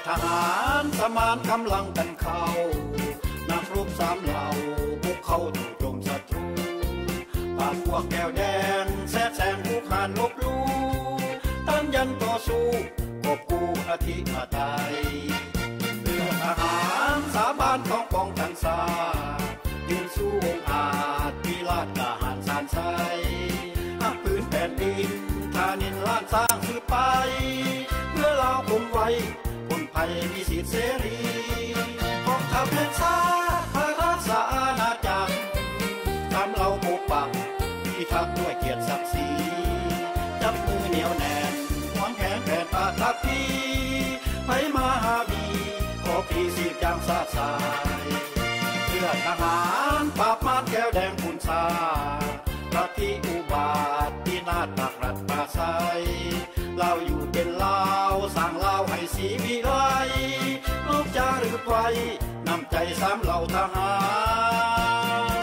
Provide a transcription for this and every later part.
ทหารสมานกำลังกันเข้านักรบสามเหล่าบุกเข้าจู่โจมศัตรูปากพวกแก้วแดงแซ่แซงผู้ขานลบลู่ตั้งยันต่อสู้กบกู้อธิปไตยเรือทหารสาบานของกองทัพซายืนสู้องอาจพิราชทหารสานไซหักพื้นแผ่นดินทานินล้านสร้างสืบไปเพื่อเราคงไว้คนไทยมีสิทธิเสรีกองทัพแห่งชาติพระราชอาณาจักรทำเราปกปักพิทักษ์ด้วยเกียรติศักดิ์ศรีจับมือเหนียวแน่นหวังแขนแผ่นปาทักทีไปมาหาบีขอพีสีจางซาสายเพื่อทหารปราบมารแก้วแดงคุณชาลัทธิอุบาทที่นาฏตักรัฐปราศัยเราอยู่เป็นลาวสร้างลาวให้สีวิไลลูกจารึกไว้นำใจสามเหล่าทหาร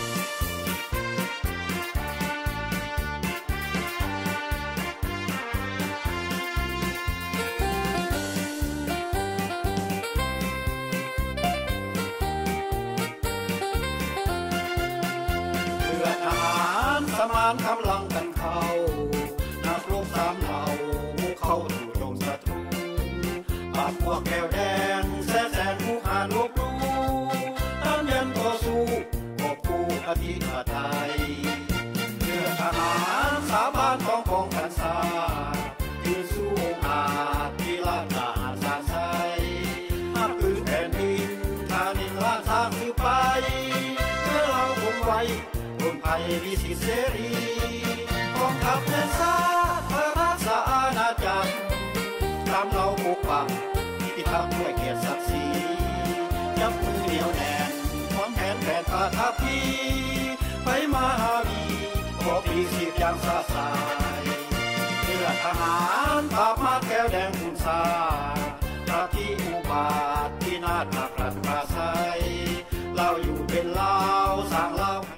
เพื่อทหารสมานกำลังกันเข้านักรบสามเหล่าบุกเข้าจู่โจมศัตรูปากพวกแก้วแดงแซ่แซงผู้ขานลบลู่ตั้งยันต่อสู้กบกู้อธิปไตยเพื่อทหารสาบานของกองทัพซายืนสู้อาจพิราชทหารสานไซหักพื้นแผ่นดินทานินล้านสร้างสืบไปเพื่อเราคงไว้คนไทยมีสิทธิเสรีกองทัพแห่งชาติพระราชอาณาจักรทำเราปกปักพิทักษ์ด้วยเกียรติศักดิ์ศรีจับมือเหนียวแน่นหวังแขนแผ่นปาทัพทีไปมาหาบีขอพีสีจางซาสายเพื่อทหารปราบมารแก้วแดงคุณชาลัทธิอุบาทที่นาฏตักรัฐปราศัยเราอยู่เป็นลาวสร้างลาว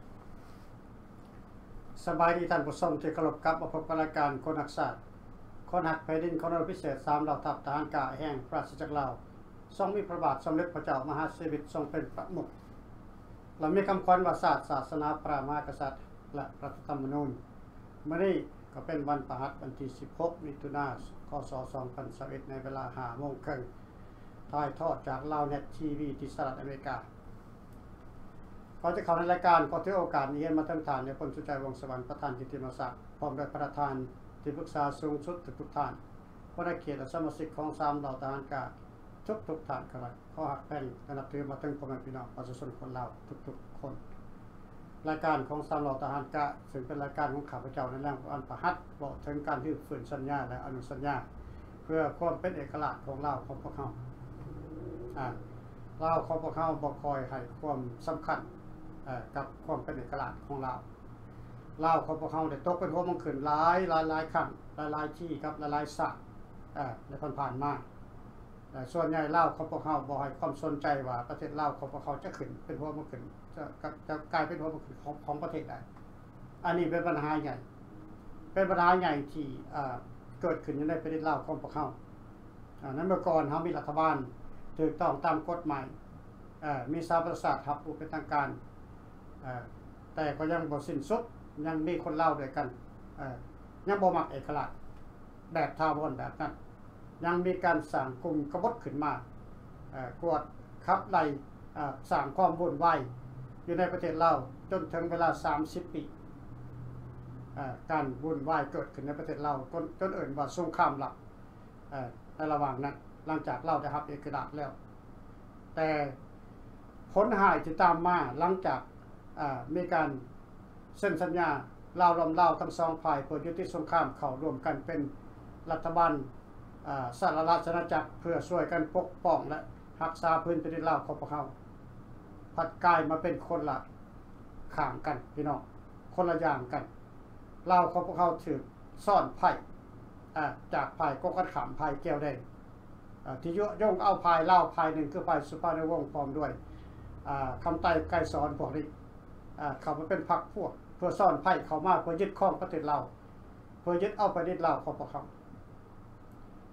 สบายดีท่านผู้ชมที่เคารพกับมาพบกับรายการคนหักศาสตร์คนหักแผ่นดินคนพิเศษ3เหล่าทัพทหารกะแห่งราชจักรลาวทรงมีพระบาทสมเด็จพระเจ้ามหาเสวิตทรงเป็นประมุขและมีคำขวัญว่าศาสนาพระมหากษัตริย์และรัฐธรรมนูญมื้อนี้ก็เป็นวันพฤหัสวันที่16มิถุนายนคศ2021ในเวลา 5:30 นถ่ายทอดจากลาวเน็ตทีวีที่สหรัฐอเมริกาก่อนจะเข้าในรายการก็ถือโอกาสนี้มาท่านทานในพลสุใจวงศ์สวรรค์ประธานกิตติมศักดิ์พร้อมด้วยประธานที่ปรึกษาสูงสุดทุกท่านผู้ได้เกียรติและสมาชิกของ3เหล่าทหารกะทุกท่านครับขอหักแผ่นและนับถือมาถึงพ่อแม่พี่น้องประชาชนคนลาวทุกคนรายการของ3เหล่าทหารกะซึ่งเป็นรายการของข้าพเจ้าในเรื่องของอันพฤหัสบอกถึงการที่ฝืนสัญญาและอนุสัญญาเพื่อความเป็นเอกลักษณ์ของลาวของพวกเขาลาวของพวกเขาบ่คอยให้ความสำคัญกับความเป็นเอกลักษณ์ของเราของพวกเขาได้ตกเป็นหัวมังขึ้นหลายครั้งหลายที่ครับหลายสะในผ่านมาส่วนใหญ่ของพวกเขาบ่ให้ความสนใจว่าประเทศลาวของพวกเขาจะขึ้นเป็นหัวมังขึ้นจะกลายเป็นหัวมังขึ้นของประเทศใดอันนี้เป็นปัญหาใหญ่ที่เกิดขึ้นในประเทศลาวของพวกเขานั้นเมื่อก่อนเขามีรัฐบาลถูกต้องตามกฎหมายมีสาประสาททับอุเป็นทางการแต่ก็ยังบ่สิ้นสุดยังมีคนเล่าด้วยกันยังบ่มักเอกลักษณ์แบบทาวรแบบนั้นยังมีการสร้างกลุ่มกบฏขึ้นมากวดขับไล่สร้างความวุ่นวายอยู่ในประเทศลาวจนถึงเวลา30 ปีการวุ่นวายเกิดขึ้นในประเทศลาวจนเอิ่นว่าสงครามลับในระหว่างนั้นหลังจากลาวได้รับเอกราชแล้วแต่ผลหายที่ตามมาหลังจากมีการเซ็นสัญญาลาวทั้งสองฝ่ายเพื่อยุติสงครามเข้าร่วมกันเป็นรัฐบาลสหราชอาณาจักรเพื่อช่วยกันปกป้องและรักษาพื้นแผ่นดินลาวของพวกเขาพัดกลายมาเป็นคนละข้างกันพี่น้องคนละอย่างกันลาวของพวกเขาถือซ่อนไผ่จากไผ่กกขามไผ่แก้วแดงที่ย่งเอาไผ่ลาวไผ่หนึ่งคือไผ่สุภาพในวงศ์พร้อมด้วยคำไต่ไกรสอนพวกนี้เขามาเป็นพรรคพวกเพื่อซ่อนไพ่เขามาเพื่อยึดครองประเทศเราเพื่อยึดเอาประเทศเราของพวกเขา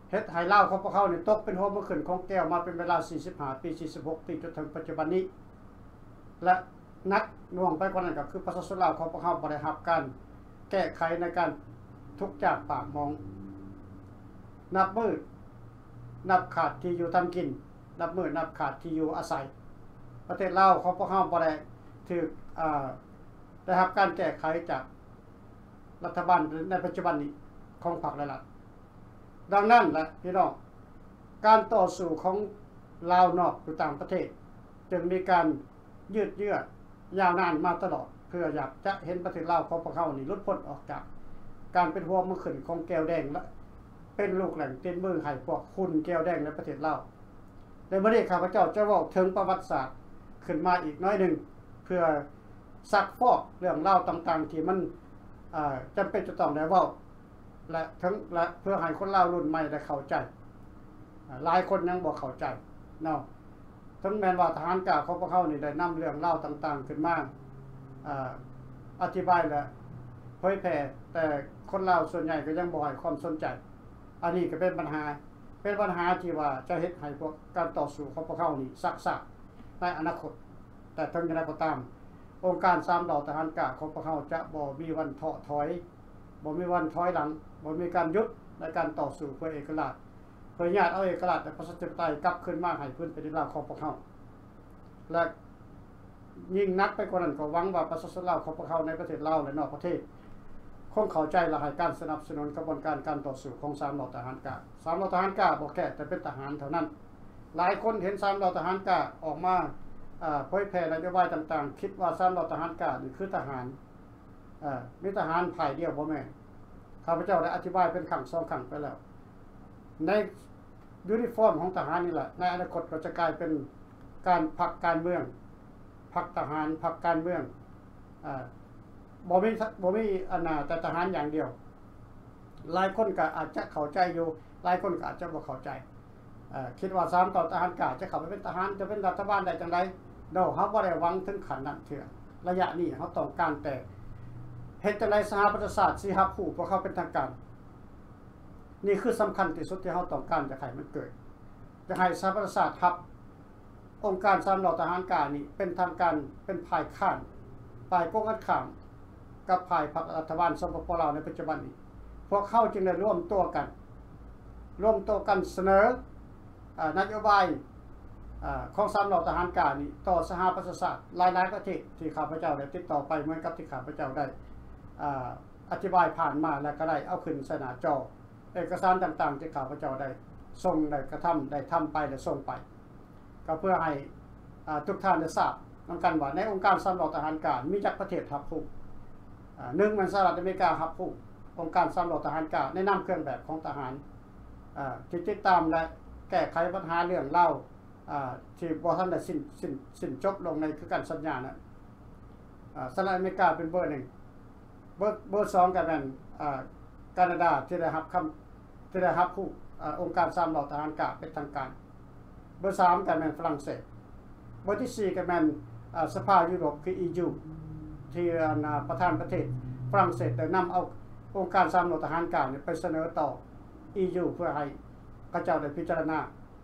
เฮ็ดให้ลาวของพวกเขานี่ตกเป็นหัวมือขึ้นของแก้วมาเป็นเวลา45ปี46ปีจนถึงปัจจุบันนี้และนักหน่วงไปกว่านั้นก็คือประชาชนลาวของพวกเขาบ่ได้รับการแก้ไขในการทุกข์ยากปากมองนับมือนับขาดที่อยู่ทำกินนับมือนับขาดที่อยู่อาศัยประเทศลาวของพวกเขาบ่ได้ถูกได้รับการแก้ไขจากรัฐบาลในปัจจุบันนี้ของพรรคและรัฐดังนั้นแหละพี่น้องการต่อสู้ของลาวนอกหรือต่างประเทศจึงมีการยืดเยื้อยาวนานมาตลอดเพื่ออยากจะเห็นประเทศลาวของพวกเขานี่หลุดพ้นออกจากการเป็นหัวมือขึ้นของแก้วแดงและเป็นลูกแหล่งเต้นมือให้พวกคุณแก้วแดงในประเทศลาวในวันนี้ข้าพเจ้าจะบอกถึงประวัติศาสตร์ขึ้นมาอีกน้อยหนึ่งเพื่อซักฟอกเรื่องเล่าต่างๆที่มันจำเป็นจะต้องได้เว้าและเพื่อให้คนลาวรุ่นใหม่ได้เข้าใจหลายคนยังบ่เข้าใจเนาะทั้งแม้ว่าทหารกล้าของพวกเขานี่ได้นำเรื่องเล่าต่างๆขึ้นมาอธิบายและเผยแพร่แต่คนลาวส่วนใหญ่ก็ยังบ่ให้ความสนใจอันนี้ก็เป็นปัญหาที่ว่าจะเฮ็ดให้พวกการต่อสู้ของพวกเขานี่ซักษาในอนาคตแต่ถึงอย่างไรก็ตามองค์การ3เหล่าทหารกล้าของพวกเขาจะบ่มีวันท้อถอยบ่มีวันถอยหลังบ่มีการหยุดในการต่อสู้เพื่อเอกราชเพื่อญาติเอาเอกราชและประชาธิปไตยกลับคืนมาให้พื้นแผ่นดินลาวของพวกเขาและยิ่งนักไปกว่านั้นก็หวังว่าประชาชนลาวของพวกเขาในประเทศลาวและนอกประเทศคงเข้าใจและให้การสนับสนุนกระบวนการต่อสู้ของ3เหล่าทหารกล้า3เหล่าทหารกล้าบ่แค่แต่เป็นทหารเท่านั้นหลายคนเห็น3เหล่าทหารกล้าออกมาเผยแพร่นโยบายต่างๆคิดว่า3เหล่าทหารกล้านี่คือทหารมีทหารฝ่ายเดียวบ่แม่นข้าพเจ้าได้อธิบายเป็นครั้ง2ครั้งไปแล้วในยูนิฟอร์มของทหารนี่แหละในอนาคตก็จะกลายเป็นการพรรคการเมืองพรรคทหารพรรคการเมืองบ่มีแต่ทหารอย่างเดียวหลายคนก็อาจจะเข้าใจอยู่หลายคนก็อาจจะบ่เข้าใจคิดว่า3ต่อทหารกล้าจะเข้าไปเป็นทหารจะเป็นรัฐบาลได้จังได๋เฮาบ่ได้หวังถึงขั้นนั้นเถื่อระยะนี้เฮาต้องการแต่เฮ็ดจังได๋สหประชาชาติสิรับรู้พวกเขาเป็นทางการนี่คือสำคัญที่สุดที่เฮาต้องการจะให้มันเกิดจะให้สหประชาชาติรับองค์การ3เหล่าทหารกล้านี่เป็นทางการเป็นฝ่ายค้านฝ่ายกงกันข้ามกับฝ่ายพรรครัฐบาลสปป.ลาวในปัจจุบันนี้พวกเขาจึงได้ร่วมตัวกันเสนอนโยบายของ3เหล่าทหารกล้านี่ต่อสหประชาชาติหลายๆประเทศที่ข้าพเจ้าได้ติดต่อไปเหมือนกับที่ข้าพเจ้าได้อธิบายผ่านมาและก็ได้เอาขึ้นหน้าจอเอกสารต่างๆที่ข้าพเจ้าได้ส่งได้กระทำได้ทำไปและส่งไปก็เพื่อให้ทุกท่านได้ทราบนำกันว่าในองค์การ3เหล่าทหารกล้ามีจักประเทศรับรู้1มันสหรัฐอเมริการับรู้องค์การ3เหล่าทหารกล้าในนามเครื่องแบบของทหารที่ติดตามและแก้ไขปัญหาเรื่องเล่าที่บ่ทันได้สิ้นจบลงในคือการสัญญานะสหรัฐอเมริกาเป็นเบอร์1เบอร์2ก็แม่นแคนาดาที่ได้รับผู้องค์การ3เหล่าทหารกล้าเป็นทางการเบอร์3ก็แม่นฝรั่งเศสเบอร์ที่4ก็แม่นสภายุโรปคือ EU ที่ประธานประเทศฝรั่งเศสได้นำเอาองค์การ3เหล่าทหารกล้าไปเสนอต่อ EU เพื่อให้เขาเจ้าได้พิจารณา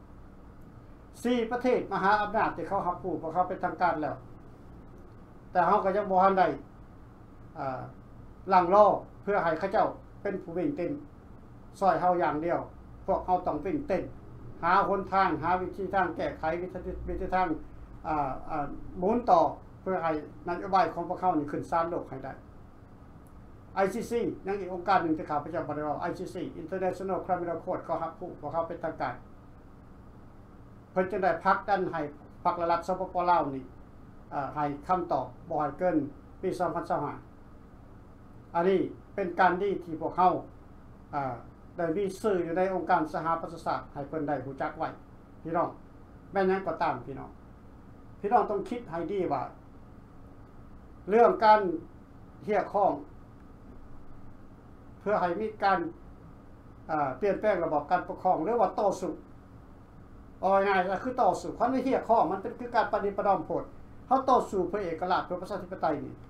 4ประเทศมหาอำนาจที่เขารับผู้เพราะเขาเป็นทางการแล้วแต่เฮาก็ยังบ่ทันได้หลังล้อเพื่อให้เขาเจ้าเป็นผู้วิ่งเต้นซอยเฮาอย่างเดียวพวกเฮาต้องวิ่งเต้นหาหนทางหาวิธีทางแก้ไขวิธีทางหมุนต่อเพื่อให้นโยบายของพวกเขานี่ขึ้นศาลโลกให้ได้ ICC ยังอีกองค์การหนึ่งที่ข้าพเจ้าบ่ได้ว่า ICC International Criminal Court เขารับผู้เพราะเขาเป็นทางการเพิ่นจึงได้พักดันให้พรรครัฐสปป.ลาวนี่ให้คำตอบบ่ให้เกินปี2025อันนี้เป็นการดีที่พวกเขาได้มีสื่ออยู่ในองค์การสหประชาชาติให้เพิ่นได้รู้จักไว้พี่น้องแม้นหยังก็ตามพี่น้องต้องคิดให้ดีว่าเรื่องการเรียกร้องเพื่อให้มีการเปลี่ยนแปลงระบบการปกครองหรือว่าต่อสู้ง่ายๆก็คือต่อสู้คันไม่เรียกร้องมันเป็นคือการปฏิบัติโพดเฮาต่อสู้เพื่อเอกราชเพื่อประชาธิปไตยนี่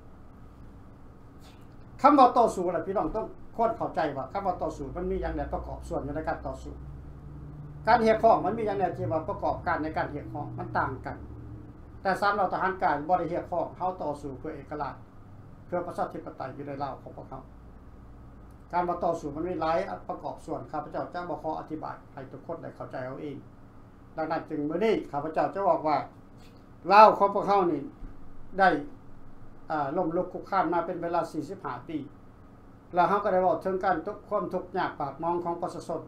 คำว่าต่อสู้ล่ะพี่น้องต้องควรเข้าใจว่าคำว่าต่อสู้มันมีอย่างใดประกอบส่วนอยู่ในการต่อสู้การเรียกร้องมันมีอย่างแน่ที่ว่าประกอบการในการเรียกร้องมันต่างกันแต่3เราทหารการบ่ได้เรียกร้องเฮาต่อสู้เพื่อเอกราชเพื่อประชาธิปไตยอยู่ในลาวของพวกเขาการมาต่อสู้มันมีหลายประกอบส่วนข้าพเจ้าจะบ่ขออธิบายให้ทุกคนได้เข้าใจเอาเองดังนั้นจึงมื้อนี้ข้าพเจ้าจะบอกว่าลาวของพวกเขานี่ได้ล้มลุกคลุกคลานมาเป็นเวลา45ปีแล้วเฮาก็ได้บอกถึงการความทุกข์ยากปากมองของประชาชน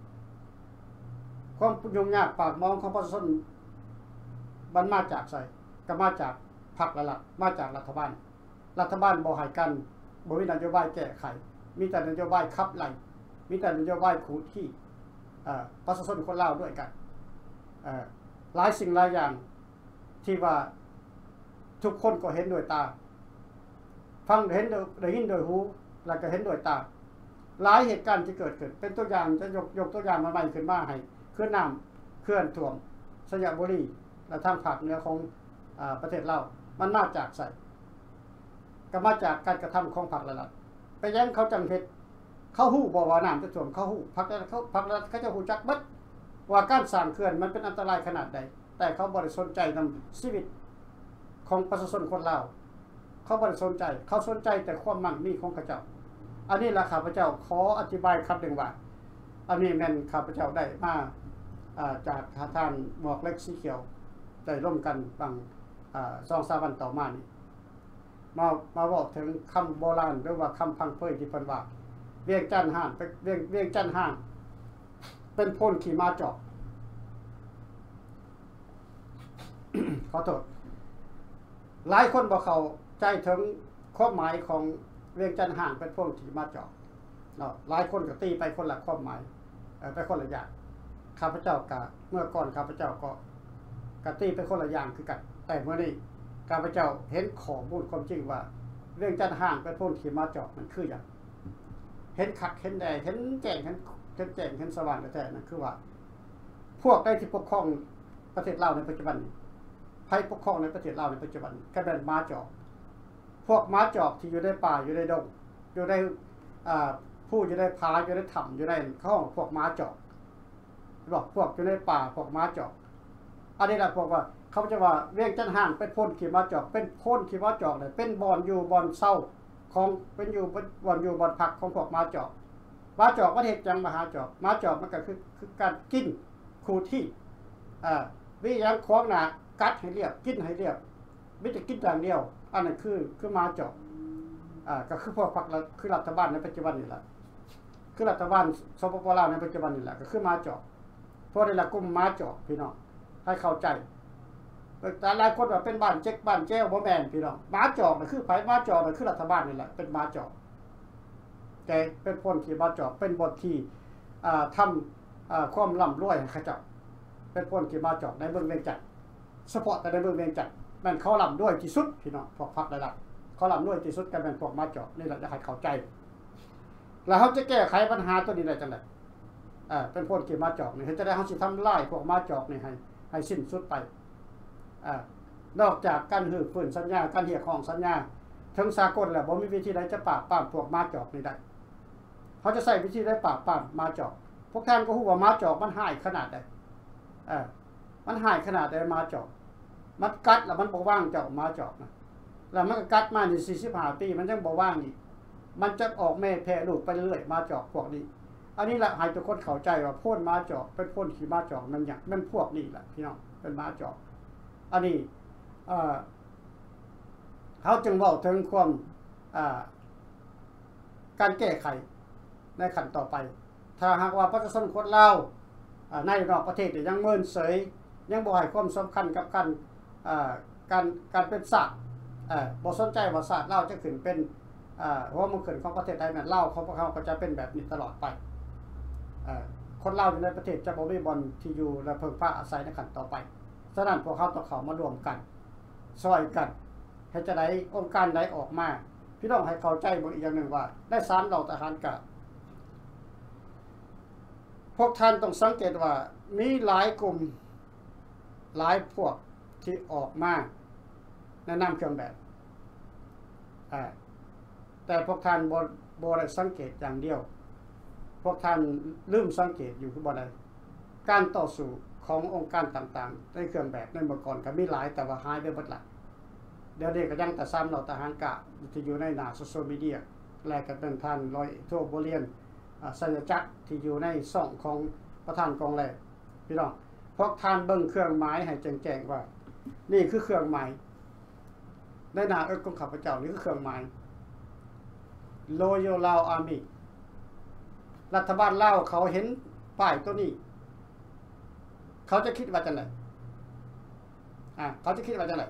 ความยุ่งยากปากมองของประชาชนมันมาจากไสก็มาจากพรรคละมาจากรัฐบาลบ่ให้กันบ่มีนโยบายแก้ไขมีแต่นโยบายขับไล่มีแต่นโยบายขูดขี้ประชาชนคนลาวด้วยกันหลายสิ่งหลายอย่างที่ว่าทุกคนก็เห็นด้วยตาฟังเห็นได้ยินด้วยหูแล้วก็เห็นด้วยตาหลายเหตุการณ์ที่เกิดขึ้นเป็นตัวอย่างจะยกตัวอย่างมาใหม่ขึ้นมาให้เขื่อนน้ำเขื่อนท่วมสระบุรีและทางภาคเหนือของประเทศเรามันมาจากไสก็มาจากการกระทำของพรรครัฐไปแย้งเขาจังเฮ็ดเขาฮู้บ่ว่าน้ำจะท่วมเขาฮู้พรรครัฐเขาจะฮู้จักเบิดว่าการสร้างเขื่อนมันเป็นอันตรายขนาดใดแต่เขาบ่ได้สนใจนำชีวิตของประชาชนคนลาวเขาบ่ได้สนใจเขาสนใจแต่ความมั่งมีของเขาเจ้าอันนี้ล่ะข้าพเจ้าขออธิบายคำหนึ่งว่าอันนี้แม่นข้าพเจ้าได้มาจากท่านหมวกเล็กสีเขียวได้ร่วมกันบาง2-3 วันต่อมานี่มาบอกถึงคำโบราณหรือว่าคำพังเพยที่เพิ่นว่าเวียงจันทน์ห่านเวียงจันทน์ห่านเป็นพ่นขี่ม้าจอก ขอโทษหลายคนบ่เข้าใจถึงความหมายของเวียงจันทน์ห่านเป็นพ่นขี่ม้าจอกเนาะหลายคนก็ตีไปคนละความหมายไปคนละอย่างข้าพเจ้าก็เมื่อก่อนข้าพเจ้าก็ตีไปคนละอย่างคือกันแต่เมื่อนี้ข้าพเจ้าเห็นข้อมูลความจริงว่าเวียงจันทน์ห่านเป็นพ่นขี่ม้าจอกมันคือหยังเห็นคักเห็นแดงเห็นแจ้งเห็นแจ้งเห็นสว่างแท้ๆนั่นคือว่าพวกใดที่ปกครองประเทศลาวในปัจจุบันนี้ใครปกครองในประเทศลาวในปัจจุบันก็เป็นม้าจอกพวกม้าจอกที่อยู่ในป่าอยู่ในดงอยู่ในผู้อยู่ในผาอยู่ในถ้ำอยู่ในห้องพวกม้าจอกบอกพวกอยู่ในป่าพวกม้าจอกอันนี้ล่ะพวกว่าเขาจะว่าเวียงจันทน์ห่างเป็นพ่นขี่ม้าจอกเป็นพ่นขี่ม้าจอกเนี่ยเป็นบ่อนอยู่บ่อนเศร้าของเป็นอยู่บ่อนอยู่บ่อนพักของพวกม้าจอกม้าจอกประเทศจังมหาจอกม้าจอกมันก็คือการกินคูที่วิญญาณของหน้ากัดให้เรียบกินให้เรียบไม่จะกินอย่างเดียวอันนั้นคือม้าจอกก็คือพวกพรรคคือรัฐบาลในปัจจุบันนี่แหละคือรัฐบาลสปปลาวในปัจจุบันนี่แหละก็คือม้าจอกพวกนี้ละกลุ่มม้าจอกพี่น้องให้เข้าใจแต่หลายคนว่าเป็นบ้านเจ๊กบ้านแจ้วบ่แม่นพี่น้องม้าจอกน่ะคือไผม้าจอกน่ะคือรัฐบาลนี่แหละเป็นม้าจอกแต่เป็นคนที่ม้าจอกเป็นบทที่ทำความร่ำรวยให้เขาเจ้าเป็นคนที่ม้าจอกในเมืองเวียงจันทน์เฉพาะแต่ในเมืองเวียงจันทน์นั่นเขาร่ำรวยที่สุดพี่น้องพวกพรรคระดับเขาร่ำรวยที่สุดกันเป็นพวกม้าจอกนี่แหละจะให้เข้าใจแล้วเขาจะแก้ไขปัญหาตัวนี้ได้จังได๋เป็นคนที่ม้าจอกนี่เฮ็ดจะได้เฮาสิทำลายพวกม้าจอกนี่ให้สิ้นสุดไปนอกจากการหืบฝืนสัญญาการเรียกร้องสัญญาถึงสากลแล้วบ่มีวิธีใดจะปราบปรามพวกม้าจอกนี่ได้เขาจะใช้วิธีใดปราบปรามม้าจอกพวกท่านก็ฮู้ว่าม้าจอกมันหายขนาดใดมันหายขนาดใดม้าจอกมันกัดแล้วมันบ่ว่างเจ้าม้าจอกนะแล้วมันก็กัดมานี่45ปีมันยังบ่ว่างอีกมันจะออกแม่แพร่ลูกไปเรื่อยม้าจอกพวกนี้อันนี้ล่ะให้ทุกคนเข้าใจว่าพ่นม้าจอกเป็นพ่นขี่ม้าจอกมันหยังมันพวกนี้แหละพี่น้องเป็นม้าจอกอันนี้เขาจึงเว้าถึงความการแก้ไขในขั้นต่อไปถ้าหากว่าประชาชนคนลาวในนอกประเทศยังเมินเฉยยังบ่ให้ความสำคัญกับการเป็นศาสตร์บ่สนใจว่าศาสตร์ลาวจะขึ้นเป็นหัวมันขึ้นของประเทศไทยนั้นลาวเขาก็จะเป็นแบบนี้ตลอดไปคนลาวอยู่ในประเทศจะบ่มีบ่อนที่อยู่และเพิ่งพาอาศัยในขั้นต่อไปฉะนั้นพวกเขาต้องเข้ามารวมกันช่วยกันให้จะได้องค์การใดออกมาพี่น้องให้เข้าใจบ่อีกอย่างนึงว่าได้3เหล่าทหารกะพวกท่านต้องสังเกตว่ามีหลายกลุ่มหลายพวกที่ออกมาแนะนำเครื่องแบบแต่พวกท่านบ่ได้สังเกตอย่างเดียวพวกท่านลืมสังเกตอยู่คือบ่ได้การต่อสู้ขององค์การต่างๆในเครื่องแบบในเมื่อก่อนก็มีหลายแต่ว่าหายไปหมดละเดี๋ยวนี้ก็ยังแต่ซ้ำเราทหารกะที่อยู่ในหน้าโซเชียลมีเดียและก็เป็นท่านร้อยโทโบเลียนสัญจักรที่อยู่ในช่องของประธานกองแลพี่น้องพวกท่านเบิ่งเครื่องหมายให้แจ้งๆว่านี่คือเครื่องหมายในหน้าเอิ้นของข้าพเจ้านี่คือเครื่องหมาย Loyal Lao Army รัฐบาลลาวเขาเห็นป้ายตัวนี้เขาจะคิดว่าจังได๋เขาจะคิดว่าจังได๋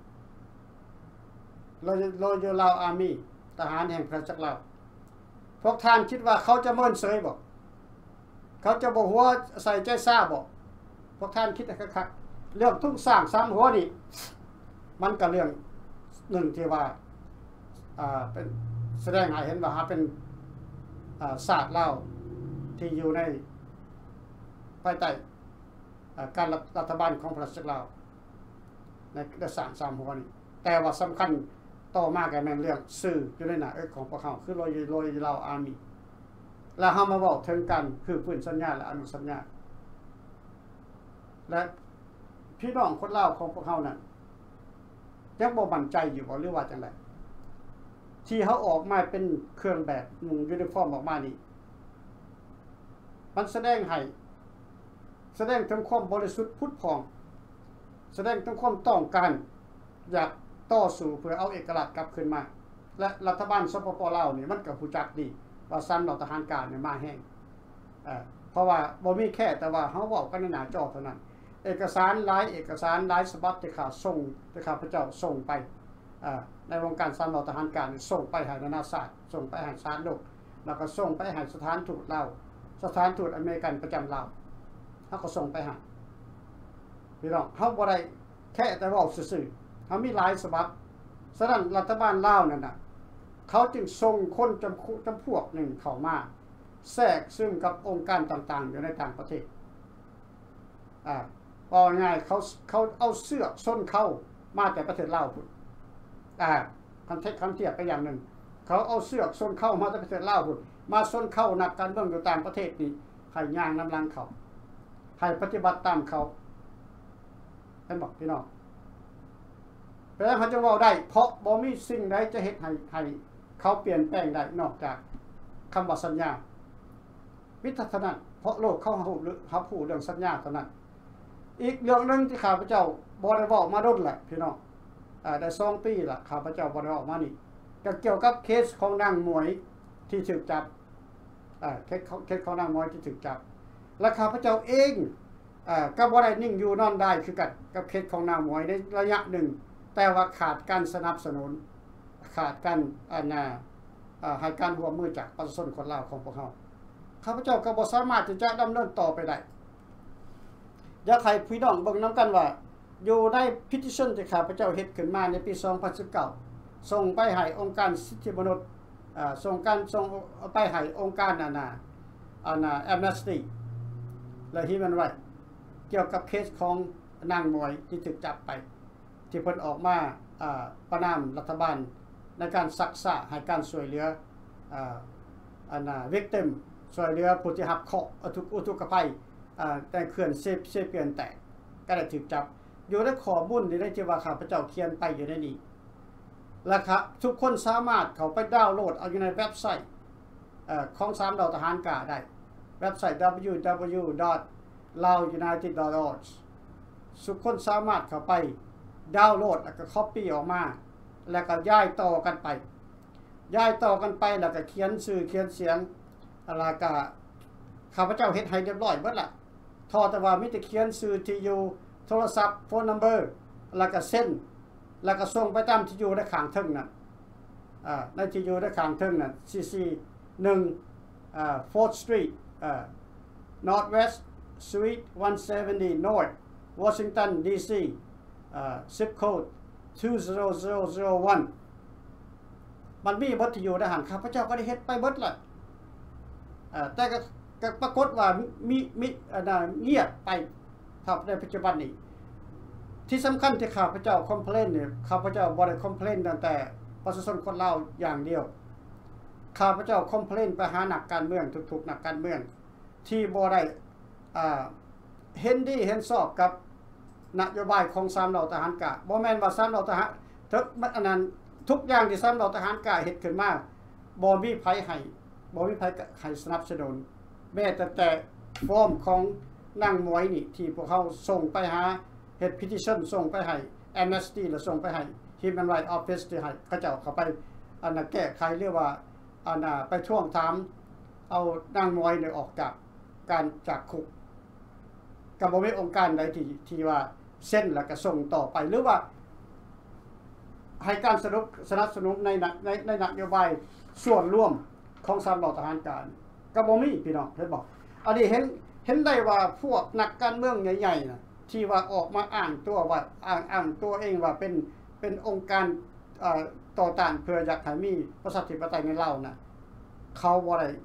Loyal Lao Army ทหารแห่งพระจักรลาวพวกท่านคิดว่าเขาจะเมินเฉยบ่เขาจะบ่หัวใส่ใจซ่าบ่พวกท่านคิดคักๆเรื่องทุ่งสร้าง3หัวนี่มันก็เรื่องหนึ่งที่ว่าเป็นแสดงให้เห็นว่าเป็นศาสตร์ลาวที่อยู่ในภายใต้การรัฐบาลของพระจักรลาวในสร้าง3หัวนี่แต่ว่าสำคัญต่อมาก็แม่นเรื่องสื่ออยู่ในหน้าเอิ้นของพวกเขาคือLoyal Lao Army แล้วเฮามาเว้าถึงกันคือพื้นสัญญาและอนุสัญญาและพี่น้องคนลาวของพวกเฮานั้นยังบ่มั่นใจอยู่บ่หรือว่าจังได๋ที่เฮาออกมาเป็นเครื่องแบบนุ่งยูนิฟอร์มออกมานี่มันแสดงถึงความบริสุทธิ์พุทธพองแสดงถึงความต้องการอยากต่อสู้เพื่อเอาเอกราชกลับคืนมาและรัฐบาลสปป.ลาวนี่มันก็รู้จักดีว่าซ้ำเราทหารการเนี่ยมาแห้งเพราะว่าบ่มีแค่แต่ว่าเฮาเว้ากันในหน้าจอเท่านั้นเอกสารหลายฉบับที่ข้าพเจ้าส่งไปในวงการซ้ำเราทหารการส่งไปให้นานาชาติส่งไปให้ศาลโลกแล้วก็ส่งไปให้สถานทูตลาวสถานทูตอเมริกันประจำลาวเฮาก็ส่งไปให้พี่น้องเฮาบ่ได้แค่แต่เว้าซื่อๆเฮามีหลายฉบับฉะนั้นรัฐบาลลาวนั่นน่ะเขาจึงส่งคนจำพวกหนึ่งเข้ามาแทรกซึมกับองค์การต่างๆอยู่ในต่างประเทศว่าง่ายเขาเอาเสื้อส้นเข้ามาแต่ประเทศลาวพุ่นคันเทียบไปอย่างหนึ่งเขาเอาเสื้อส้นเข้ามาแต่ประเทศลาวพุ่นมาส้นเข้านักการเมืองอยู่ต่างประเทศนี่ให้ย่างนำลังเขาให้ปฏิบัติตามเขาเห็นบ่พี่น้องเพราะฉะนั้นเขาจะเว้าได้เพราะบ่มีสิ่งใดจะเฮ็ดให้เขาเปลี่ยนแปลงได้นอกจากคำว่าสัญญาวิธีเท่านั้นเพราะโลกเขาพูดเรื่องสัญญาเท่านั้นอีกเรื่องนึงที่ข้าพเจ้าบ่ได้เว้ามาดนแหละพี่น้องได้2ปีละข้าพเจ้าบ่ได้เว้ามานี่ก็เกี่ยวกับเคสของนางหมวยที่ถูกจับเคสของนางหมวยที่ถูกจับและข้าพเจ้าเองก็บ่ได้นิ่งอยู่นอนได้คือกันกับเคสของนางหมวยในระยะหนึ่งแต่ว่าขาดการสนับสนุนขาดการให้การร่วมมือจากประชาชนคนลาวของพวกเฮาข้าพเจ้าก็บ่สามารถที่จะดำเนินต่อไปได้อยากให้พี่น้องเบิ่งนำกันว่าอยู่ใน petition ที่ข้าพเจ้าเฮ็ดขึ้นมาในปี 2019 ส่งไปให้องค์การสิทธิมนุษย์ส่งไปให้องค์การAmnesty และ Human Rights เกี่ยวกับเคสของนางหมวยที่ถูกจับไปที่เพิ่นออกมาประณามรัฐบาลในการซักษาให้การช่วยเหลือvictim ช่วยเหลือผู้ที่รับเคราะห์อุทกภัยแต่เขื่อนเซเปียนแตกก็ได้ถูกจับอยู่ในข้อมูลที่ได้ที่ว่าข้าพเจ้าเขียนไปอยู่ในนี้แล้วครับทุกคนสามารถเข้าไปดาวน์โหลดเอาอยู่ในเว็บไซต์ของ3ดาวทหารกาได้เว็บไซต์ www.laounited.org ทุกคนสามารถเข้าไปดาวน์โหลดแล้วก็คอปปี้ออกมาแล้วก็ย้ายต่อกันไปแล้วก็เขียนชื่อเขียนเสียงแล้วก็ข้าพเจ้าเฮ็ดให้เรียบร้อยเบิดล่ะทอแต่ว่ามีแต่เขียนชื่อที่อยู่โทรศัพท์โฟนนัมเบอร์แล้วก็เซ็นแล้วก็ส่งไปตามที่อยู่ในข้างเทิงนั่นในที่อยู่ในข้างเทิงนั่น CC 1 4th Street Northwest Suite 170 North Washington DC zip code 20001มันมีบัตรที่อยู่ในหันข้าพเจ้าก็ได้เฮ็ดไปเบิดล่ะแต่ก็ปรากฏว่ามีเงียบไปครับในปัจจุบันนี้ที่สำคัญที่ข้าพเจ้าคอมเพลนเนี่ยข้าพเจ้าบ่ได้คอมเพลนตั้งแต่ประชาชนคนลาวอย่างเดียวข้าพเจ้าคอมเพลนไปหานักการเมืองทุกๆนักการเมืองที่บ่ได้เห็นดีเห็นชอบกับนโยบายของ3เหล่าทหารกะบ่แม่นว่า3เหล่าทหารทึกอันนั้นทุกอย่างที่3เหล่าทหารกะเฮ็ดขึ้นมาบ่มีไผให้บ่มีไผให้สนับสนุนแม้แต่ฟอร์มของนางมวยนี่ที่พวกเขาส่งไปหาเฮ็ด petition ส่งไปให้ Amnesty แล้วส่งไปให้ Human Rights Office ที่ให้เขาเจ้าเข้าไปอันน่ะแก้ไขหรือว่าอันน่ะไปท่วงถามเอานางมวยนี่ออกจากการจากคุกก็บ่มีองค์การใดที่ว่าเส้นแล้วก็ส่งต่อไปหรือว่าให้การสนับสนุนในนโยบายส่วนร่วมของ3เหล่าทหารการก็บ่มีพี่น้องเห็นบ่อันนี้เห็นได้ว่าพวกนักการเมืองใหญ่ๆน่ะที่ว่าออกมาอ้างตัวว่าอ้างตัวเองว่าเป็นองค์การต่อต้านเพื่ออยากให้มีประชาธิปไตยในลาวน่ะเขาบ่ได้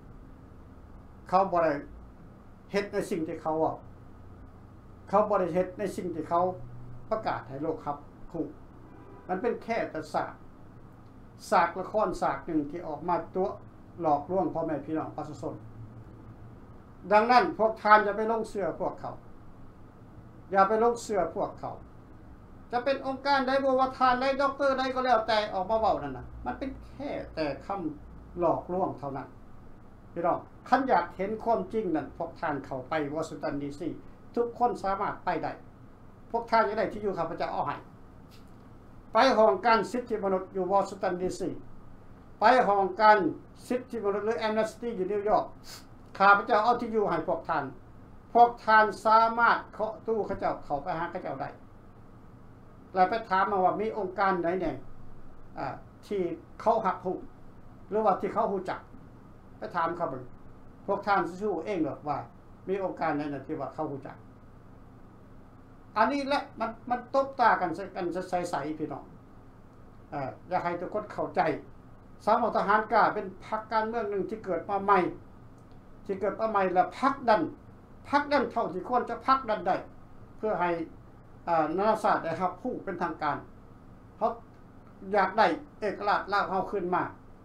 เฮ็ดในสิ่งที่เขาบ่ได้เฮ็ดในสิ่งที่เขาประกาศให้โลกครับคู่มันเป็นแค่แต่สากละครสากหนึ่งที่ออกมาตัวหลอกลวงพ่อแม่พี่น้องประชาชนดังนั้นพวกทานอย่าไปลงเชื่อพวกเขาอย่าไปลงเชื่อพวกเขาจะเป็นองค์การใดบ่ว่าทานใดด็อกเตอร์ใดก็แล้วแต่ออกมาเว้านั่นน่ะมันเป็นแค่แต่คำหลอกลวงเท่านั้นพี่น้องคันอยากเห็นความจริงนั่นพวกทานเข้าไปวอชิงตันดีซีทุกคนสามารถไปได้พวกทานจะได้ที่อยู่ข้าพเจ้าเอาให้ไปห้องการสิทธิมนุษย์อยู่วอชิงตันดีซีไปห้องการสิทธิมนุษย์หรือ Amnesty อยู่นิวยอร์กข้าพเจ้าเอาที่อยู่ให้พวกทานสามารถเคาะตู้เขาเจ้าเข้าไปหาเขาเจ้าได้แล้วไปถามมาว่ามีองค์การไหนเนี่ยที่เขาหักหูหรือว่าที่เขาหูจักไปถามเขาเบิ่งพวกท่านสู้เองหรอกว่ามีองค์การไหนที่ว่าเขาหูจักอันนี้แหละมันตบตากันใสๆพี่น้องอยากให้ทุกคนเข้าใจ3เหล่าทหารกล้าเป็นพรรคการเมืองหนึ่งที่เกิดมาใหม่และพรรคดันเท่าที่ควรจะพรรคดันได้เพื่อให้นานาชาติได้รับผู้เป็นทางการเพราะอยากได้เอกราชลาวเฮาขึ้นมา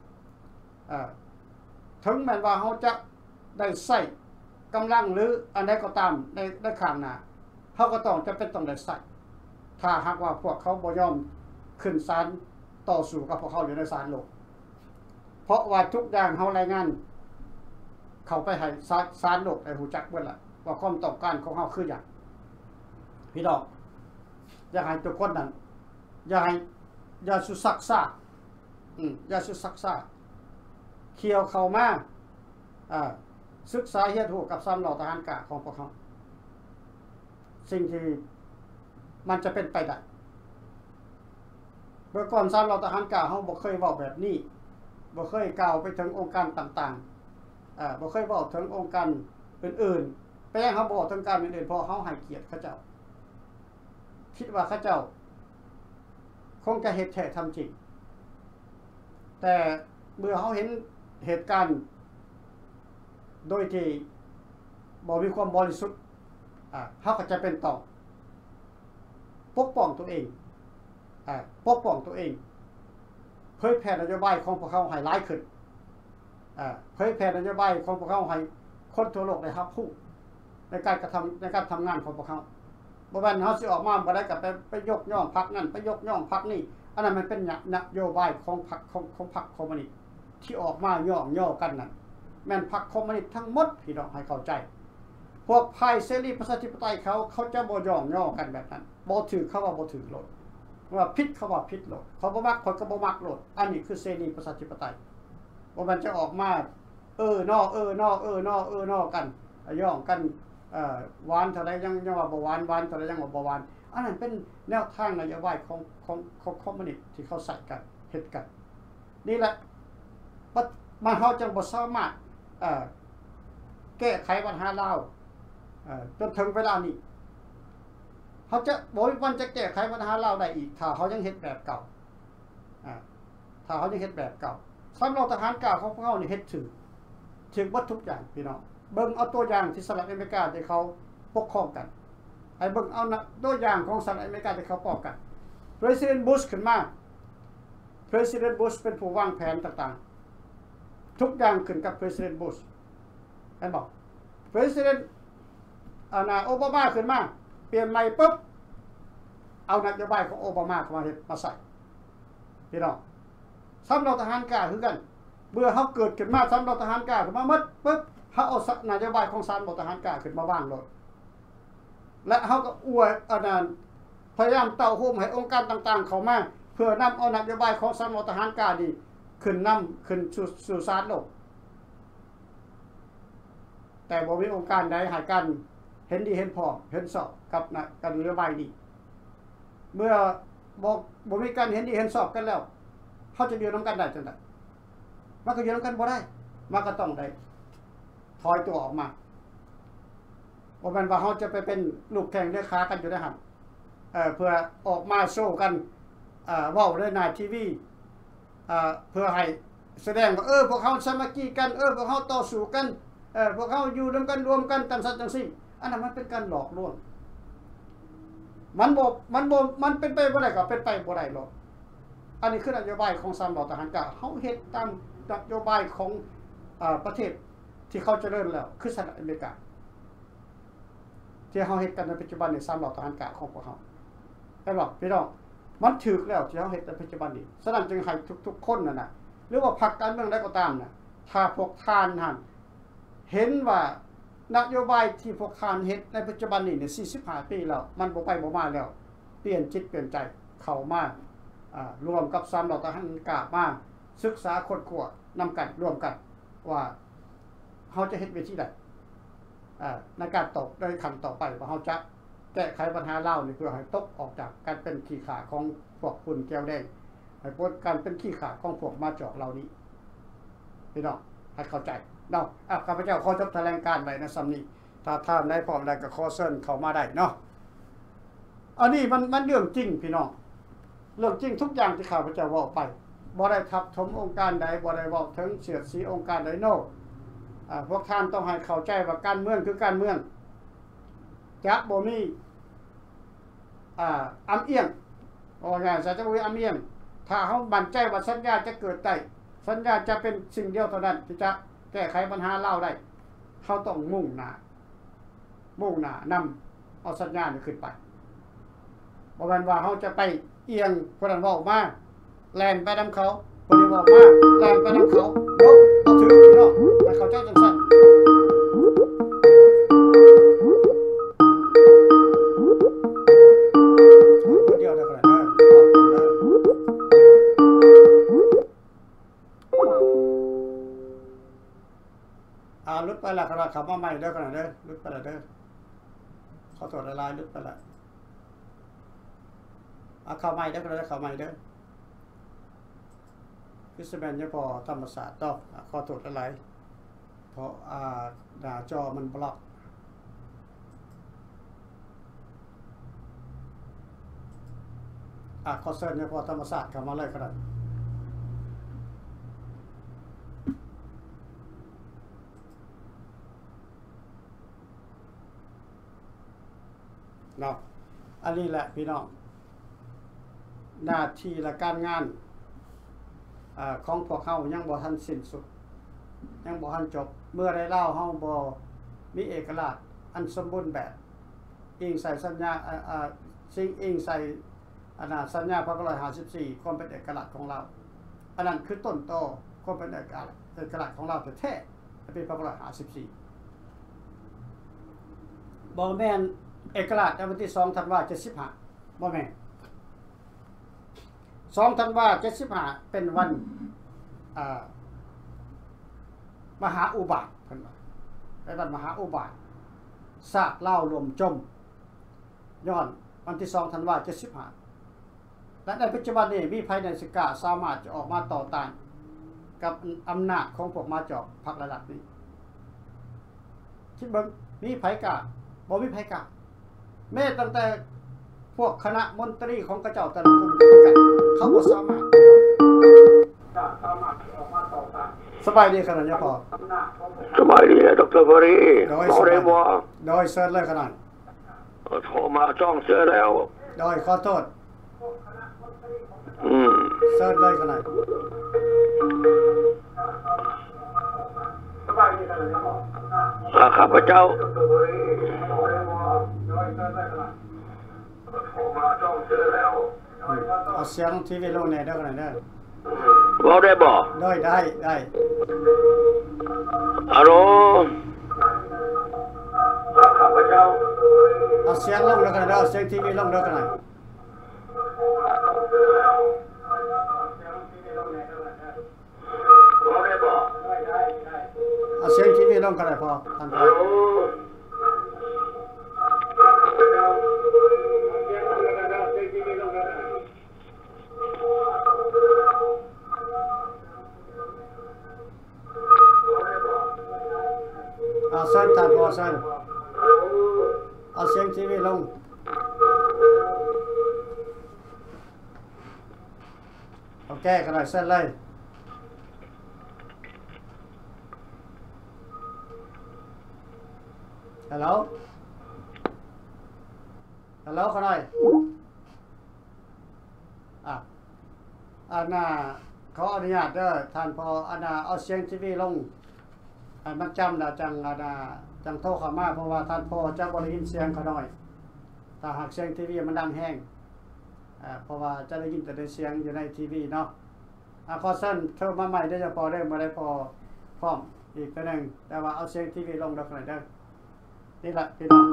ถึงแม้ว่าเฮาจะได้ใช้กำลังหรืออันใดก็ตามในข้างหน้าเฮาก็ต้องได้ใช้ถ้าหากว่าพวกเขาบ่ยอมขึ้นศาลต่อสู้กับพวกเขาอยู่ในศาลโลกเพราะว่าทุกอย่างเฮารายงานเข้าไปให้ศาลโลกได้รู้จักเบิดล่ะว่าความต้องการของเฮาคือหยังพี่น้องอยากให้ทุกคนนั้นอย่าสุซักซ่าอย่าสุซักซ่าเคี่ยวเข้ามาศึกษาเฮียดฮู้กับ3เหล่าทหารกะของพวกเขาสิ่งที่มันจะเป็นไปได้เมื่อก่อน3เหล่าทหารกะเฮาบ่เคยเว้าแบบนี้บ่เคยกล่าวไปถึงองค์การต่างๆบ่เคยเว้าถึงองค์การอื่นๆไปยังเฮาบ่ถึงการอื่นๆเพราะเฮาให้เกียรติเขาเจ้าคิดว่าเขาเจ้าคงจะเฮ็ดแท้ทำจริงแต่เมื่อเขาเห็นเหตุการณ์โดยที่บ่มีความบริสุทธิ์เขาก็จะเป็นต้องปกป้องตัวเองเผยแผ่นโยบายของพวกเขาให้หลายขึ้นเผยแผ่นโยบายของพวกเขาให้คนทั่วโลกได้รับรู้ในการทำงานของพวกเขาบ่แม่นเฮาสิออกมาบ่ได้ก็ไปยกย่องพรรคนั้นไปยกย่องพรรคนี้อันนั้นมันเป็นนโยบายของพรรคของพรรคคอมมิวนิสต์ที่ออกมาย่อกันนั่นแม่นพรรคคอมมิวนิสต์ทั้งหมดพี่น้องให้เข้าใจพวกพายเสรีประชาธิปไตยเขาจะบ่ย่อกันแบบนั้นบ่ถือเขาว่าบ่ถือโลดว่าผิดเขาว่าผิดโลดเขาบ่มักคนก็บ่มักโลดอันนี้คือเสรีประชาธิปไตยบ่มันจะออกมานอกันย่องกันหวานเท่าใดยังว่าบ่หวานเท่าใดยังว่าบ่หวานอันนั้นเป็นแนวทางนโยบายของคอมมิวนิสต์ที่เขาใส่กันเฮ็ดกันนี่แหละมันเฮาจังบ่สามารถแก้ไขปัญหาลาวจนถึงเวลานี้เขาจะบ่มีวันจะแก้ไขปัญหาลาวได้อีกถ้าเขายังเฮ็ดแบบเก่า3เหล่าทหารกล้าของพวกเฮานี่เฮ็ดถึงหมดทุกอย่างพี่น้องเบิ่งเอาตัวอย่างที่สหรัฐอเมริกาที่เขาปกครองกันไอ้เบิ่งเอาตัวอย่างของสหรัฐอเมริกาที่เขาปกครองกัน President Bush ขึ้นมา President Bush เป็นผู้วางแผนต่างๆทุกอย่างขึ้นกับ President Bush เห็นบ่ President โอบามาขึ้นมาเปลี่ยนใหม่ปุ๊บเอานโยบายของโอบามาเข้ามาเฮ็ดมาใส่พี่น้องซ้ำเราทหารกล้าคือกันเมื่อเขาเกิดขึ้นมาซ้ำเราทหารกล้าขึ้นมาหมดปุ๊บเขาเอานโยบายของซ้ำเราทหารกล้าขึ้นมาบ้างเลยและเขาก็อวยพยายามเต่าหุ้มให้องค์การต่างๆเข้ามาเพื่อนำเอานโยบายของซ้ำเราทหารกล้าดีขึ้นสู่ศาลโลกแต่บ่มีองค์การใดให้กันเห็นดีเห็นพอเห็นสอบกับนโยบายดีเมื่อบ่มีการเห็นดีเห็นสอบกันแล้วเขาจะอยู่นำกันได้จังได๋มันก็อยู่นำกันบ่ได้มันก็ต้องได้ถอยตัวออกมาบ่แม่นว่าเฮาจะไปเป็นลูกแข่งเรือขากันอยู่ได้หั่นเพื่อออกมาโชว์กันเว้าในหน้าทีวีเพื่อให้แสดงว่าพวกเฮาสามัคคีกันพวกเฮาต่อสู้กันพวกเฮาอยู่นำกันรวมกันจังซั่นจังซี่อันนั้นมันเป็นการหลอกลวงมันเป็นไปบ่ได้ก็เป็นไปบ่ได้หรอกอันนี้คือนโยบายของสามเหล่าทหารกล้าเฮาเฮ็ดตามนโยบายของประเทศที่เขาเจริญแล้วคือสหรัฐอเมริกาที่เฮาเฮ็ดกันในปัจจุบันนี้สามเหล่าทหารกล้าของพวกเฮาได้บ่พี่น้องมันถูกแล้วที่เฮาเฮ็ดในปัจจุบันนี้ฉะนั้นจึงให้ทุกๆคนนั่นน่ะหรือว่าพรรคการเมืองใดก็ตามน่ะถ้าพวกท่านหั่นเห็นว่านโยบายที่พวกท่านเฮ็ดในปัจจุบันนี้เนี่ย45ปีแล้วมันบ่ไปบ่มาแล้วเปลี่ยนจิตเปลี่ยนใจเข้ามารวมกับ3เหล่าทหารกล้ามาศึกษาค้นคว้านำกันร่วมกันว่าเฮาจะเฮ็ดวิธีใดในการตกในขั้นต่อไปว่าเฮาจะแก้ไขปัญหาลาวนี่เพื่อให้ตกออกจากการเป็นขี้ข่าของพวกคุณแก้วแดงให้พ้นการเป็นขี้ข่าของพวกมาจอกเหล่านี้พี่น้องให้เข้าใจเนาะข้าพเจ้าขอจบแถลงการณ์ไว้ในซ้ำนี้ถ้าท่านได้พร้อมได้ก็ขอเชิญเข้ามาได้เนาะอันนี้มันเรื่องจริงพี่น้องเรื่องจริงทุกอย่างที่ข้าพเจ้าเว้าไปบ่ได้ทับถมองค์การใดบ่ได้เว้าถึงเสียดสีองค์การใดโน่พวกท่านต้องให้เข้าใจว่าการเมืองคือการเมืองจะบ่มีอำเอียงว่าจะบ่มีอำเอียงถ้าเฮามั่นใจว่าสัญญาจะเกิดได้สัญญาจะเป็นสิ่งเดียวเท่านั้นที่จะแก้ไขปัญหาลาวได้เขาต้องมุ่งหน้านำเอาสัญญาณขึ้นไปบ่แม่นว่าเฮาจะไปเอียงคนนั้นเว้ามาแล่นไปนำเขาคนนี้เว้ามาแล่นไปนำเขาเอาถือพี่น้องให้เข้าใจจังซั่นคนเดียวได้ขนาดนั้นลุดไปละครับขับมาใหม่เด้อขนาดเด้อลุดไปละเด้อขอตรวจละลายลุดไปละเข้าใหม่เด้อขนาดเด้อเข้าใหม่เด้อคือสแมนยังพอธรรมศาสตร์ต้องขอตรวจละลายเพราะหน้าจอมันบล็อกขอเชิญยังพอธรรมศาสตร์เข้ามาเลยขนาดเนาะอันนี้แหละพี่น้องหน้าที่และการงานของพวกเขายังบ่ทันสิ้นสุดยังบ่ทันจบเมื่อได้เล่าเฮาบ่มีเอกราชอันสมบูรณ์แบบอิงใส่สัญญาสิ่งอิงใส่สัญญาพรรค154ความเป็นเอกราชของเราอันนั้นคือต้นตอความเป็นเอกราชของเราแท้ๆเป็นพรรค154บ่แม่นเอกราชในวันที่2ธันวาคม75บ่แม่น2ธันวาคม75เป็นวันมหาอุบาทเพิ่นว่าเป็นวันมหาอุบาทซากเล่ารวมจมย้อนวันที่2ธันวาคม75และในปัจจุบันนี้มีภายในสิกาสามารถจะออกมาต่อต้านกับอำนาจของพวกมาจอกพรรคระดับนี้คิดเบิ่งมีไผกล้าบ่มีไผกล้าแม้ตั้งแต่พวกคณะมนตรีของกระเจ้าแต่ละกลุ่มกันเขาบ่สามารถออกมาต่อต้านสบายดีขนาดนี้พอสบายดีดร.บรีโดยเซิร์ชเลยขนาดโทรมาจ้องเสื้อแล้วโดยขอโทษเซิร์ชเลยขนาดข้าพเจ้าเอาเสียงทีวีลงแน่เด้อกันเด้อเว้าได้บ่ได้ฮัลโหลข้าพเจ้าเอาเสียงลงเด้อกันเด้อเสียงทีวีลงเด้อกันเอาเสียงทีวีลงกันได้พอท่านพอเส้นท่านพอเส้นเอาเสียงทีวีลงเอาแก้กันหน่อยเส้นเลยฮัลโหลเขาหน่อยอันน่ะเขาอนุญาตเด้อท่านพออันน่ะเอาเสียงทีวีลงมันจำนะจังโทรเข้ามาเพราะว่าท่านพ่อจะบ่ได้ยินเสียงเขาหน่อยถ้าหากเสียงทีวีมันดังแห้งเพราะว่าจะได้ยินแต่เสียงอยู่ในทีวีเนาะขอเส้นโทรมาใหม่ได้จะพอได้บ่ได้พอพร้อมอีกตัวนึงแต่ว่าเอาเสียงทีวีลงแล้วกันเด้อนี่ล่ะพี่น้อง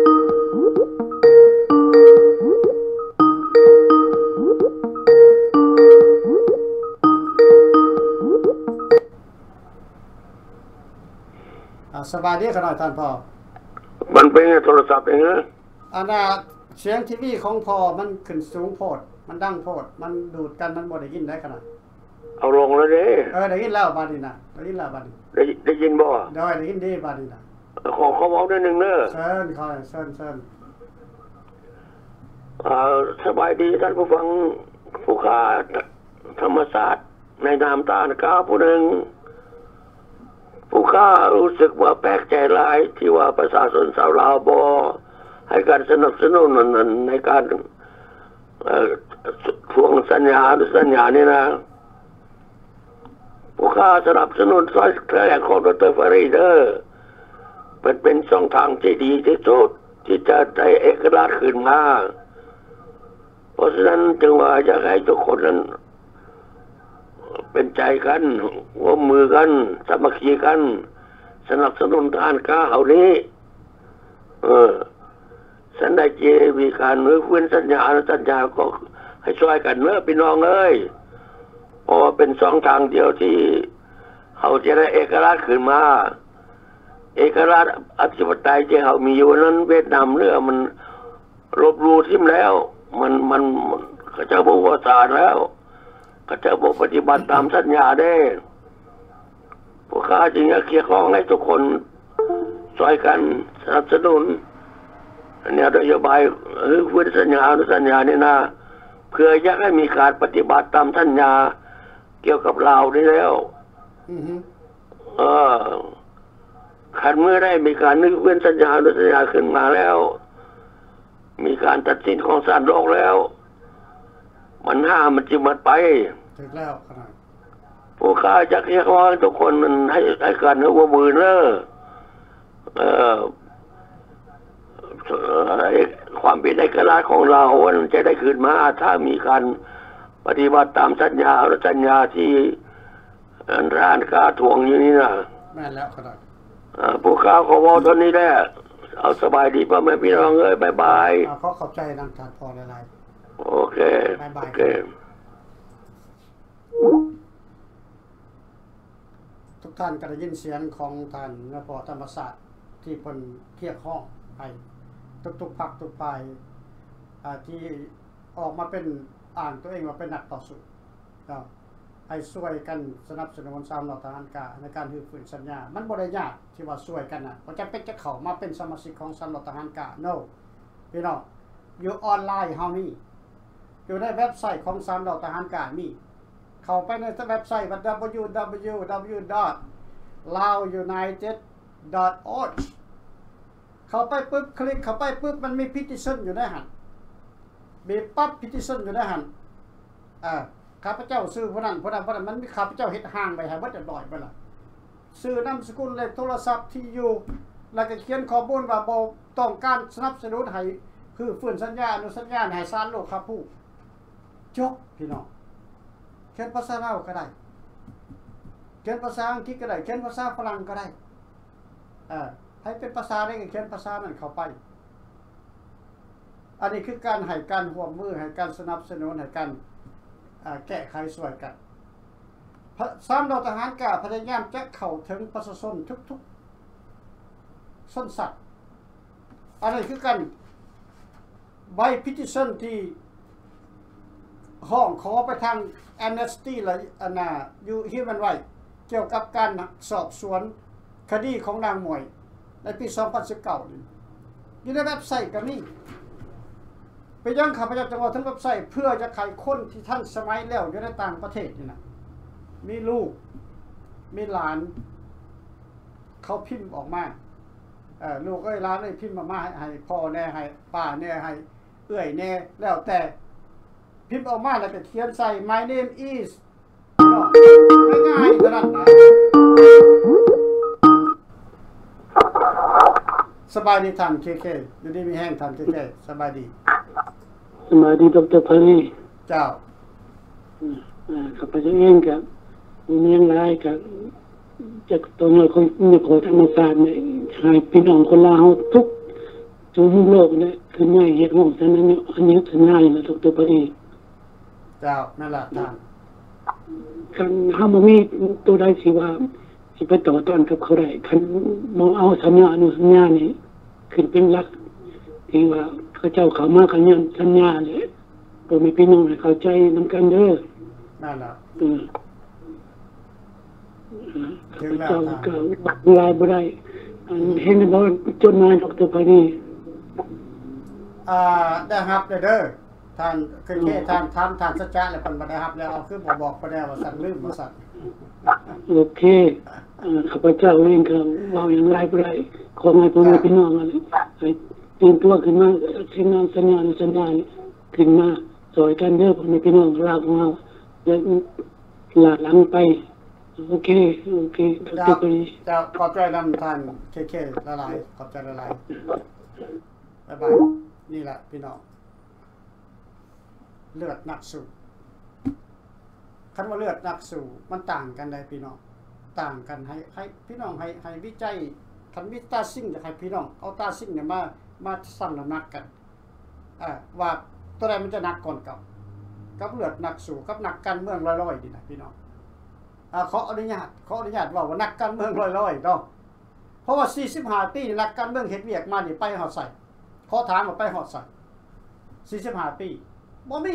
สบายดีขนาดท่านพ่อมันเป็นโทรศัพท์เองนะอันน่ะเสียงทีวีของพ่อมันขึ้นสูงโพดมันดังโพดมันดูดกันมันบ่ได้ยินได้ขนาดเอาลงแล้วเด้ได้ยินแล้วบาดนี้น่ะได้ยินแล้วบาดนี้ได้ยินบ่ได้ยินดีบาดนี้น่ะขอบอกได้นึงเด้อเชิญสบายดีท่านผู้ฟังผู้ค้าธรรมศาสตร์ในนามตาลกาผู้นึงผู้ข้ารู้สึกว่าแปลกใจหลายที่ว่าประชาชนชาวลาวบ่ให้การสนับสนุนในการทวงสัญญานี่นะผู้ข้าสนับสนุนซอยแรกของดร.ฟารีเดอร์เป็นช่องทางที่ดีที่สุดที่จะได้เอกราชขึ้นมาเพราะฉะนั้นจึงว่าอยากให้ทุกคนนั้นเป็นใจกันร่วมมือกันสามัคคีกันสนับสนุนทานค้าเหล่านี้สันได้เจมีการรื้อฟื้นสัญญาก็ให้ช่วยกันเนื้อพี่น้องเลยเพราะว่าเป็นสองทางเดียวที่เขาจะได้เอกราชขึ้นมาเอกราชอธิปไตยที่เขามีอยู่นั้นเวียดนามเนื้อมันลบลู่ทิ่มแล้วมันเขาจะบอกว่าสาแล้วก็จะบอกปฏิบัติตามสัญญาได้พวกข้าจึงอยากเรียกร้องให้ทุกคนช่วยกันสนับสนุนอันนี้นโยบายฟื้นสัญญานี่นะเพื่ออยากให้มีการปฏิบัติตามสัญญาเกี่ยวกับเราได้แล้วขันเมื่อได้มีการนึกเว้นสัญญาขึ้นมาแล้วมีการตัดสินของศาลโลกแล้วมันมันจะหมดไปถึงแล้วขนาดผู้ข้าจะเรียกร้องทุกคนมันให้การร่วมมือเนอะความเป็นเอกราชของเรามันจะได้ขึ้นมาถ้ามีการปฏิบัติตามสัญญาที่ร้านค้าทวงอยู่นี่นะแม่นแล้วขนาดผู้ข้าขอบอกตอนนี้แหละเอาสบายดีป่ะแม่พี่น้องเอ้ยบายบายขอบใจนางทานพอหลายโอเคโอเคทุกท่านก็ได้ยินเสียงของท่านนพธรรมศาสตร์ที่เพิ่นเรียกร้องให้ทุกพรรคทุกฝ่ายที่ออกมาเป็นตัวเองว่าเป็นนักต่อสู้ให้ช่วยกันสนับสนุน3เหล่าทหารกาในการรื้อฟื้นสัญญามันบ่ได้ยากที่ว่าช่วยกันน่ะบ่จำเป็นจะเข้ามาเป็นสมาชิกของ3เหล่าทหารกา no พี่น้องอยู่ออนไลน์เฮานี่อยู่ในเว็บไซต์ของ3เหล่าทหารกามีเข้าไปในเว็บไซต์ www.laounited.org เข้าไปปุ๊บคลิกเข้าไปปุ๊บมันมี petition อยู่ในหั่นมีปั๊บ petition อยู่ในหั่นข้าพเจ้าซื้อผู้นั้นมันมีข้าพเจ้าเฮ็ดห่างไปให้เบิดเรียบร้อยไปล่ะซื้อนามสกุลเลขโทรศัพท์ที่อยู่แล้วก็เขียนข้อมูลว่าบ่ต้องการสนับสนุนให้คือฟื้นสัญญาอนุสัญญาให้ศาลโลกครับผู้เจบพี่น้องเขียนภาษาลาวก็ได้เขียนภาษาอังกฤษก็ได้เขียนภาษาฝรั่งก็ได้ให้เป็นภาษาได้ก็เขียนภาษานั้นเข้าไปอันนี้คือการให้การร่วมมือให้การสนับสนุนให้การแก้ไขช่วยกัน3ดาวทหารกล้าพยายามจะเข้าถึงประชาชนทุกๆส้นสัตว์อันนี้คือการใบ petition ที่ห้องขอไปทาง Amnesty และHuman Rights เกี่ยวกับการสอบสวนคดีของนางหมวยในปี 2019 นี่อยู่ในเว็บไซต์ก็มีไปยังข้าพเจ้าจังหวัดทั้งเว็บไซต์เพื่อจะไขคนที่ท่านสมัยแล้วอยู่ในต่างประเทศนี่นะมีลูกมีหลานเขาพิมพ์ออกมาลูกหลานพิมพ์มาให้พ่อแน่ให้ป้าแน่ให้เอื้อยแน่แล้วแต่พิมพ์ออกมาแล้วก็เขียนใส่ my name is ง่ายๆเท่านั้นนะสบายดีท่านเคอยู่ดีมีแห้งท่านเคสบายดีสบายดีดร.พลีเจ้าข้าพเจ้าเองกับมีอย่างไรกับจากตัวเราของธรรมศาสตร์เนี่ยให้พี่น้องคนลาวทุกโลกเนี่ยคือง่ายเหตุของท่านนั้นอันนี้ถึงง่ายนะดร.พลีเจ้านั่นแหละท่านกันถ้ามันมีตัวใดสิว่าสิไปต่อต้านกับเขาได้คันมองเอาสัญญาสัญญานี่ขึ้นเป็นหลักที่ว่าเขาเจ้าเขามากันยันสัญญาเลยตัวมีพี่น้องให้เข้าใจนำกันเด้อนั่นแหละเจ้าก็บักลายบ่ได้เห็นบ่จดหมายดร.พลีได้รับเด้อท่านคือท่านทำท่านสัจจะแล้วเพิ่นบ่ได้รับแล้วเอาคือบอกบ่ได้ว่าสั่นลืมบ่สั่นโอเคข้าพเจ้าเองก็เว้าอย่างไรบ่ได้ขอให้พ่อแม่พี่น้องอะไรให้ตื่นตัวขึ้นมาสิ่งนั้นสัญญาขึ้นมาสอยกันเด้อพ่อแม่พี่น้องลาวของเราอย่าหลังไปโอเคดร.พลีเจ้าขอบใจนำท่านเคละลายขอบใจละลายบ๊ายบายนี่แหละพี่น้องเลือดนักสู้คันว่าเลือดนักสู้มันต่างกันได้พี่น้องต่างกันให้พี่น้องให้วิจัยคันมีตาซิ่งจะให้พี่น้องเอาตาซิ่งเนี่ยมาสั่งน้ำหนักกันว่าตัวใดมันจะหนักก่อนกับเลือดนักสู้กับนักการเมืองลอยๆนี่นะพี่น้องขออนุญาตว่านักการเมืองลอยๆเนาะเพราะว่า45ปีนักการเมืองเฮ็ดเวียกมานี่ไปฮอดใส่ขอถามว่าไปฮอดใส่45ปีบ่มี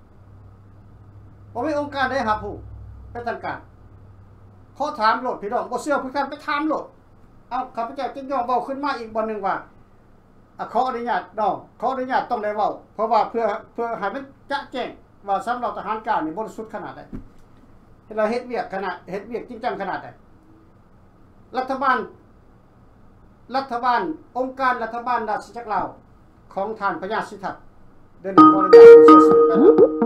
องค์การได้ครับผู้เป็นทางการขอถามโลดพี่น้องบ่เชื่อผู้การไปถามโลดเอาข้าพเจ้าจึงยอมเว้าขึ้นมาอีกบ่นึงว่าขออนุญาตน้องขออนุญาตต้องได้เว้าเพราะว่าเพื่อให้มันจะแจ้งว่าสำหรับทหารกล้านี่บริสุทธิ์ขนาดใดเราเฮ็ดเวียกจริงจังขนาดใดรัฐบาลองค์การรัฐบาลราชจักรลาวของท่านพญาสิทธัตถ์เดินขออนุญาตเสียชีวิตไป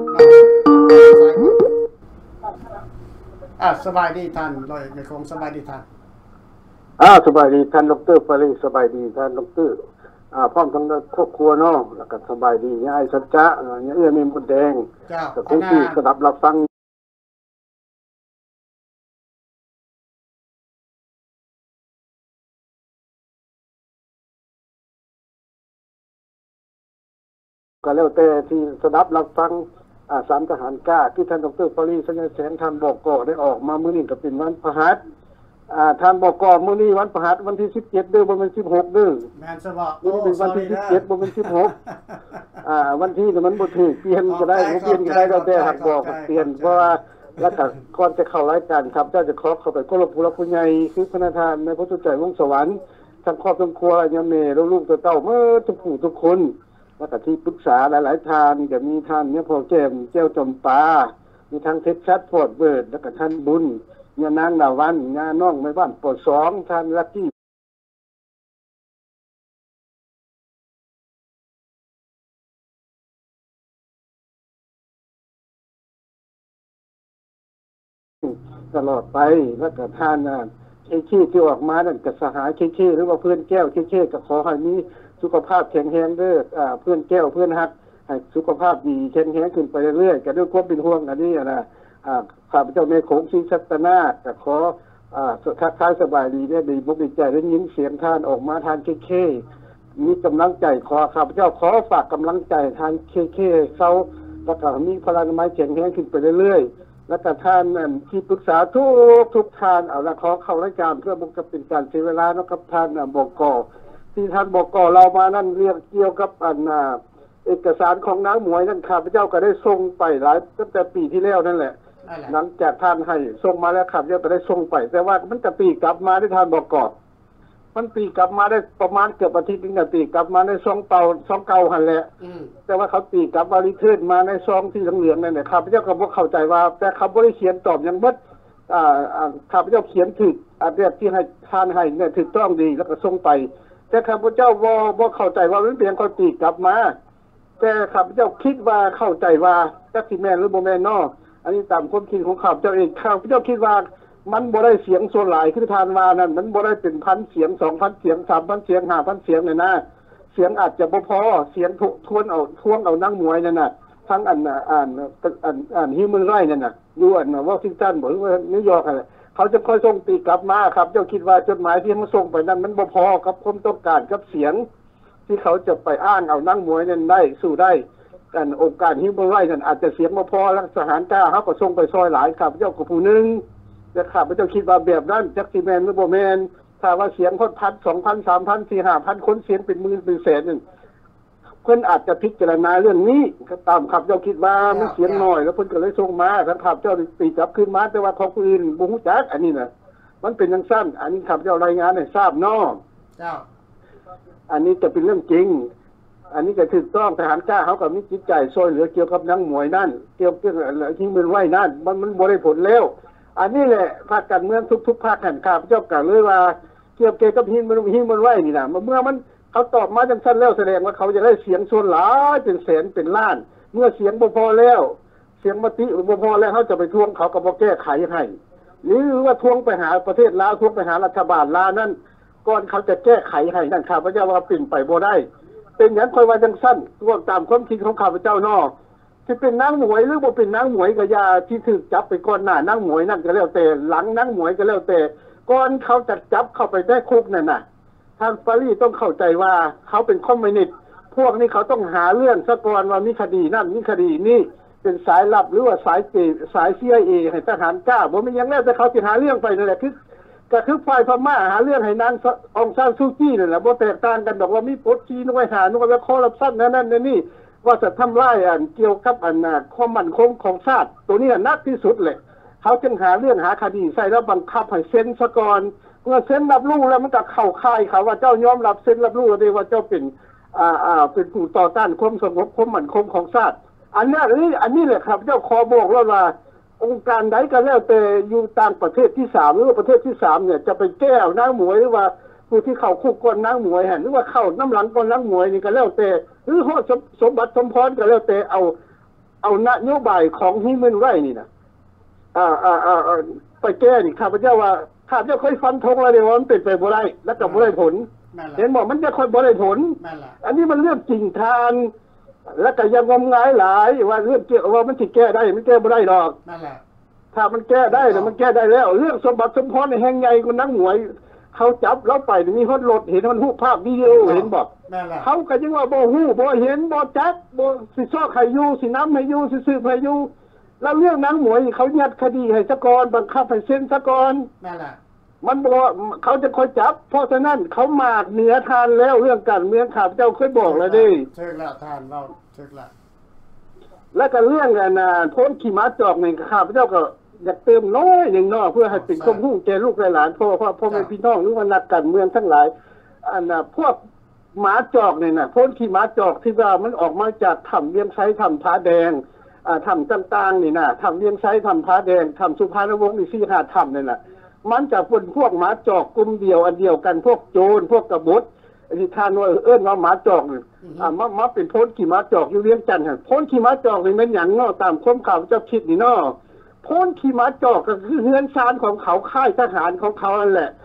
แล้วสบายดีท่านลอยในคงสบายดีท่านสบายดีท่านดร.พลีสบายดีท่านดร.พร้อมทั้งครอบครัวเนาะแล้วก็สบายดียายสัจจะยายมีมดแดงกับผู้ที่สดับรับฟังก็แล้วแต่ที่สดับรับฟัง3ทหารกล้าที่ท่านดร.พลีสัญญาแสนท่านบอกก่อได้ออกมามื้อนี้ก็เป็นวันพฤหัสท่านบอกก่อมื้อนี้วันพฤหัสวันที่17เด้อบ่แม่น16เด้อแม่นซะบ่มื้อนี้เป็นวันที่17บ่แม่น16วันที่มันบ่ถูกเปลี่ยนก็ได้บ่เปลี่ยนก็ได้แล้วแต่หักบอกเปลี่ยนเพราะว่าแล้วก็ก่อนจะเข้ารายการครับเจ้าจะขอเข้าไปเคารพผู้ใหญ่คือพระทานในพระสุใจวงศ์สวรรค์ทั้งครอบครัวยามแม่ลูกๆเต้าเมื่อทุกผู้ทุกคนแล้วก็ที่ปรึกษาหลายๆท่านก็มีท่านเนี่ยพ่อแก้มเจ้าจำปามีทั้งเท็กซัสฟอร์ตเวิร์ดแล้วก็ท่านบุญเนี่ยนางดาวันงานน้องในบ้านปอ2ท่านลักกี้ตลอดไปแล้วก็ท่านที่ออกมานั่นก็สหายหรือว่าเพื่อนแก้วก็ขอให้มีสุขภาพแข็งแรงเด้อเพื่อนแก้วเพื่อนฮักให้สุขภาพดีเข้มแข็งขึ้นไปเรื่อยๆก็ด้วยความเป็นห่วงอันนี้นะข้าพเจ้าในโขงศรีสัตนาก็ขอทักทายสบายดีได้ดีมุกดีใจได้ยินเสียงท่านออกมาทานเคมีกำลังใจขอข้าพเจ้าขอฝากกำลังใจทานเคเขาแล้วก็มีพลังไม้แข็งแรงขึ้นไปเรื่อยๆแล้วก็ท่านที่ปรึกษาทุกท่านเอาละขอเข้ารายการเพื่อมันจะเป็นการเสียเวลานะครับท่านบก.ที่ท่านบก.เรามานั่นเรียกเกี่ยวกับเอกสารของนางหมวยนั่นข้าพเจ้าก็ได้ส่งไปหลายตั้งแต่ปีที่แล้วนั่นแหละหลังจากท่านให้ส่งมาแล้วข้าพเจ้าก็ได้ส่งไปแต่ว่ามันจะตีกลับมาได้ท่านบก.มันตีกลับมาได้ประมาณเกือบอาทิตย์นึงตีกลับมาในซองเก่าหันแหละแต่ว่าเขาตีกลับวารีเทิร์นมาในซองที่เหลืองๆนั่นแหละข้าพเจ้าก็บ่เข้าใจว่าแต่เขาบ่ได้เขียนตอบอย่างเบิดข้าพเจ้าเขียนถูกอันเรียกที่ให้ท่านให้เนี่ยถูกต้องดีแล้วก็ส่งไปแต่ข้าพเจ้าบ่เข้าใจว่ามันเป็นเขาตีกลับมาแต่ข้าพเจ้าคิดว่าเข้าใจว่าจักสิแม่นหรือบ่แม่นเนาะอันนี้ตามความคิดของข้าพเจ้าเองข้าพเจ้าคิดว่ามันบ่ได้เสียงส่วนหลายคือทานว่านั่นมันบ่ได้เป็น1,000 เสียง 2,000 เสียง 3,000 เสียง 5,000 เสียงเลยนะเสียงอาจจะบ่พอเสียงทวนเอานางมวยนั่นน่ะทั้งHuman Rightsนั่นน่ะอยู่วอชิงตันบ่หรือว่านิวยอร์กอะไรเขาจะค่อยส่งตีกลับมาครับเจ้าคิดว่าจดหมายที่มันส่งไปนั้นมันบ่พอกับความต้องการกับเสียงที่เขาจะไปอ้างเอานางมวยนั่นได้สู้ได้องค์การHuman Rightsนั่นอาจจะเสียงบ่พอแล้วทหารกล้าเฮาก็ส่งไปซอยหลายครับเจ้าก็ผู้นึงแต่ข้าพเจ้าคิดว่าแบบนั้นจักสิแม่นหรือบ่แม่นถ้าว่าเสียงคน 1,000 2,000 3,000 4,000 5,000 คนเสียงเป็นหมื่นเป็นแสนนั่นเพิ่นอาจจะพิจารณาเรื่องนี้ก็ตามข้าพเจ้าคิดว่ามันเสียงน้อยแล้วเพิ่นก็เลยส่งมาทั้งข้าพเจ้าตีกลับขึ้นมาแต่ว่าของผู้อื่นบ่ฮู้จักอันนี้น่ะมันเป็นจังซั่นอันนี้ข้าพเจ้ารายงานให้ทราบเนาะเจ้าอันนี้จะเป็นเรื่องจริงอันนี้ก็ถูกต้องทหารกล้าเขาก็มีจิตใจช่วยเหลือเกี่ยวกับนางมวยนั่นเกี่ยวกับที่มันไว้นั่นมันบ่ได้ผลแล้วอันนี้แหละภาคการเมืองทุกภาคแห่งข้าพเจ้ากล่าวเลยว่าเกี่ยวกับหินมันไว้นี่นะเมื่อมันเขาตอบมาจังซั่นแล้วแสดงว่าเขาจะได้เสียงส่วนหลายเป็นแสนเป็นล้านเมื่อเสียงบ่พอแล้วเสียงมติบ่พอแล้วเขาจะไปทวงเขาก็บ่แก้ไขให้หรือว่าทวงไปหาประเทศลาวทวงไปหารัฐบาลลาวนั่นก่อนเขาจะแก้ไขให้นั่นข้าพเจ้าว่าปิ่นไปบ่ได้เป็นอย่างค่อยว่าจังซั่นตัวตามความคิดของข้าพเจ้าเนาะที่เป็นนางหมวยหรือบ่เป็นนางหมวยก็อย่าที่ถูกจับไปก่อนหน้านางหมวยนั่นก็แล้วแต่หลังนางหมวยก็แล้วแต่ก่อนเขาจะจับเข้าไปได้คุกนั่นน่ะทางปารีสต้องเข้าใจว่าเขาเป็นคอมมิวนิสต์พวกนี้เขาต้องหาเรื่องซะก่อนว่ามีคดีนั่นมีคดีนี่เป็นสายลับหรือว่าสายCIA ให้ทหารกล้าบ่มีหยังแล้วแต่เขาสิหาเรื่องไปนั่นแหละคือฝ่ายพม่าหาเรื่องให้นางองซานซูจีนั่นแหละบ่แตกต่างกันดอกว่ามีปดชีนไว้หานึกว่าคอร์รัปชันนั่นนี่ว่าจะทำลายเกี่ยวกับความมั่นคงของชาติตัวนี้หนักที่สุดเลยเขาจึงหาเรื่องหาคดีใส่แล้วบังคับให้เซ็นซะก่อนเมื่อเซ็นรับรู้แล้วมันก็เข้าข่ายเขาว่าเจ้ายอมรับเซ็นรับรู้ได้ว่าเจ้าเป็นผู้ต่อต้านความสงบความมั่นคงของชาติอันนี้แหละครับเจ้าขอบอกแล้วว่าองค์การใดก็แล้วแต่อยู่ต่างประเทศที่3หรือว่าประเทศที่3เนี่ยจะไปแก้นางหมวยหรือว่าผู้ที่เข้าคุกก่อนนางหมวยหรือว่าเข้าน้ำหลังก่อนนางหมวยนี่ก็แล้วแต่หรือสมบัติสมพรก็แล้วแต่เอานโยบายของHuman Rightsนี่นะไปแก้นี่ข้าพเจ้าว่าข้าพเจ้าเคยฟันธงแล้วว่ามันเป็นไปบ่ได้และก็บ่ได้ผลเห็นบอกมันจะค่อยบ่ได้ผลอันนี้มันเรื่องจริงทานแล้วก็ยังงมงายหลายว่าเรื่องเกี่ยวว่ามันสิแก้ได้มันแก้บ่ได้ดอกนั่นแหละถ้ามันแก้ได้มันแก้ได้แล้วเรื่องสมบัติสมพรในแห่งใหญ่กว่านางหมวยเขาจับแล้วไปมีฮอดรถเห็นมันรูปภาพวิดีโอเห็นบอกเขาก็ยังว่าบ่ฮู้บ่เห็นบ่จักบ่สิซอกให้อยู่สินำให้อยู่สิสืบให้อยู่แล้วเรื่องนางหมวยเขายัดคดีให้ซะก่อนบังคับให้เซ็นซะก่อนนั่นแหละมันบ่เขาจะคอยจับเพราะฉะนั้นเขามากเหนือทานแล้วเรื่องการเมืองข้าพเจ้าเคยบอกแล้วดิเชิญละทานเราเชิญละแล้วก็เรื่องพ้นขี่ม้าจอกนี่ข้าพเจ้าก็อยากเติมน้อยหนึ่งเนาะเพื่อให้เป็นความรู้แก่ลูกหลานพ่อแม่พี่น้องหรือว่านักการเมืองทั้งหลายพวกหมาจอกนี่น่ะพ้นขี่ม้าจอกที่ว่ามันออกมาจากถ้ำเลี้ยงไซถ้ำผาแดงถ้ำต่างๆนี่น่ะถ้ำเลี้ยงไซถ้ำผาแดงถ้ำสุพรรณวงศ์นี่4 5ถ้ำนี่น่ะมันจะเป็นพวกหมาจอกกลุ่มเดียวอันเดียวกันพวกโจรพวกกบฏที่ท่านว่าว่าหมาจอกมาเป็นพ้นขี่ม้าจอกอยู่เลี้ยงจันทร์พ้นขี่ม้าจอกนี่มันหยังเนาะตามความข่าวเจ้าคิดนี่เนาะพ้นขี่ม้าจอกก็คือเฮือนซานของเขาค่ายทหารของเขานั่นแหละ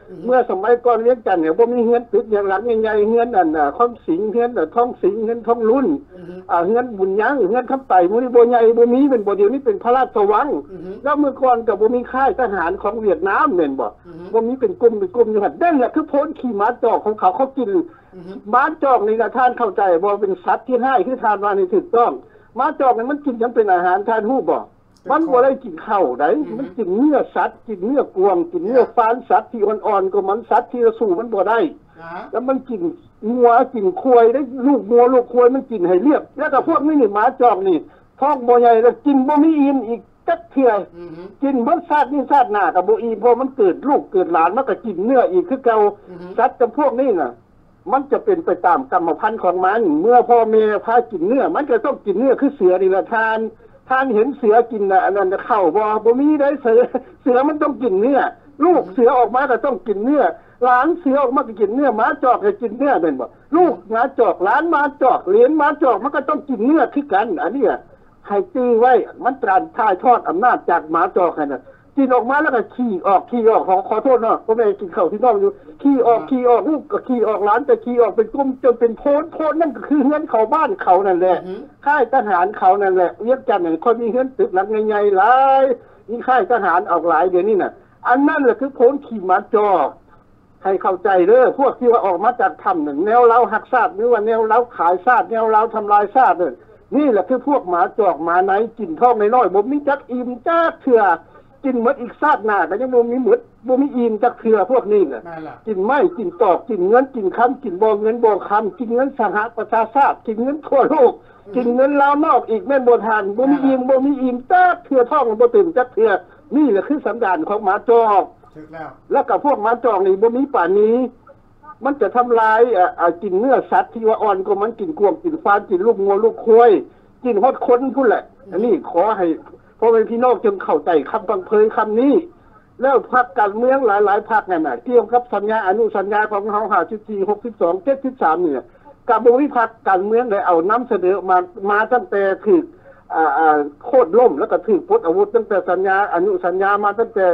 เมื่อสมัยก่อนเวียงจันทน์เนี่ยบ่มีเฮือนตึกอย่างหลังใหญ่ๆเฮือนนั่นน่ะคอมสิงเฮือนท้องสิงเฮือนท้องรุ่นเฮือนบุญยังเฮือนคำไต่มื้อนี้บ่ใหญ่บ่มีเป็นบ่เดียวนี้เป็นพระราชวังแล้วเมื่อก่อนก็บ่มีค่ายทหารของเวียดนามแม่นบ่บ่มีเป็นกลุ่มอยู่หั่นนั่นแหละคือโพนขี่ม้าจอกของเขากินม้าจอกนี่ล่ะท่านเข้าใจบ่เป็นสัตว์ที่ให้คือท่านว่านี่ถูกต้องม้าจอกนี่มันกินยังเป็นอาหารท่านฮู้บ่มันบ่ได้กินข้าวได้มันกินเนื้อสัตว์กินเนื้อกวางกินเนื้อฟานสัตว์ที่อ่อนๆก็มันสัตว์ที่สู้มันบ่ได้แล้วมันกินงัวกินควายได้ลูกงัวลูกควายมันกินให้เรียบแล้วก็พวกนี้นี่หมาจอกนี่ท้องบ่ใหญ่แล้วกินบ่มีอิ่มอีกจักเทื่อกินเบิดชาตินี้ชาติหน้าก็บ่อิ่มเพราะมันเกิดลูกเกิดหลานมันก็กินเนื้ออีกคือเก่าสัตว์จำพวกนี้น่ะมันจะเป็นไปตามกรรมพันธุ์ของมันเมื่อพ่อแม่พากินเนื้อมันก็ต้องกินเนื้อคือเสือนี่ล่ะท่านเห็นเสือกินน่ะอันนั้นเข้าบ่มีได้เสือมันต้องกินเนื้อลูกเสือออกมาก็ต้องกินเนื้อหลานเสือออกมาก็กินเนื้อหมาจอกก็กินเนื้อเป็นบ่ลูกหมาจอกหลานหมาจอกเหลนหมาจอกมันก็ต้องกินเนื้อคือกันอันนี้ให้ตื้อไว้มันตรัสถ่ายทอดอำนาจจากหมาจอกให้น่ะกินออกมาแล้วก็ขี้ออกขอโทษเนาะบ่แม่กินข้าวที่น้องอยู่ขี้ออกลูกก็ขี้ออกหลานก็ขี้ออกเป็นกลุ่มจนเป็นโพนนั่นก็คือเฮือนเขาบ้านเขานั่นแหละค่ายทหารเขานั่นแหละเวียงจันทน์เนี่ยคนมีเฮือนตึกหลังใหญ่ๆหลายมีค่ายทหารออกหลายเดี๋ยวนี้น่ะอันนั้นแหละคือโพนขี่หมาจอกให้เข้าใจเด้อพวกที่ว่าออกมาจากถ้ำนั่นแนวเล้าหักซาดหรือว่าแนวเล้าขายซาดแนวเล้าทำลายซาดนี่แหละคือพวกหมาจอกหมาไหนกินท้องน้อยๆบ่มีจักอิ่มจักเถื่อกินหมดอีกชาติหน้าก็ยังบ่มีหมดบ่มีอิ่มจักเถื่อพวกนี้น่ะกินไม้กินตอกกินเงินกินคำกินบ่เงินบ่คำกินเงินสหประชาชาติกินเงินทั่วโลกกินเงินลาวนอกอีกแม่นบ่ทานบ่มีอิ่มจักเถื่อท้องบ่ตื่นจักเถื่อนี่แหละคือสันดานของหมาจอกแล้วก็พวกหมาจอกนี่บ่มีป่านนี้มันจะทำลายกินเนื้อสัตว์ที่ว่าอ่อนก็มันกินกวางกินฟานกินลูกงัวลูกควายกินฮอดคนพุ่นแหละอันนี้ขอให้พ่อแม่พี่น้องจงเข้าใจคำบังเพยคำนี้แล้วพรรคการเมืองหลายๆพรรคนั่นน่ะเกี่ยวกับสัญญาอนุสัญญาของเฮา54 62 73เนี่ยกับบ่มีพรรคการเมืองได้เอานำเสนอมาตั้งแต่ถึกโคตรล่มแล้วก็ถึกปลดอาวุธตั้งแต่สัญญาอนุสัญญามาตั้งแต่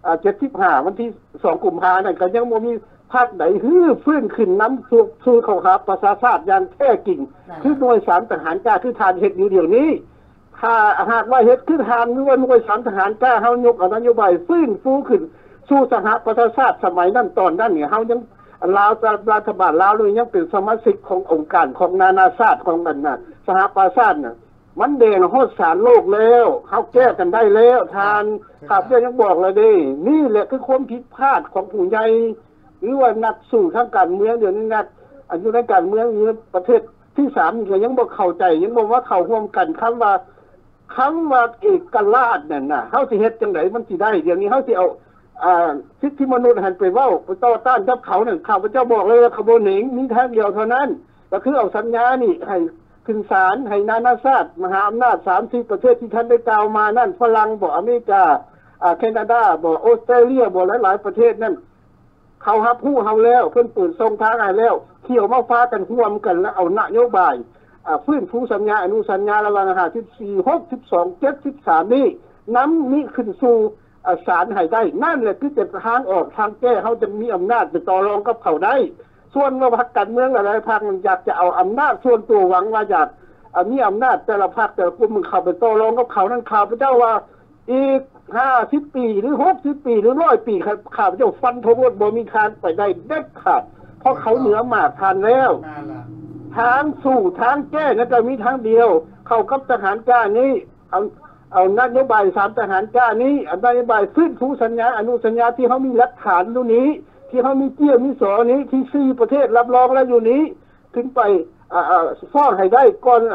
75วันที่2กุมภาพันธ์นั่นก็ยังบ่มีพรรคใดฮื้อฟื้นขึ้นนำสู่เข้าหาประชาชาติอย่างแท้จริงคือหน่วยสารทหารกล้าคือทานเฮ็ดอยู่เดี๋ยวนี้ถ้าหากว่าเฮ็ดคือทานหรือว่าหน่วยสารทหารกล้าเฮายกเอานโยบายฟื้นฟูขึ้นสู่สหประชาชาติสมัยนั้นตอนนั้นเนี่ยเฮายังลาวรัฐบาลลาวเลยยังเป็นสมาชิกขององค์การของนานาชาติของนั่นน่ะสหประชาชาติน่ะมันแดงโหดสารโลกแล้วเฮาแก้กันได้แล้วทานครับยังบอกเลยเด้นี่แหละคือความผิดพลาดของผู้ใหญ่หรือว่านักสู้ทางการเมืองเดี๋ยวนี้นักอยู่ในการเมืองอยู่ประเทศที่3นี่ก็ยังบ่เข้าใจยังบ่ว่าเข้าร่วมกันคำว่าเอกราชนั่นน่ะเฮาสิเฮ็ดจังได๋มันสิได้เดี๋ยวนี้เฮาสิเอาสิทธิมนุษย์หันไปเว้าไปต่อต้านกับเขานั่นข้าพเจ้าบอกเลยว่าขบวนหนิงมีทางเดียวเท่านั้นก็คือเอาสัญญานี่ให้ขึ้นศาลให้นานาชาติมหาอำนาจ30ประเทศที่ท่านได้กล่าวมานั่นฝรั่งบ่อเมริกาแคนาดาบ่ออสเตรเลียบ่หลายๆประเทศนั่นเขารับรู้เฮาแล้วเพิ่นเปิดช่องทางให้แล้วเที่ยวมาฟ้ากันร่วมกันแล้วเอานโยบายฟื้นฟูสัญญาอนุสัญญาระหว่าง54 62 73นี่นำนี้ขึ้นสู่ศาลให้ได้นั่นแหละคือจะทางออกทางแก้เฮาจะมีอำนาจไปต่อรองกับเขาได้ส่วนว่าพรรคการเมืองหลายๆพรรคอยากจะเอาอำนาจส่วนตัวหวังว่าอยากมีอำนาจแต่ละพรรคแต่ละกลุ่มเข้าไปต่อรองกับเขานั่นข้าพเจ้าว่าอีก50 ปีหรือ60 ปีหรือ100 ปีข้าพเจ้าฟันธงว่าบ่มีทางไปได้เด็ดขาดเพราะเขาเหนือมากทานแล้วทางสู่ทางแก้นั่นก็มีทางเดียวเข้ากับทหารกล้านี้เอานโยบาย3ทหารกล้านี้นโยบายฟื้นฟูสัญญาอนุสัญญาที่เขามีหลักฐานอยู่นี้ที่เขามีเจี้ยมีสอนี้ที่4ประเทศรับรองแล้วอยู่นี้ถึงไปฟ้องให้ได้ก่อน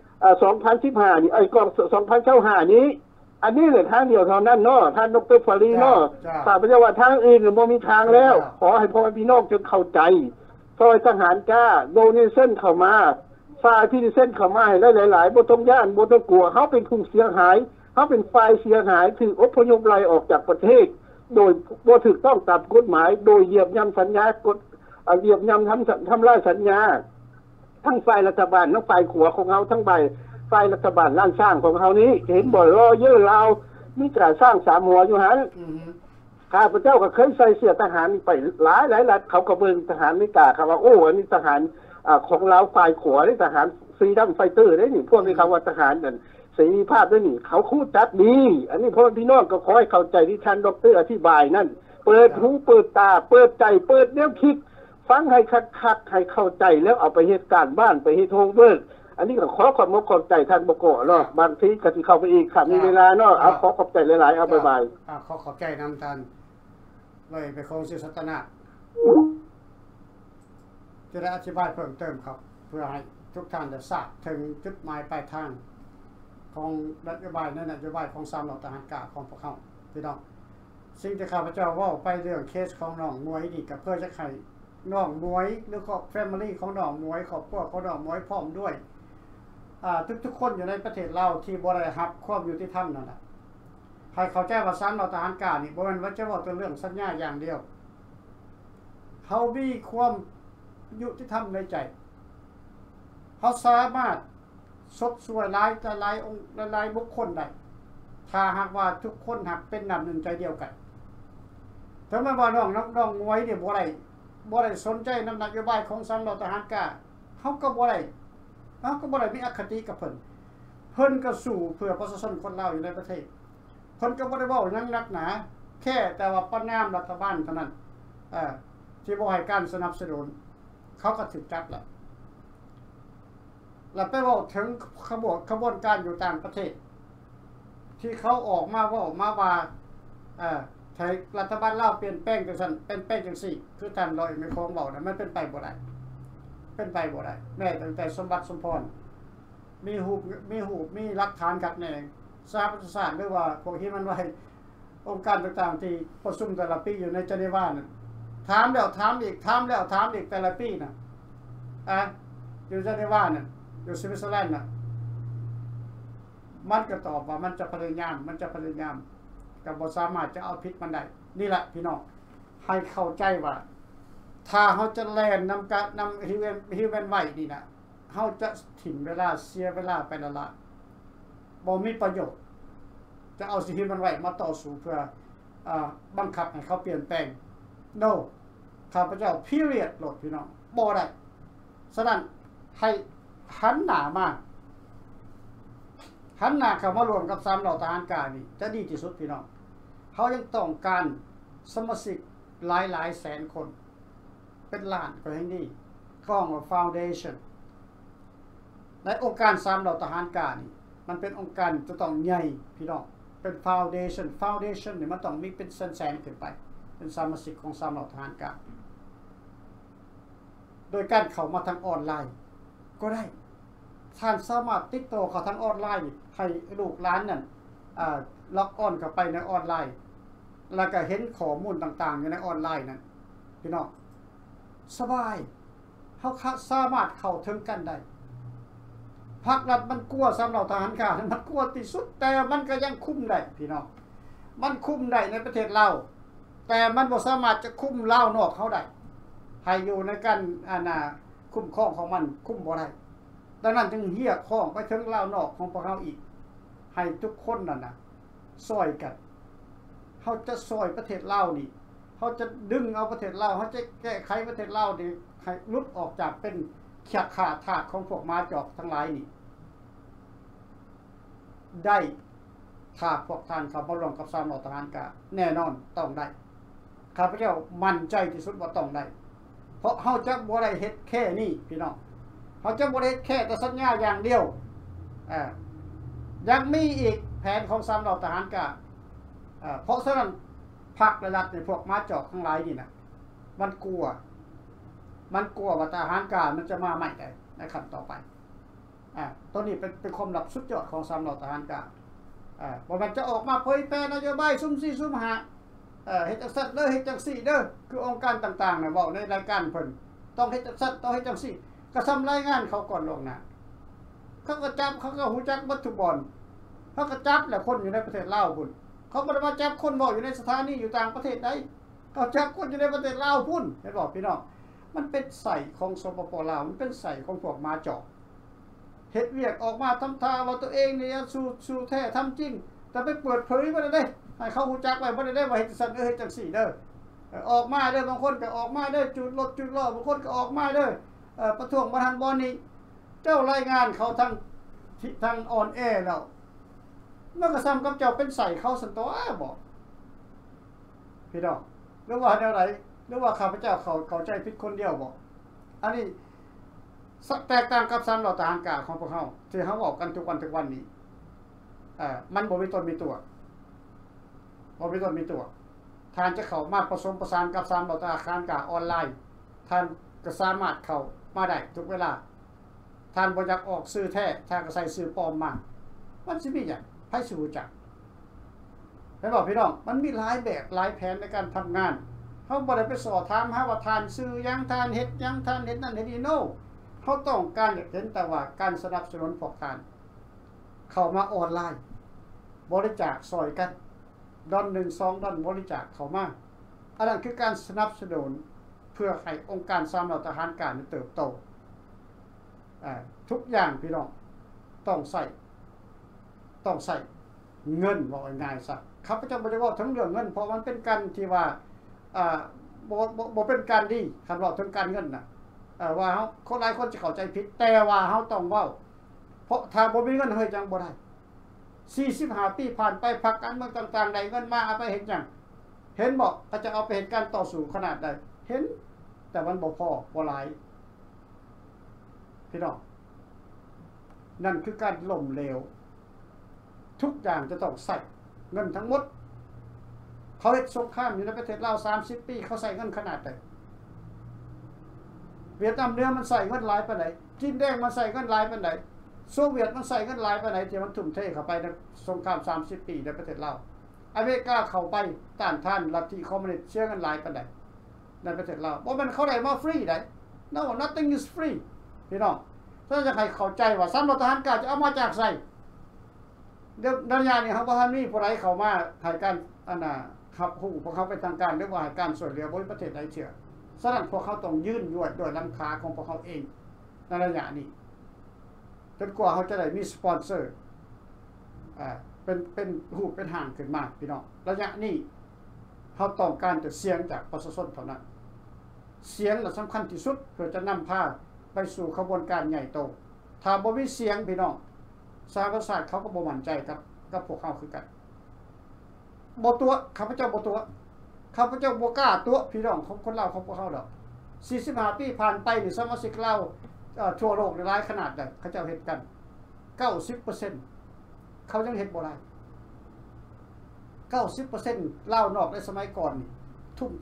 2015นี่ก่อน2025นี้อันนี้เลยทางเดียวเท่านั้นเนาะท่านดร.ฟารีเนาะข้าพเจ้าว่าทางอื่นบ่มีทางแล้วขอให้พ่อพี่น้องจงเข้าใจซอยทหารกล้าโดนี่เส้นเข้ามาฝ่ายที่เส้นเข้ามาให้หลายๆบ่ต้องย่านบ่ต้องกลัวเฮาเป็นผู้เสียหายเฮาเป็นฝ่ายเสียหายถูกอพยพไล่ออกจากประเทศโดยบ่ถูกต้องตามกฎหมายโดยเหยียบย่ำสัญญากฎเหยียบย่ำทำลายสัญญาทั้งฝ่ายรัฐบาลทั้งฝ่ายขัวของเฮาทั้งฝ่ายรัฐบาลร้านสร้างของเฮานี้เห็นบ่รอเยอะลาวมีการสร้าง3หัวอยู่หั่นข้าพเจ้าก็เคยใส่เสื้อทหารไปหลายรัฐเขาก็เบิ่งทหารอเมริกาครับว่าโอ้อันนี้ทหารของลาวฝ่ายขวานี่ทหารฟรีดัมไฟเตอร์ได้นี่พวกนี้เขาว่าทหารนั่นเสรีภาพด้วยนี่เขาคู่จัดดีอันนี้พ่อพี่น้องก็ขอให้เข้าใจที่ท่านดร.อธิบายนั่นเปิดหูเปิดตาเปิดใจเปิดแนวคิดฟังให้คักๆให้เข้าใจแล้วเอาไปเหตุการณ์บ้านไปเฮ็ดโฮมเวิร์กอันนี้ก็ขอความขอบใจท่านบกเนาะบางทีก็สิเข้าไปอีกครับมีเวลาเนาะเอาขอขอบใจหลายๆเอาบ๊ายบายขอบใจนำท่านเลยไปคงศิสัตนะจะได้อธิบายเพิ่มเติมครับเพื่อให้ทุกท่านได้ทราบถึงจุดหมายปลายทางของนโยบายในนโยบายของ3เหล่าทหารกาของพวกเขาพี่น้องสิ่งที่ข้าพเจ้าว่าไปเรื่องเคสของน้องมวยนี่ก็เพื่อจะให้น้องมวยหรือครอบแฟมิลี่ของน้องมวยครอบครัวของน้องมวยพร้อมด้วยทุกคนอยู่ในประเทศเราที่บ่ได้รับความยุติธรรมนั่นแหละให้เข้าใจว่า3เหล่าทหารกานี่บ่แม่นว่าจะว่าแต่เรื่องสัญญาอย่างเดียวเขามีความยุติธรรมในใจเขาสามารถสดสวยหลายองค์หลายบุคคลได้ถ้าหากว่าทุกคนหักเป็นน้ำหนึ่งใจเดียวกันถ้าไม่ว่าน้องมวยเนี่ยบ่ได้สนใจนโยบายของ3เหล่าทหารกาเขาก็บ่ได้มีอคติกับเพิ่นก็สู้เพื่อประชาชนคนลาวอยู่ในประเทศเพิ่นก็บ่ได้เว้าหยังนักหนาแค่แต่ว่าประณามรัฐบาลเท่านั้นที่บ่ให้การสนับสนุนเขาก็ถูกจับแล้วไปเว้าถึงขบวนการอยู่ต่างประเทศที่เขาออกมาว่าไทยรัฐบาลลาวเปลี่ยนแปลงจังซั่นเป็นแปลงจังซี่คือท่านร้อยไม่คงเว้านะมันเป็นไปบ่ได้แม้ตั้งแต่สมบัติสมพรมีรูปมีหลักฐานกับแน่สหประชาชาติหรือว่าพวกที่มันไว้องค์การต่างๆที่ประชุมแต่ละปีอยู่ในเจนีวานั่นถามแล้วถามอีกแต่ละปีน่ะอยู่เจนีวานั่นอยู่สวิตเซอร์แลนด์น่ะมันก็ตอบว่ามันจะพยายามก็บ่สามารถจะเอาผิดมันได้นี่แหละพี่น้องให้เข้าใจว่าถ้าเขาจะแล่นนำฮิวแมนไว้นี่นะเขาจะถิ่มเวลาเสียเวลาไปละบ่มีประโยชน์จะเอาฮิวแมนไว้มาต่อสู้เพื่อบังคับให้เขาเปลี่ยนแปลง no ข้าพเจ้า period โหลดพี่น้องบ่ได้ฉะนั้นให้หันหน้าเข้ามารวมกับ3เหล่าทหารกานี่จะดีที่สุดพี่น้องเขายังต้องการสมาชิกหลายแสนคนเป็นล้านก็ยังดีกองฟาวเดชั่นในองค์การ3เหล่าทหารกานี่มันเป็นองค์การจะต้องใหญ่พี่น้องเป็นฟาวเดชั่นนี่มันต้องมีเป็นแสนขึ้นไปเป็นสมาชิกของ3เหล่าทหารกาโดยการเข้ามาทางออนไลน์ก็ได้ท่านสามารถติดต่อเขาทางออนไลน์ให้ลูกหลานนั่นล็อกออนเข้าไปในออนไลน์แล้วก็เห็นข้อมูลต่างๆอยู่ในออนไลน์นั่นพี่น้องสบายเขาสามารถเข้าถึงกันได้ภาครัฐมันกลัว3เหล่าทหารกามันกลัวที่สุดแต่มันก็ยังคุมได้พี่น้องมันคุมได้ในประเทศเราแต่มันบ่สามารถจะคุมลาวนอกเขาได้ให้อยู่ในการคุ้มครองของมันคุมบ่ได้ดังนั้นจึงเรียกร้องไปถึงลาวนอกของพวกเขาอีกให้ทุกคนนั่นน่ะซอยกันเขาจะซอยประเทศลาวนี่เขาจะดึงเอาประเทศลาวเขาจะแก้ไขประเทศลาวนี่ให้หลุดออกจากเป็นขาทาสของพวกม้าจอกทั้งหลายนี่ได้ถ้าพวกท่านเข้ามาร่วมกับ3เหล่าทหารกาแน่นอนต้องได้ข้าพเจ้ามั่นใจที่สุดว่าต้องได้เพราะเขาจะบ่ได้เฮ็ดแค่นี้พี่น้องเขาจะบ่ได้เฮ็ดแค่แต่สัญญาอย่างเดียวยังมีอีกแผนของ3เหล่าทหารกาเพราะฉะนั้นพรรคและรัฐในพวกม้าจอกทั้งหลายนี่นะมันกลัวว่าทหารกามันจะมาใหม่ได้ในขั้นต่อไปตัวนี้เป็นความลับสุดยอดของ3เหล่าทหารกาว่ามันจะออกมาเผยแพร่นโยบายซุ่มซี่ซุ่มหาเฮ็ดจังซั่นเด้อเฮ็ดจังซี่เด้อคือองค์การต่างๆน่ะเว้าในรายการเพิ่นต้องเฮ็ดจังซั่นต้องเฮ็ดจังซี่ก็ทำรายงานเขาก่อนลงหน้าเขาก็จับเขาก็ฮู้จักวัตถุบอลเขาก็จับแหละคนอยู่ในประเทศลาวพุ่นเขาบ่ได้มาจับคนเว้าอยู่ในสถานีอยู่ต่างประเทศใดเขาจับคนอยู่ในประเทศลาวพุ่นเห็นบ่พี่น้องมันเป็นใส่ของสปป.ลาวมันเป็นใส่ของพวกม้าจอกเฮ็ดเวียกออกมาทำท่าว่าตัวเองนี่สู้แท้ทำจริงแต่ไปเปิดเผยบ่ได้ให้เขาฮู้จักไว้บ่ได้ว่าเฮ็ดซั่นเฮ็ดจังซี่เด้อออกมาเด้อบางคนก็ออกมาเด้อจุดรถจุดล้อบางคนก็ออกมาเด้อประท้วงบ่ทันบ่นี้เจ้ารายงานเขาทั้งออนแอร์แล้วมันก็ซ้ำกับเจ้าเป็นใส่เขาซั่นตัวบ่พี่น้องหรือว่าแนวไหนหรือว่าข้าพเจ้าเข้าใจผิดคนเดียวบ่อันนี้แตกต่างกับ3เหล่าทหารกาของพวกเฮาที่เฮาเว้ากันทุกวันนี้มันบ่มีต้นมีตัวบ่มีต้นมีตัวท่านจะเข้ามาผสมประสานกับ3เหล่าทหารกาออนไลน์ท่านก็สามารถเข้ามาได้ทุกเวลาท่านบ่อยากออกชื่อแท้ท่านก็ใส่ชื่อปลอมมามันสิมีหยังไผสิรู้จักแม่นบ่พี่น้องมันมีหลายแบบหลายแผนในการทำงานเฮาบ่ได้ไปสอบถามหาว่าท่านชื่อหยังท่านเฮ็ดหยังท่านเฮ็ดนั่นเฮ็ดนี่โนเขาต้องการอยากเห็นแต่ว่าการสนับสนุนพวกท่านเข้ามาออนไลน์บริจาคซอยกันดอน1 2ดอนบริจาคเข้ามาอันนั้นคือการสนับสนุนเพื่อให้องค์การ3เหล่าทหารการเติบโตทุกอย่างพี่น้องต้องใส่เงินว่าง่ายๆซะข้าพเจ้าบ่ได้เว้าถึงเรื่องเงินเพราะมันเป็นการที่ว่าบ่เป็นการดีคันเว้าถึงการเงินน่ะว่าเฮาคนหลายคนจะเข้าใจผิดแต่ว่าเฮาต้องเว้าเพราะถ้าบ่มีเงินเฮ็ดจังบ่ได้45ปีผ่านไปพรรคการเมืองต่างๆได้เงินมาเอาไปเฮ็ดหยังเห็นบ่เขาจะเอาไปเฮ็ดการต่อสู้ขนาดใดเห็นแต่มันบ่พอบ่หลายพี่น้องนั่นคือการล้มเหลวทุกอย่างจะต้องใส่เงินทั้งหมดเขาเฮ็ดสงครามอยู่ในประเทศลาว30ปีเขาใส่เงินขนาดใดเวียดนามเหนือมันใส่เงินหลายปานใดจีนแดงมันใส่เงินหลายปานใดโซเวียตมันใส่เงินหลายปานใดที่มันทุ่มเทเข้าไปในสงคราม30ปีในประเทศลาวอเมริกาเข้าไปต้านทานลัทธิคอมมิวนิสต์เชื่อเงินหลายปานใดในประเทศลาวบ่แม่นเขาได้มาฟรีได้ No nothing is free พี่น้องถ้าจะให้เข้าใจว่า3เหล่าทหารกาจะเอามาจากไสเดี๋ยวระยะนี้เฮาบ่ทันมีผู้ใดเข้ามาให้การครับฮู้พวกเขาไปทางการหรือว่าให้การช่วยเหลือบ่มีประเทศใดเชื่อฉะนั้นพวกเขาต้องยืนยวดด้วยลำคาของพวกเขาเองในระยะนี้จนกว่าเขาจะได้มีสปอนเซอร์เป็นรูปเป็นห่างขึ้นมาพี่น้องระยะนี้เขาต้องการแต่เสียงจากประชาชนเท่านั้นเสียงน่ะสำคัญที่สุดเพื่อจะนำพาไปสู่ขบวนการใหญ่โตถ้าบ่มีเสียงพี่น้องสาธารณรัฐเขาก็บ่มั่นใจกับพวกเขาคือกันบ่ตัวข้าพเจ้าบ่ตัวข้าพเจ้าบ่กล้าตัวพี่น้องของคนลาวของพวกเขาดอก45ปีผ่านไปนี่สมาชิกลาวทั่วโลกหลายขนาดใดเขาเจ้าเฮ็ดกัน 90% เขายังเฮ็ดบ่ได้ 90% ลาวนอกในสมัยก่อนนี่ทุ่มเท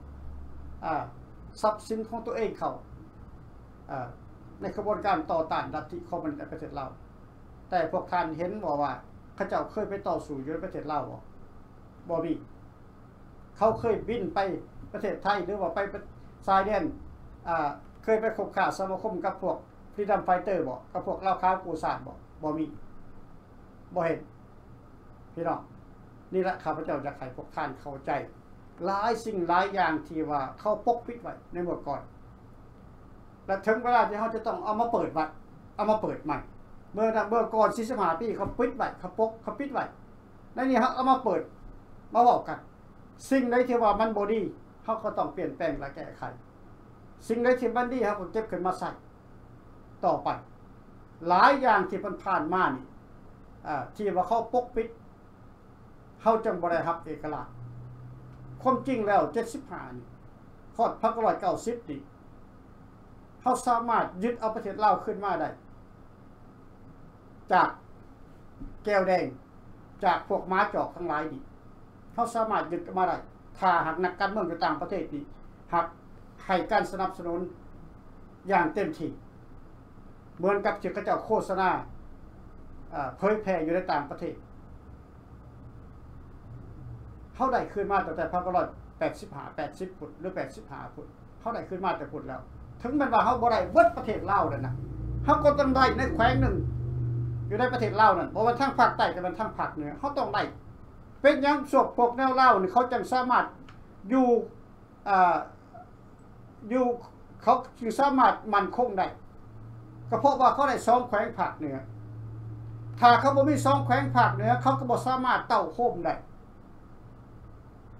ทรัพย์สินของตัวเองเขาในกระบวนการต่อต้านลัทธิคอมมิวนิสต์ในประเทศลาวแต่พวกท่านเห็นบ่ว่าเขาเจ้าเคยไปต่อสู้อยู่ในประเทศลาวบ่มีเขาเคยบินไปประเทศไทยหรือว่าไปชายแดนเคยไปคบค้าสมาคมกับพวกฟรีดัมไฟเตอร์บ่กับพวกเหล้าขาวกูซานบ่มีบ่เห็นพี่น้องนี่แหละข้าพเจ้าอยากให้พวกท่านเข้าใจหลายสิ่งหลายอย่างที่ว่าเขาปกปิดไว้ในเมื่อก่อนและถึงเวลาที่เขาจะต้องเอามาเปิดวัดเอามาเปิดใหม่เมื่อก่อน45ปีเขาปิดไว้เขาปิดไว้ในนี้เขาเอามาเปิดมาเว้ากันสิ่งใดที่ว่ามันบ่ดีเขาก็ต้องเปลี่ยนแปลงและแก้ไขสิ่งใดที่มันดีเขาก็เก็บขึ้นมาใส่ต่อไปหลายอย่างที่มันผ่านมานี่ที่ว่าเขาปกปิดเขาจังบ่ได้รับเอกราชความจริงแล้ว75นี่ฮอด1990นี่เขาสามารถยึดเอาประเทศลาวขึ้นมาได้จากแก้วแดงจากพวกม้าจอกทั้งหลายนี่เขาสามารถยึดมาได้ถ้าหากนักการเมืองอยู่ต่างประเทศนี่หากให้การสนับสนุนอย่างเต็มที่เหมือนกับที่เขาเจ้าโฆษณาเผยแพร่อยู่ในต่างประเทศเขาได้ขึ้นมาตั้งแต่1980พุทธหรือ85พุทธเขาได้ขึ้นมาแต่พุทธแล้วถึงแม้ว่าเขาบ่ได้เบิดประเทศลาวนั่นน่ะเขาก็ต้องได้ในแขวงหนึ่งอยู่ในประเทศลาวนั่นบ่ว่าทางภาคใต้กับทางภาคเหนือเขาต้องได้เป็นหยังพวกแนวลาวนี่เขาจังสามารถอยู่เขาจึงสามารถมั่นคงได้ก็เพราะว่าเขาได้2แขวงภาคเหนือถ้าเขาบ่มี2แขวงภาคเหนือเขาก็บ่สามารถเต้าโค้มได้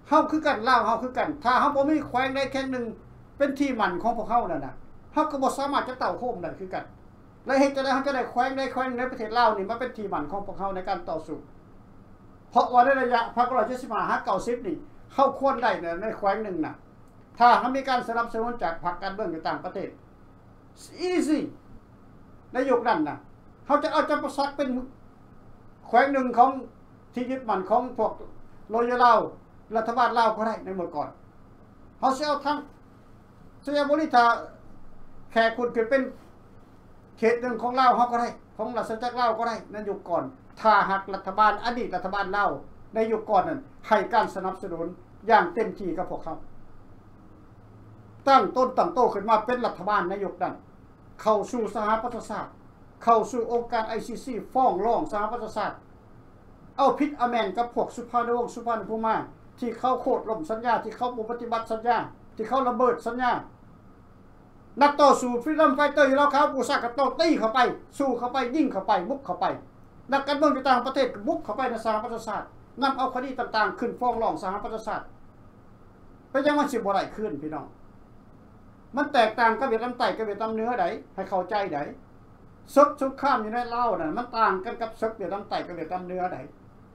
เฮาคือกันลาวเฮาคือกันถ้าเฮาบ่มีแขวงใดแขวงหนึ่งเป็นที่มั่นของพวกเฮานั่นน่ะเฮาก็บ่สามารถจะเต่าโค้งได้คือกันแล้วเฮ็ดจังได๋เฮาจะได้แขวงใดแขวงในประเทศลาวนี่มาเป็นที่มั่นของพวกเฮาในการต่อสู้เพราะว่าในระยะ1975-90นี่เฮาควรได้ในแขวงหนึ่งน่ะถ้าเฮามีการสนับสนุนจากพรรคการเมืองในต่างประเทศ easy ในยุคนั้นน่ะเฮาจะเอาจำปาสักเป็นแขวงหนึ่งของที่ยึดมั่นของพวกโลยลาวรัฐบาลลาวก็ได้ในเมื่อก่อนเฮาสิเอาทั้งสยามบุรีถ้าแค่คุณขึ้นเป็นเขตหนึ่งของลาวเฮาก็ได้ของราชจักรลาวก็ได้ในยุคก่อนถ้าหากรัฐบาลอดีตรัฐบาลลาวในยุคก่อนนั้นให้การสนับสนุนอย่างเต็มที่กับพวกเขาตั้งต้นตั้งโตขึ้นมาเป็นรัฐบาลในยุคนั้นเข้าสู่สหประชาชาติเข้าสู่องค์การ ICC ฟ้องร้องสหประชาชาติเอาผิดอแมนกับพวกสุภาพวงศ์สุพรรณภูมิที่เขาโคตรล่มสัญญาที่เขาบ่ปฏิบัติสัญญาที่เขาระเบิดสัญญานักต่อสู้ฟรีดอมไฟเตอร์อยู่แล้วครับกูซักกับโตตีเข้าไปสู้เข้าไปยิงเข้าไปบุกเข้าไปนักการเมืองต่างประเทศบุกเข้าไปในสหประชาชาตินำเอาคดีต่างๆขึ้นฟ้องร้องสหประชาชาติไปยังมันสิบ่ได้ขึ้นพี่น้องมันแตกต่างกับเวียดนามใต้กับเวียดนามเหนือใดให้เข้าใจใดศึกสงครามอยู่ในลาวน่ะมันต่างกันกับศึกเวียดนามใต้กับเวียดนามเหนือใด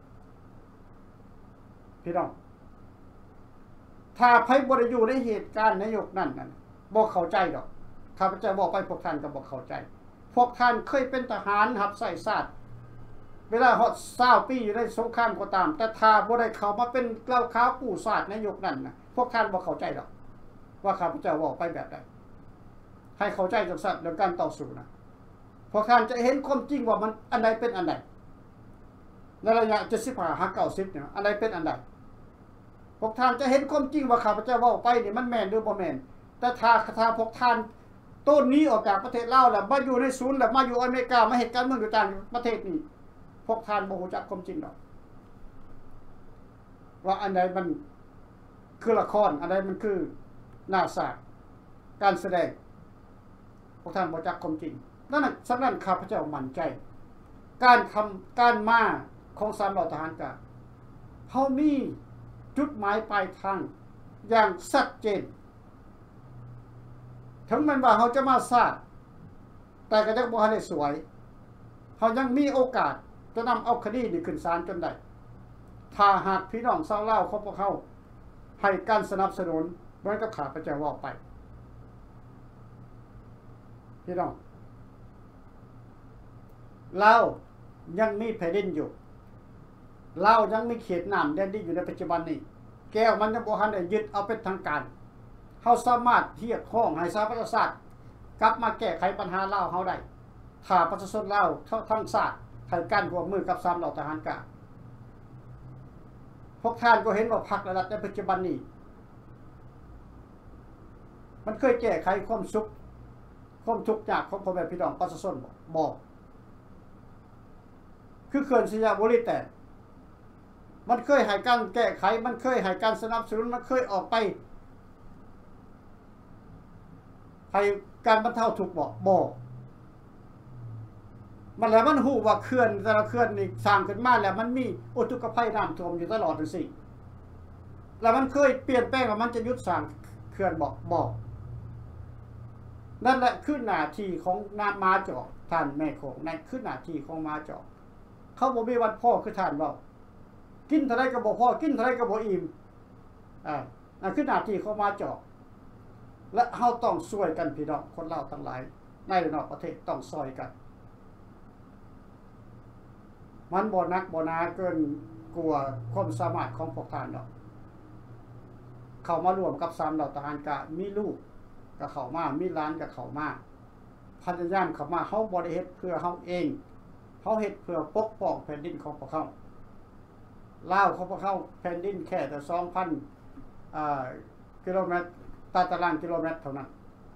พี่น้องถ้าไผบ่ได้อยู่ในเหตุการณ์ในยุคนั้นน่ะบ่เข้าใจดอกข้าพเจ้าบอกไปพวกท่านก็บ่เข้าใจพวกท่านเคยเป็นทหารรับใช้ชาติเวลาฮอด20ปีอยู่ในสงครามก็ตามแต่ถ้าบ่ได้เข้ามาเป็นเกล้าขาวกู้ชาติในยุคนั้นน่ะพวกท่านบ่เข้าใจดอกว่าข้าพเจ้าบอกไปแบบใดให้เข้าใจจังซั่นเรื่องการต่อสู้นะพวกท่านจะเห็นความจริงว่ามันอันใดเป็นอันใดในระยะ75-90เนี่ยอันใดเป็นอันใดพวกท่านจะเห็นความจริงว่าข้าพเจ้าเว้าไปนี่มันแม่นหรือบ่แม่นแต่ถ้าพวกท่านต้นนี้ออกจากประเทศลาวแล้วมาอยู่ในศูนย์แล้วมาอยู่อเมริกามาเหตุการณ์เมืองอยู่ต่างประเทศนี่พวกท่านบ่รู้จักความจริงดอกว่าอันใดมันคือละครอันใดมันคือหน้าฉากการแสดงพวกท่านบ่รู้จักความจริงนั่นน่ะฉะนั้นข้าพเจ้ามั่นใจการมาของ3เหล่าทหารกาเฮามีจุดหมายปลายทางอย่างชัดเจนถึงแม้ว่าเฮาจะมาช้าแต่ก็ยังบ่ทันได้สวยเฮายังมีโอกาสจะนำเอาคดีนี้ขึ้นศาลจนได้ถ้าหากพี่น้องชาวลาวของพวกเขาให้การสนับสนุนเหมือนกับข้าพเจ้าว่าไปพี่น้องลาวยังมีแผ่นดินอยู่ลาวยังมีเขตน้ำแดนดินอยู่ในปัจจุบันนี้แก้วมันยังบ่ทันได้ยึดเอาเป็นทางการเฮาสามารถเรียกร้องให้สหประชาชาติกลับมาแก้ไขปัญหาลาวเฮาได้ถ้าประชาชนลาวทั้งชาติให้การร่วมมือกับ3เหล่าทหารกาพวกท่านก็เห็นว่าพรรครัฐในปัจจุบันนี้มันเคยแก้ไขความทุกข์ยากของพ่อแม่พี่น้องประชาชนบ่คือเขื่อนสยามบุรีแต่มันเคยให้การแก้ไขมันเคยให้การสนับสนุนมันเคยออกไปให้การบรรเทาทุกข์บ่มันแล้วมันฮู้ว่าเขื่อนแต่ละเขื่อนนี่สร้างขึ้นมาแล้วมันมีอุทกภัยน้ำท่วมอยู่ตลอดจังซี่แล้วมันเคยเปลี่ยนแปลงว่ามันจะหยุดสร้างเขื่อนบ่นั่นแหละคือหน้าที่ของนามาจอกท่านแม่ของนั่นคือหน้าที่ของมาจอกเขาบ่มีวันพ่อคือท่านเว้ากินเท่าใดก็บ่พอกินเท่าใดก็บ่อิ่มนั่นคือหน้าที่ของมาจอกและเฮาต้องช่วยกันพี่น้องคนลาวทั้งหลายในและนอกประเทศต้องช่วยกันมันบ่นักบ่หนาเกินกลัวความสามารถของพวกท่านดอกเข้ามารวมกับ3เหล่าทหารกะมีลูกก็เข้ามามีหลานก็เข้ามาพยายามเข้ามาเฮาบ่ได้เฮ็ดเพื่อเฮาเองเฮาเฮ็ดเพื่อปกป้องแผ่นดินของพวกเขาลาวของพวกเขาแผ่นดินแค่แต่ 2,000 กิโลเมตรตารางกิโลเมตรเท่านั้น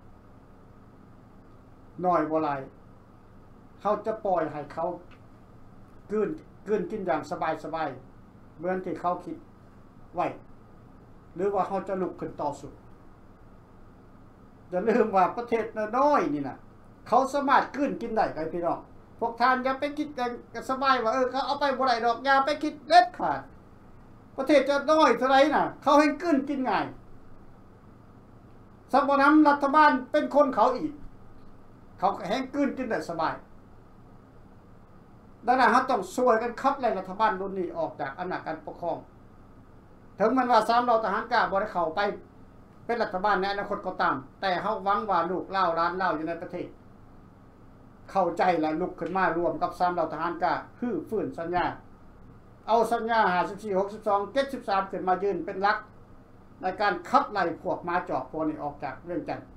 น้อยบ่หลายเฮาจะปล่อยให้เขากืนกินอย่างสบายๆเหมือนที่เขาคิดไว้หรือว่าเขาจะลุกขึ้นต่อสู้อย่าลืมว่าประเทศน้อยๆนี่นะเขาสามารถกืนกินได้ไงพี่น้องพวกท่านอย่าไปคิดกันสบายว่าเขาเอาไปบ่ได้ดอกอย่าไปคิดเด็ดขาดประเทศจะน้อยเท่าไรน่ะเขาให้กลืนกินง่ายสักบ่นำรัฐบาลเป็นคนเขาอีกเขาแห้งกลืนกินได้สบายดังนั้นเขาต้องช่วยกันขับไล่รัฐบาลรุ่นนี้ออกจากอำนาจการปกครองถึงมันว่า3เราทหารกล้าบ่ได้เข้าไปเป็นรัฐบาลในอนาคตก็ตามแต่เฮาหวังว่าลูกเล่าร้านเล่าอยู่ในประเทศเข้าใจและลุกขึ้นมารวมกับ3เราทหารกล้าฮื้อฟื้นสัญญาเอาสัญญา54 62 73ขึ้นมายืนเป็นหลักในการขับไล่พวกมาจอกพวกนี้ออกจากเวียงจันทน์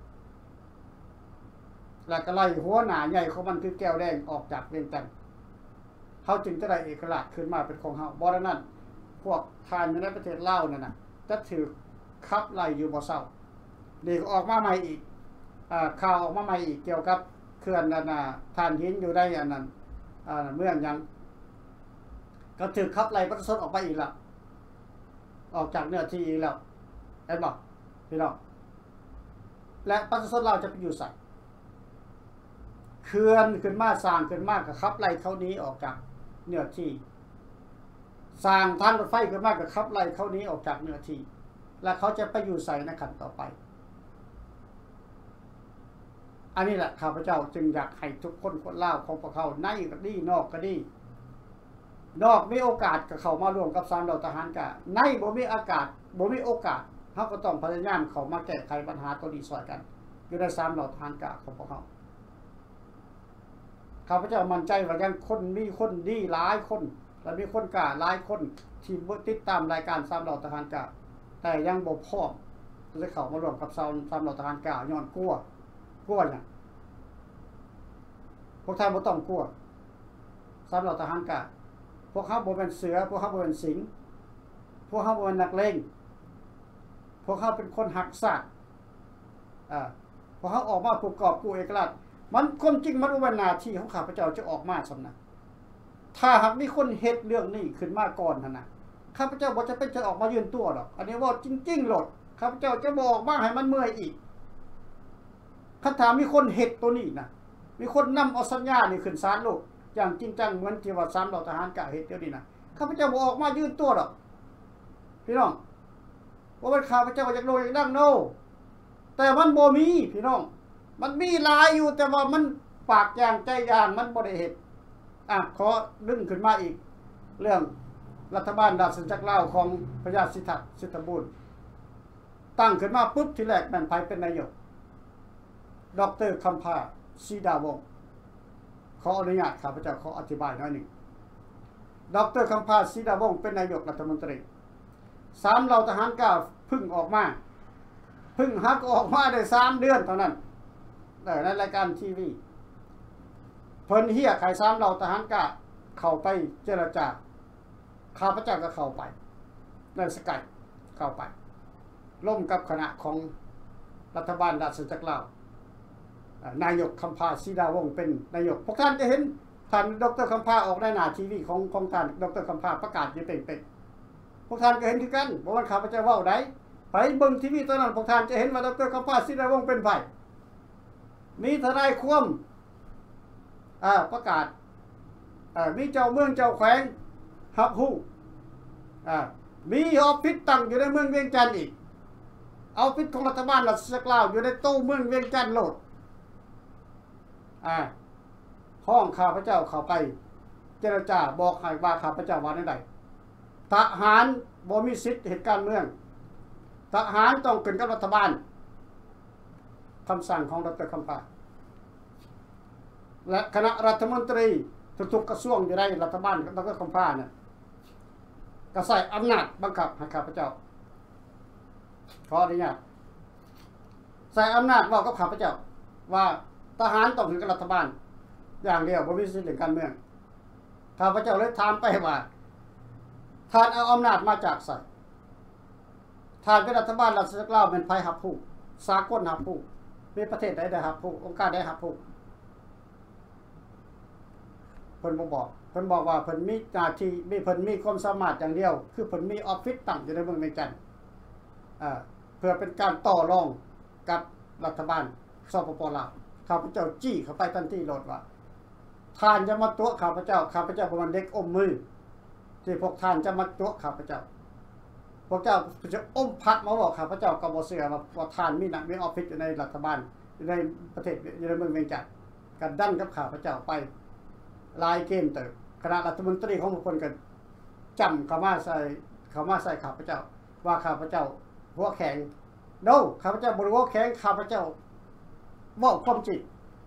และก็ไล่หัวหน้าใหญ่ของมันคือแก้วแดงออกจากเวียงจันทน์เขาจึงจะได้เอกราชขึ้นมาเป็นของเขาบ่นั้นพวกทานอยู่ในประเทศลาวนั่นน่ะจะถือขับไล่อยู่บ่เศร้านี่ก็ออกมาใหม่อีกข่าวออกมาใหม่อีกเกี่ยวกับเขื่อนนั่นน่ะทานหินอยู่ได้อันนั้นเมืองยังก็ถือขับไล่ประชาชนออกไปอีกแล้วออกจากเนื้อที่อีกแล้วเห็นบ่พี่น้องและประชาชนเราจะไปอยู่ใส่เขื่อนขึ้นมาสร้างขึ้นมากับขับไล่เขานี้ออกจากเนื้อที่สร้างทางรถไฟขึ้นมากับขับไล่เขานี้ออกจากเนื้อที่และเขาจะไปอยู่ใส่ในขั้นต่อไปอันนี้แหละข้าพเจ้าจึงอยากให้ทุกคนคนลาวของพวกเขาในก็ดีนอกก็ดีนอกมีโอกาสกับเขามาร่วมกับ3เราทหารกะในบ่มีโอกาสเขาก็ต้องพยายามเขามาแก้ไขปัญหาตัวนี้ซอยกันอยู่ใน3เราทหารกะของพวกเขาข้าพเจ้ามั่นใจว่ายังคนมีคนดีหลายคนและมีคนกล้าหลายคนที่ติดตามรายการ3เราทหารกะแต่ยังบ่พร้อมจะเข้ามาร่วมกับ3เราทหารกะย้อนกลัวเนี่ยพวกท่านบ่ต้องกลัว3เราทหารกะพวกเขาบ่เป็นเสือพวกเขาบ่เป็นสิงพวกเขาบ่เป็นนักเลงพวกเขาเป็นคนหักษาพวกเขาออกมาประกอบกู้เอกราชมันความจริงมันเป็นหน้าที่ของข้าพเจ้าจะออกมาสำนักถ้าหากมีคนเฮ็ดเรื่องนี้ขึ้นมาก่อนนะข้าพเจ้าบ่จะเป็นจะออกมายืนตัวหรอกอันนี้ว่าจริงๆโลดข้าพเจ้าจะบอกบ้างให้มันเมื่อยอีกคันถามมีคนเฮ็ดตัวนี้นะมีคนนำเอาสัญญานี่ขึ้นศาลโลกอย่างจริงจังเหมือนที่ว่า3เราทหารกะเฮ็ดเดี๋ยวนี้นะข้าพเจ้าบ่ออกมายืนตัวหรอกพี่น้องว่าเป็นข้าพเจ้าอยากโลอยากดังโนแต่มันบ่มีพี่น้องมันมีหลายอยู่แต่ว่ามันปากอย่างใจอย่างมันบ่ได้เฮ็ดขอดึงขึ้นมาอีกเรื่องรัฐบาลราชจักรลาวของพระยาสิทธัตถ์สิทธบูรณ์ตั้งขึ้นมาปุ๊บทีแรกแม่นไผเป็นนายกดร.คำพาศรีดาวงศ์ขออนุญาตข้าพเจ้าขออธิบายหน่อยหนึ่งดร.คำพาศรีดาวงศ์เป็นนายกรัฐมนตรี3เราทหารกล้าพึ่งออกมาพึ่งฮักออกมาได้3เดือนเท่านั้นในรายการทีวีเพิ่นเฮียไข3เราทหารกล้าเข้าไปเจรจาข้าพเจ้าก็เข้าไปในสกัดเข้าไปร่วมกับคณะของรัฐบาลราชจักรลาวนายกคำพาศรีดาวงศ์เป็นนายกพวกท่านจะเห็นท่านดร.คำพาออกในหน้าทีวีของท่านดร.คำพาประกาศอยู่เต็มๆพวกท่านก็เห็นคือกันบ่ว่าข้าพเจ้าเว้าได้ไปเบิ่งทีวีตอนนั้นพวกท่านจะเห็นว่าดร.คำพาศรีดาวงศ์เป็นไผมีทนายความประกาศมีเจ้าเมืองเจ้าแขวงรับรู้มีออฟฟิศตั้งอยู่ในเมืองเวียงจันทน์อีกออฟฟิศของรัฐบาลราชจักรลาวอยู่ในตู้เมืองเวียงจันทน์โลดห้องข้าพเจ้าเข้าไปเจรจาบอกให้ว่าข้าพเจ้าว่าได้ทหารบ่มีสิทธิ์เหตุการณ์เมืองทหารต้องขึ้นกับรัฐบาลคำสั่งของดร.คำพาและคณะรัฐมนตรีทุกๆกระทรวงอยู่ในรัฐบาลดร.คำพาเนี่ยก็ใส่อำนาจบังคับให้ข้าพเจ้าขออนุญาตใส่อำนาจว่ากับข้าพเจ้าว่าทหารต้องถึงกับรัฐบาลอย่างเดียวบ่มีสิทธิ์ในการเมืองข้าพเจ้าเลยถามไปว่าท่านเอาอำนาจมาจากไสท่านเป็นรัฐบาลราชจักรลาวเป็นไผรับผู้สากลรับผู้มีประเทศใดได้รับผู้องค์การใดรับผู้เพิ่นบ่บอกเพิ่นบอกว่าเพิ่นมีหน้าที่เพิ่นมีความสามารถอย่างเดียวคือเพิ่นมีออฟฟิศตั้งอยู่ในเมืองเวียงจันทน์เพื่อเป็นการต่อรองกับรัฐบาลสปป.ลาวข้าพเจ้าจี้เข้าไปทันทีโลดว่าท่านจะมาตัวข้าพเจ้าบ่แม่นเด็กอมมือที่พวกท่านจะมาตัวข้าพเจ้าวกเจ้าจะอมพระมาบอกข้าพเจ้าก็บ่เชื่อว่าท่านมีหนักมีออฟฟิศอยู่ในรัฐบาลอยู่ในประเทศอยู่ในเมืองเวียงจันทน์กันดันกับข้าพเจ้าไปลายเกมเติบคณะรัฐมนตรีของทุกคนก็จำเข้ามาใส่ข้าพเจ้าว่าข้าพเจ้าหัวแข็งข้าพเจ้าบ่ได้หัวแข็งข้าพเจ้าเว้าความจริง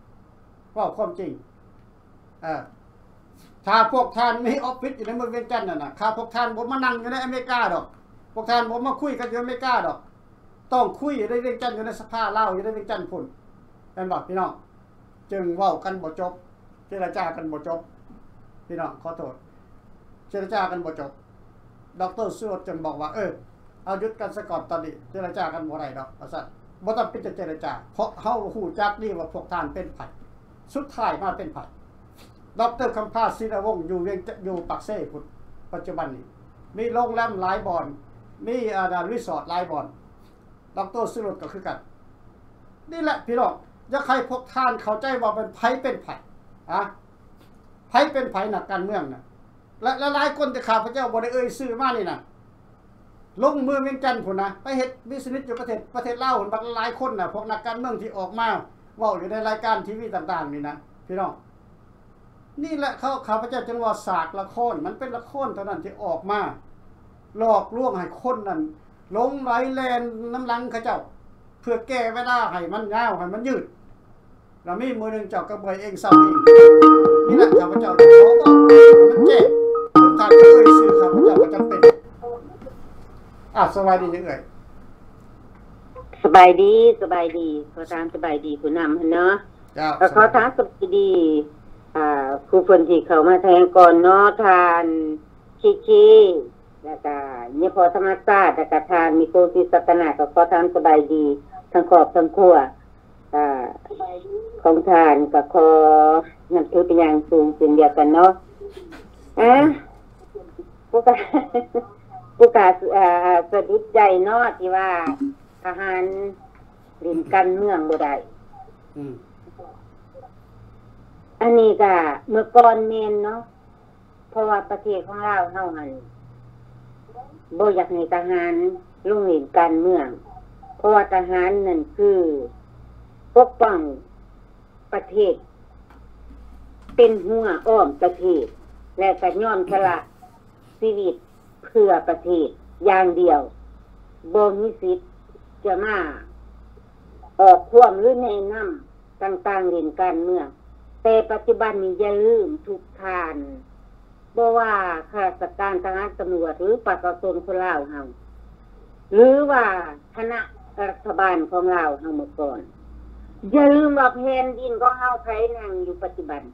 ถ้าพวกท่านมีออฟฟิศอยู่ในเมืองเวียงจันทน์น่ะข้าพวกท่านบ่มานั่งอยู่ในอเมริกาดอกพวกท่านบ่มาคุยกันอยู่อเมริกาดอกต้องคุยอยู่ในเวียงจันทน์อยู่ในสภาลาวอยู่ในเวียงจันทน์พุ่นแม่นบ่พี่น้องจึงเว้ากันบ่จบเจรจากันบ่จบพี่น้องขอโทษเจรจากันบ่จบดร.สุรสจึงบอกว่าเอาหยุดกันซะก่อนตอนนี้เจรจากันบ่ได้ดอกว่าซั่นบ่ต้องเป็นเจรจาเพราะเฮาฮู้จักดีว่าพวกท่านเป็นไผสุดท้ายมาเป็นไผดร.คำพาศิรวงศ์อยู่ปากเซ่พุ่นปัจจุบันนี้มีโรงแรมหลายบ่อนมีรีสอร์ทหลายบ่อนดร.สุรสก็คือกันนี่แหละพี่น้องอยากให้พวกท่านเข้าใจว่าเป็นไผเป็นไผไผเป็นไผนักการเมืองน่ะและหลายคนที่ข้าพเจ้าบ่ได้ชื่อมานี่น่ะลงเมืองเวียงจันทน์พุ่นนะไปเฮ็ดบิสเนสอยู่ประเทศลาวบักหลายคนน่ะพวกนักการเมืองที่ออกมาเว้าอยู่ในรายการทีวีต่างๆนี่นะพี่น้องนี่แหละข้าพเจ้าจึงว่าฉากละครมันเป็นละครเท่านั้นที่ออกมาหลอกลวงให้คนนั้นหลงไหลแล่นน้ำลังเขาเจ้าเพื่อแก้เวลาให้มันยาวให้มันยืดแล้วมีมือนึงเจ้าก็เบื่อเองเศร้าเองนี่แหละข้าพเจ้าขอบอกมันเจ็บทุกท่านชื่อข้าพเจ้าก็จำเป็นสบายดีจังเอ่ยสบายดีขอถามสบายดีผู้นำเนาะขอถามสบายดีผู้คนที่เขามาแทงก่อนเนาะทานชีแล้วก็เนี่ยพอธรรมศาสตร์แล้วก็ทานมีโกศิสัตนาก็ขอถามสบายดีทั้งครอบทั้งครัวของทานก็ขอนับถือเป็นอย่างสูงสิ่งเดียวกันเนาะผู้กาสะดุดใจเนาะที่ว่าทหารลินกันเมืองบ่ได้อันนี้ก็เมื่อก่อนเมนเนาะเพราะว่าประเทศของเราเฮาหั่นบ่อยากให้ทหารลงลินกันเมืองเพราะว่าทหารนั่นคือปกป้องประเทศเป็นหัวอ้อมประเทศและก็ยอมสละชีวิตเพื่อประเทศอย่างเดียวบ่มีสิทธิ์จะมาออกความหรือแนะนำต่างๆเรื่องการเมืองแต่ปัจจุบันนี้อย่าลืมทุกท่านบ่ว่าข้าราชการทหารตำรวจหรือประชาชนคนลาวเฮาหรือว่าคณะรัฐบาลของเราเฮาเมื่อก่อนอย่าลืมว่าแผ่นดินของเฮาไผนั่งอยู่ปัจจุบัน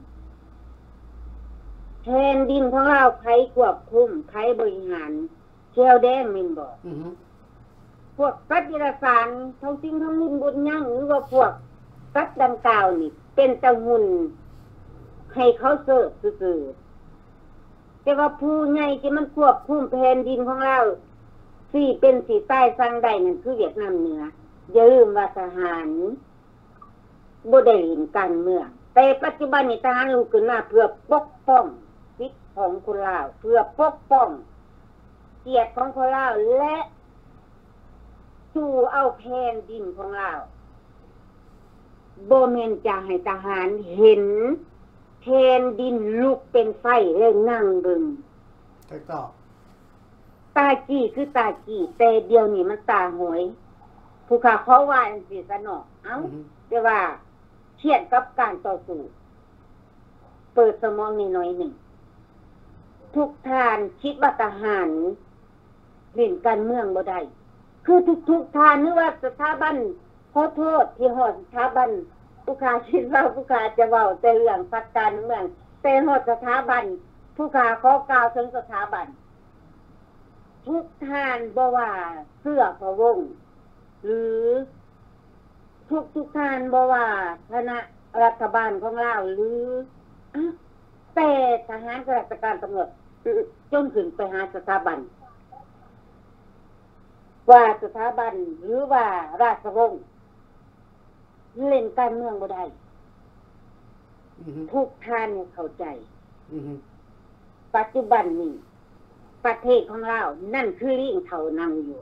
แผ่นดินของเราไผควบคุมไผบริหารเชลแดงมินบอกพวกกัดวิรสารทั้งสิ่งทั้งมุ่นบุญยั่งหรือว่าพวกกัดดังกล่าวนี่เป็นตะหุ่นให้เขาเสิร์ฟซื่อๆแต่ว่าผู้ใหญ่ที่มันควบคุมแผ่นดินของเราสี่เป็นสีใต้สร้างใดนั่นคือเวียดนามเหนืออย่าลืมว่าทหารบ่ได้เล่นการเมืองแต่ปัจจุบันนี้ทหารลุกขึ้นมาเพื่อปกป้องสิทธิของคนลาวเพื่อปกป้องเกียรติของคนลาวและสู่เอาแผ่นดินของเราบ่แม่นจะให้ทหารเห็นแผ่นดินลุกเป็นไฟแล้วนั่งเบิ่งถูกต้องตาจี้คือตาจี้แต่เดี๋ยวนี้มันตาหวยผู้ข่าเขาว่าจังซี่ซะเนาะแต่ว่าเครียดกับการต่อสู้เปิดสมองนิดหน่อยหนึ่งทุกท่านคิดว่าทหารเล่นการเมืองบ่ได้คือทุกท่านนึกว่าสถาบันขอโทษที่ฮอดสถาบันผู้ข่าคิดว่าผู้ข่าจะเว้าแต่เรื่องพักการเมืองแต่ฮอดสถาบันผู้ข่าขอกล่าวถึงสถาบันทุกท่านบ่ว่าเสื้อพระวงศ์หรือทุกท่านบ่ว่าคณะรัฐบาลของเราหรือแต่ทหารข้าราชการตำรวจจนถึงไปหาสถาบันว่าสถาบันหรือว่าราชวงศ์เล่นการเมืองบ่ได้ทุกท่านเข้าใจปัจจุบันนี้ประเทศของเรานั่นคือลิงเท่านั่งอยู่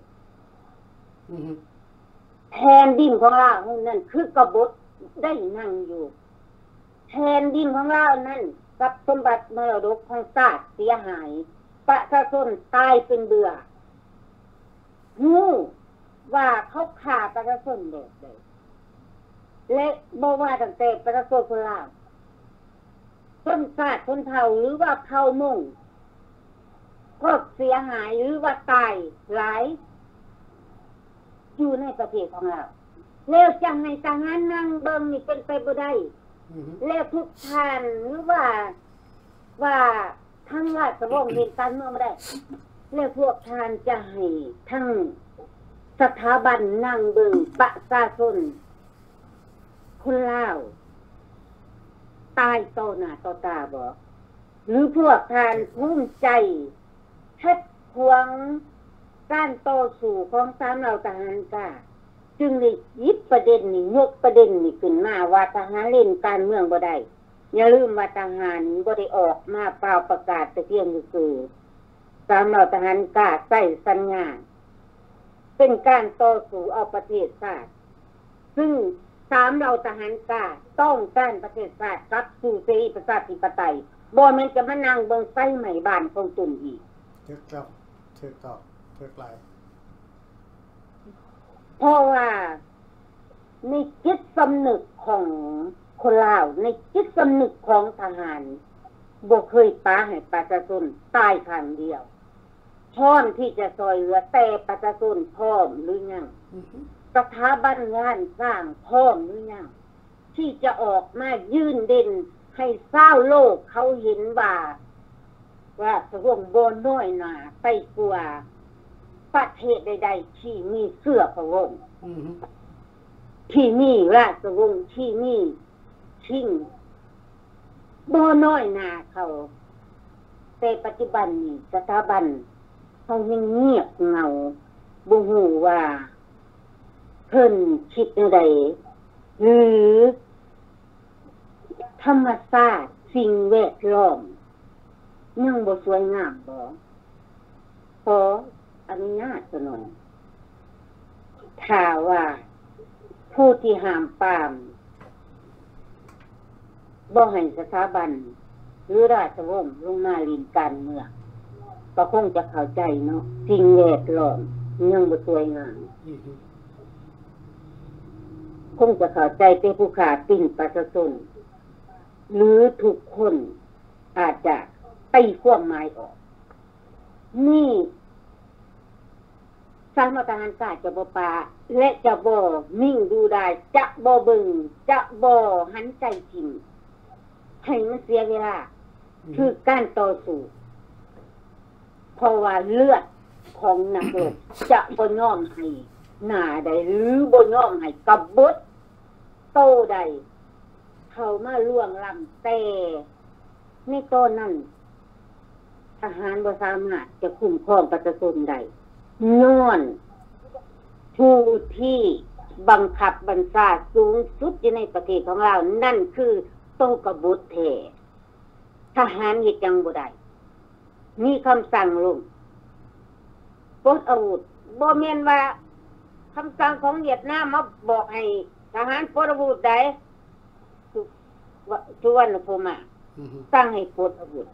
แผ่นดินของเรานั่นคือกบฏได้นั่งอยู่แผ่นดินของเรานั่นกับสมบัติมรดกของชาติเสียหายประชาชนตายเป็นเบื่องูว่าเขาฆ่าประชาชนแบบใดและบ่ว่าตั้งแต่ประชาชนคนลาวชนชาติชนเผ่าหรือว่าเผ่ามงก็เสียหายหรือว่าตายหลายอยู่ในประเทศของเราแล้วจะให้ทหารนั่งเบิ่งนี่เป็นไปบ่ได้แล้วทุกท่านหรือว่าทั้งราชวงศ์เห็นการเมืองบ่ได้แล้วพวกท่านจะให้ทั้งสถาบันนั่งเบิ่งประชาชนคนลาวตายต่อหน้าต่อตาบ่หรือพวกท่านภูมิใจทัดขวางการต่อสู้ของสามเหล่าทหารกล้าจึงได้หยิบประเด็นนี้ยกประเด็นนี้ขึ้นมาว่าทหารเล่นการเมืองบ่ได้อย่าลืมว่าทหารบ่ได้ออกมาเปล่าประกาศแต่เพียงคือสามเหล่าทหารกล้าใส่สัญญาเป็นการต่อสู้เอาประเทศชาติซึ่งสามเหล่าทหารกล้าต้องการประเทศชาติกลับสู่เสรีประชาธิปไตยบ่แม่นจะมานั่งเบิ่งไฟไหม้บ้านของตนอีกถูกต้องถูกหลายเพราะว่าในจิตสำนึกของคนลาวในจิตสำนึกของทหารบ่เคยปาให้ประชาชนตายครั้งเดียวพร้อมที่จะซอยเหลือแต่ประชาชนพร้อมหรือยังสถาบันงานสร้างพร้อมหรือยังที่จะออกมายืนเด่นให้ชาวโลกเขาเห็นว่าสวงโบน้อยหนาไปกว่าประเทศใดๆที่มีเสื้อพระวงศ์ที่มีราชวงศ์ที่มีชิงโบน้อยหนาเขาแต่ปัจจุบันนี้สถาบันเขายังเงียบเงาบ่ฮู้ว่าเพิ่นคิดจังไดหรือธรรมชาติสิ่งแวดล้อมยังบ่สวยงามบ่ขออนุญาตซะหน่อยถ้าว่าผู้ที่ห้ามปรามบ่ให้สถาบันหรือราชวงศ์ลงมาลินการเมืองก็คงจะเข้าใจเนาะสิ่งแวดล้อมยังบ่สวยงามคงจะเข้าใจแต่ผู้ขาปิ้นประชาชนหรือทุกคนอาจจะตีความหมายออกนี่สามทหารกล้าจะบ่ปาและจะบ่นิ่งดูได้จะบ่เบิ่งจะบ่หันใจจริงให้มันเสียเวลาคือการต่อสู้เพราะว่าเลือดของนักรบจะบ่ยอมให้หน้าใดหรือบ่ยอมให้กบฏโตใดเข้ามาล่วงล้ำแต่ในตอนนั้นทหารบ่สามารถจะคุ้มครองประชาชนได้ย้อนผู้ที่บังคับบัญชาสูงสุดในประเทศของเรานั่นคือโตกบฏแท้ทหารเฮ็ดจังบ่ได้มีคำสั่งลงปลดอาวุธบ่แม่นว่าคำสั่งของเวียดนามมาบอกให้ทหารปลดอาวุธได้สุวรรณภูมิสั่งให้ปลดอาวุธ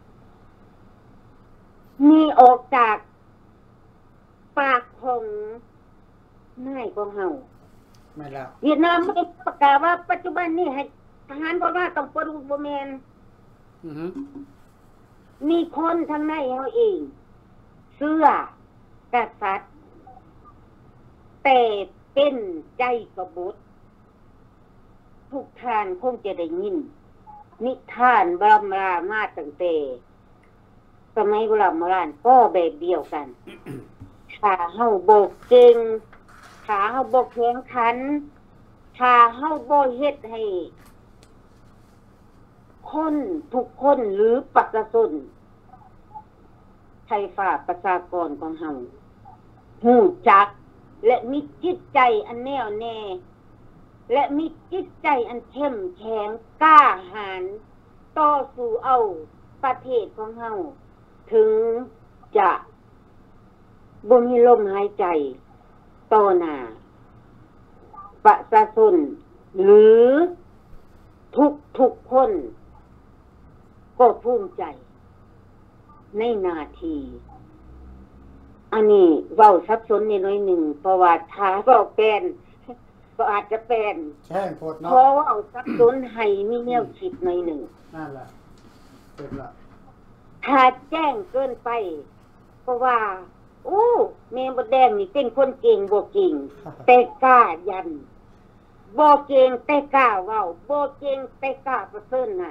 มีออกจากปากของนายของเฮาไม่แล้วเวียดนามไม่ได้ประกาศว่าปัจจุบันนี้ให้ทหารบ่ว่าต้องปลดอาวุธบ่แม่นมีคนทางในเฮาเองเสื้อกษัตริย์แต่เป็นใจกบฏทุกท่านคงจะได้ยินนิทานบรมรามาตั้งแต่สมัยโบราณก็แบบเดียวกันถ้าเฮาบ่เก่งถ้าเฮาบ่แข็งขันถ้าเฮาบ่เฮ็ดให้คนทุกคนหรือประชาชนไทยฝ่าประชากรของเฮาฮู้จักและมีจิตใจอันแน่วแน่และมีจิตใจอันเข้มแข็งกล้าหาญต่อสู้เอาประเทศของเฮาถึงจะบ่มีลมหายใจต่อหน้าประชาชนหรือทุกคนก็ภูมิใจในหน้าที่อันนี้เว้าซับซ้อนนิดหน่อยหนึ่งเพราะว่าถ้าเว้าเป็นก็อาจจะเป็นแช่งโพดเนาะเพราะว่าเอาซับซ้อนให้มีแนวคิดหน่อยหนึ่งนั่นแหละเป็นละถ้าแจ้งเกินไปเพราะว่าแม่มดแดงนี่เป็นคนเก่งบ่เก่งแต่กล้ายันบ่เก่งแต่กล้าเว้าบ่เก่งแต่กล้าประเสริฐหน้า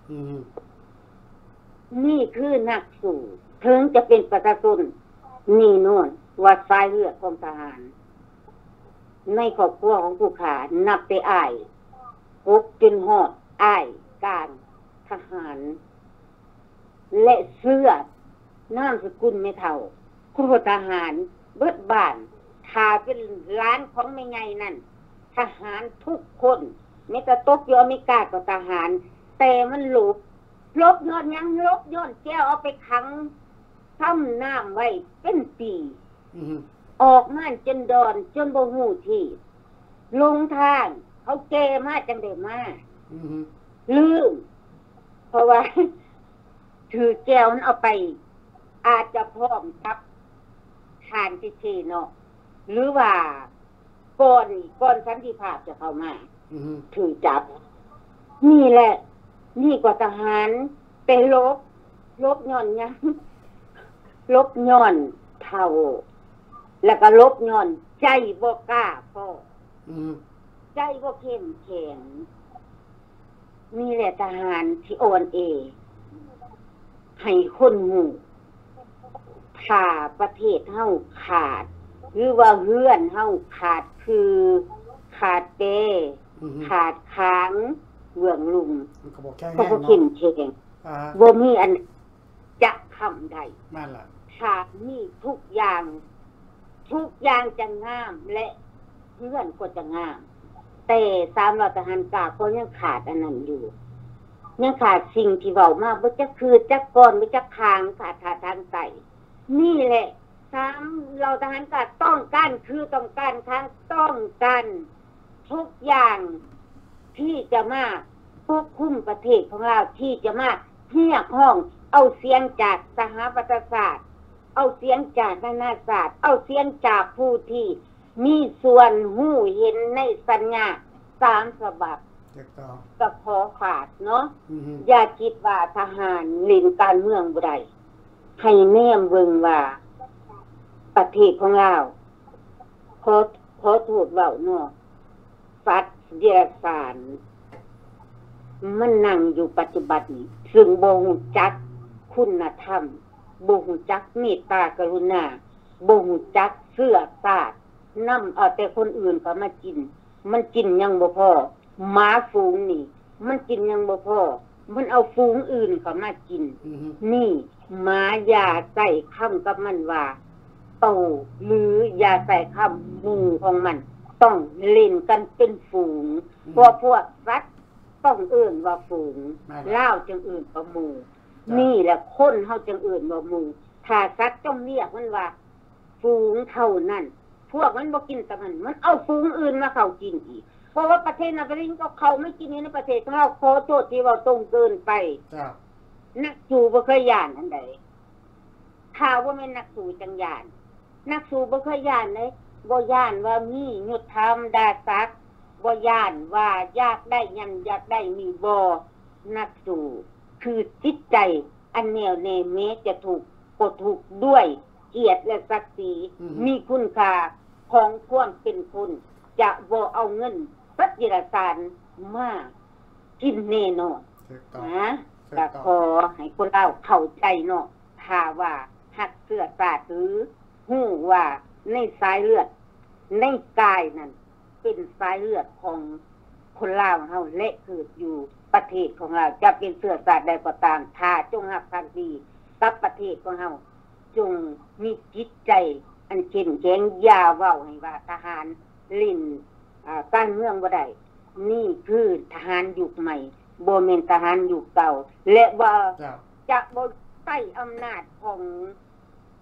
นี่คือนักสู้ถึงจะเป็นประชาชนนี่โน่นว่าสายเลือดของทหารในครอบครัวของผู้ขานับแต่อ้ายพกจนฮอดอ้ายการทหารและเสื้อนามสกุลไม่เท่าครูทหารเบิดบ้านถ้าเป็นร้านของแม่ใหญ่นั่นทหารทุกคนแม้แต่ตกอยู่อเมริกาก็ทหารแต่มันลบย้อนยังลบย้อนแก้วเอาไปขังทำน้ำไว้เป็นปีออกมาจนดอนจนบ่ฮู้ที่ลงทางเขาแก่มาจังได๋มาลืมเพราะว่าถือแก้วนั้นเอาไปอาจจะพร้อมกับทานพิธีเนาะหรือว่าก่อนสันติภาพจะเข้ามาถือจับนี่แหละนี่กว่าทหารเป็นลบย้อนยังลบย้อนเท่าแล้วก็ลบย้อนใจบ่กล้าพอใจบ่เข้มแข็งนี่แหละทหารที่อ่อนแอให้คนหมู่ถ้าประเทศเฮาขาดหรือว่าเฮือนเฮาขาดคือขาดเตขาดค้างเบื้องลุมก็บ่เข้มแข็งบ่มีอันจะคำใดนั่นล่ะถ้ามีทุกอย่างจะงามและเพื่อนก็จะงามแต่300ทหารกาก็ยังขาดอันนั้นอยู่ยังขาดสิ่งที่เว้ามาบ่จักคือจักก่อนบ่จักคางขาดทางไตนี่แหละ300ทหารกาต้องการคือต้องการทางต้องการทุกอย่างที่จะมาควบคุมประเทศของเราที่จะมาเรียกห้องเอาเสียงจากสหประชาชาติเอาเสียงจากนานาชาติเอาเสียงจากผู้ที่มีส่วนหู้เห็นในสัญญา3ฉบับก็ขอฝากเนาะอย่าคิดว่าทหารเล่นการเมืองบ่ได้ให้แนมเบิ่งว่าประเทศของเราขอถูกเว้าเนาะสัตว์เดรัจฉานมันนั่งอยู่ปัจจุบันนี้ซึ่งบ่ฮู้จักคุณธรรมบ่ฮู้จักเมตตากรุณาบ่ฮู้จักเสื้อสาดนำเอาแต่คนอื่นก็มากินมันกินยังบ่พอหมาฝูงนี่มันกินยังบ่พอมันเอาฝูงอื่นเข้ามากินนี่หมาอย่าใส่คำกับมันว่าโตหรืออย่าใส่คำหมู่ของมันต้องเล่นกันเป็นฝูงเพราะพวกสัตว์ต้องเอิ้นว่าฝูงลาวจึงเอิ้นว่าหมู่นี่แหละคนเฮาจึงเอิ้นว่าหมู่ถ้าสัตว์ต้องเรียกมันว่าฝูงเท่านั้นพวกมันบ่กินแต่มันเอาฝูงอื่นมาเข้ากินอีกเพราะว่าประเทศนั้นก็เขาไม่กินในประเทศของเราขอโทษที่ว่าตรงเกินไปนักสู้บ่เคยย่านอันใดถ้าว่าแม่นนักสู้จังย่านนักสู้บ่เคยย่านเลยบ่ย่านว่ามียุทธธรรมดาศักดิ์บ่ย่านว่าอยากได้ยันอยากได้มีบ่นักสู้คือจิตใจอันแน่วแน่แม้จะถูกก็ถูกด้วยเกียรติและศักดิ์ศรีมีคุณค่าของความเป็นคนจะบ่เอาเงินสัจจิรสารมากินแน่นอนนะก็ขอให้คนเราเข้าใจเนาะถ้าว่าหักเสื้อสาดหรือฮู้ว่าในสายเลือดในกายนั้นเป็นสายเลือดของคนลาวเฮาและเกิดอยู่ประเทศของเราจะเป็นเสื้อสาดใดก็ตามถ้าจงรักภักดีกับประเทศของเฮาจงมีจิตใจอันเข้มแข็งอย่าเว้าให้ว่าทหารลิ้นการเมืองบ่ได้นี่คือทหารยุคใหม่บ่แม่นทหารยุคเก่าและว่าจะบ่ใต้อำนาจของ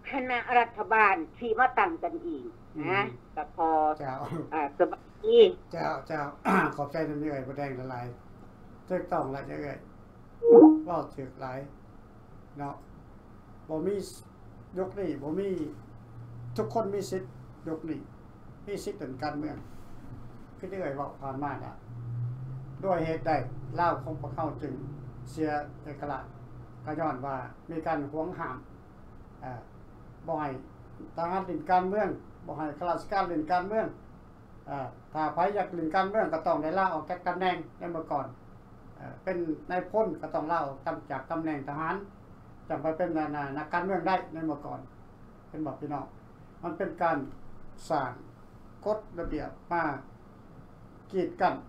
คณะรัฐบาลที่มาตั้งกันอีกนะก็พอสวัสดีเจ้า ขอบใจนำเอ่ยบ่แดงละลายถูกต้องละเอ้ยเว้าถูกหลายเนาะบ่มียกนี่บ่มีทุกคนมีสิทธิ์ยกนี่มีสิทธิ์เป็นการเมืองคือเอ้ยเว้าผ่านมาน่ะด้วยเหตุใดลาวของพวกเขาจึงเสียเอกราชก็ย้อนว่ามีการหวงห้ามบ่ให้ทหารเล่นการเมืองบ่ให้ข้าราชการเล่นการเมืองถ้าใครอยากเล่นการเมืองก็ต้องได้ลาออกจากตำแหน่งในเมื่อก่อนเป็นนายพลก็ต้องลาออกจากตำแหน่งทหารจังไปเป็นนักการเมืองได้ในเมื่อก่อนเป็นบอกพี่น้องมันเป็นการสร้างกฎระเบียบมากีดกัน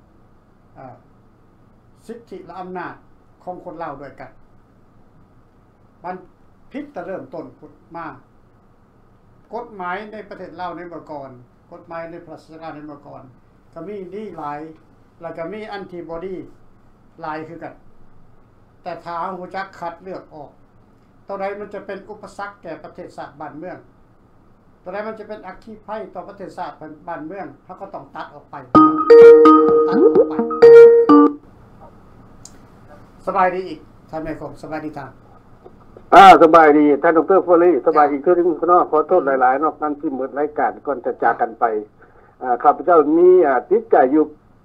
สิทธิและอำนาจของคนลาวด้วยกันมันพิษแต่เริ่มต้นมากฎหมายในประเทศลาวในเมื่อก่อนกฎหมายในพระราชการในเมื่อก่อนก็มีดีหลายแล้วก็มีแอนติบอดีหลายคือกันแต่ถ้าหูจักคัดเลือกออกตัวใดมันจะเป็นอุปสรรคแก่ประเทศชาติบ้านเมืองตัวใดมันจะเป็นอัคคีภัยต่อประเทศชาติบ้านเมืองเขาก็ต้องตัดออกไปสบายดีอีกท่านแม่คงสบายดีทางสบายดีท่านดร.ฟอรี่สบายอีกคือนึงเนาะขอโทษหลายๆเนาะนั่นที่หมดรายการก่อนจะจากกันไปข้าพเจ้ามีติดใจอยู่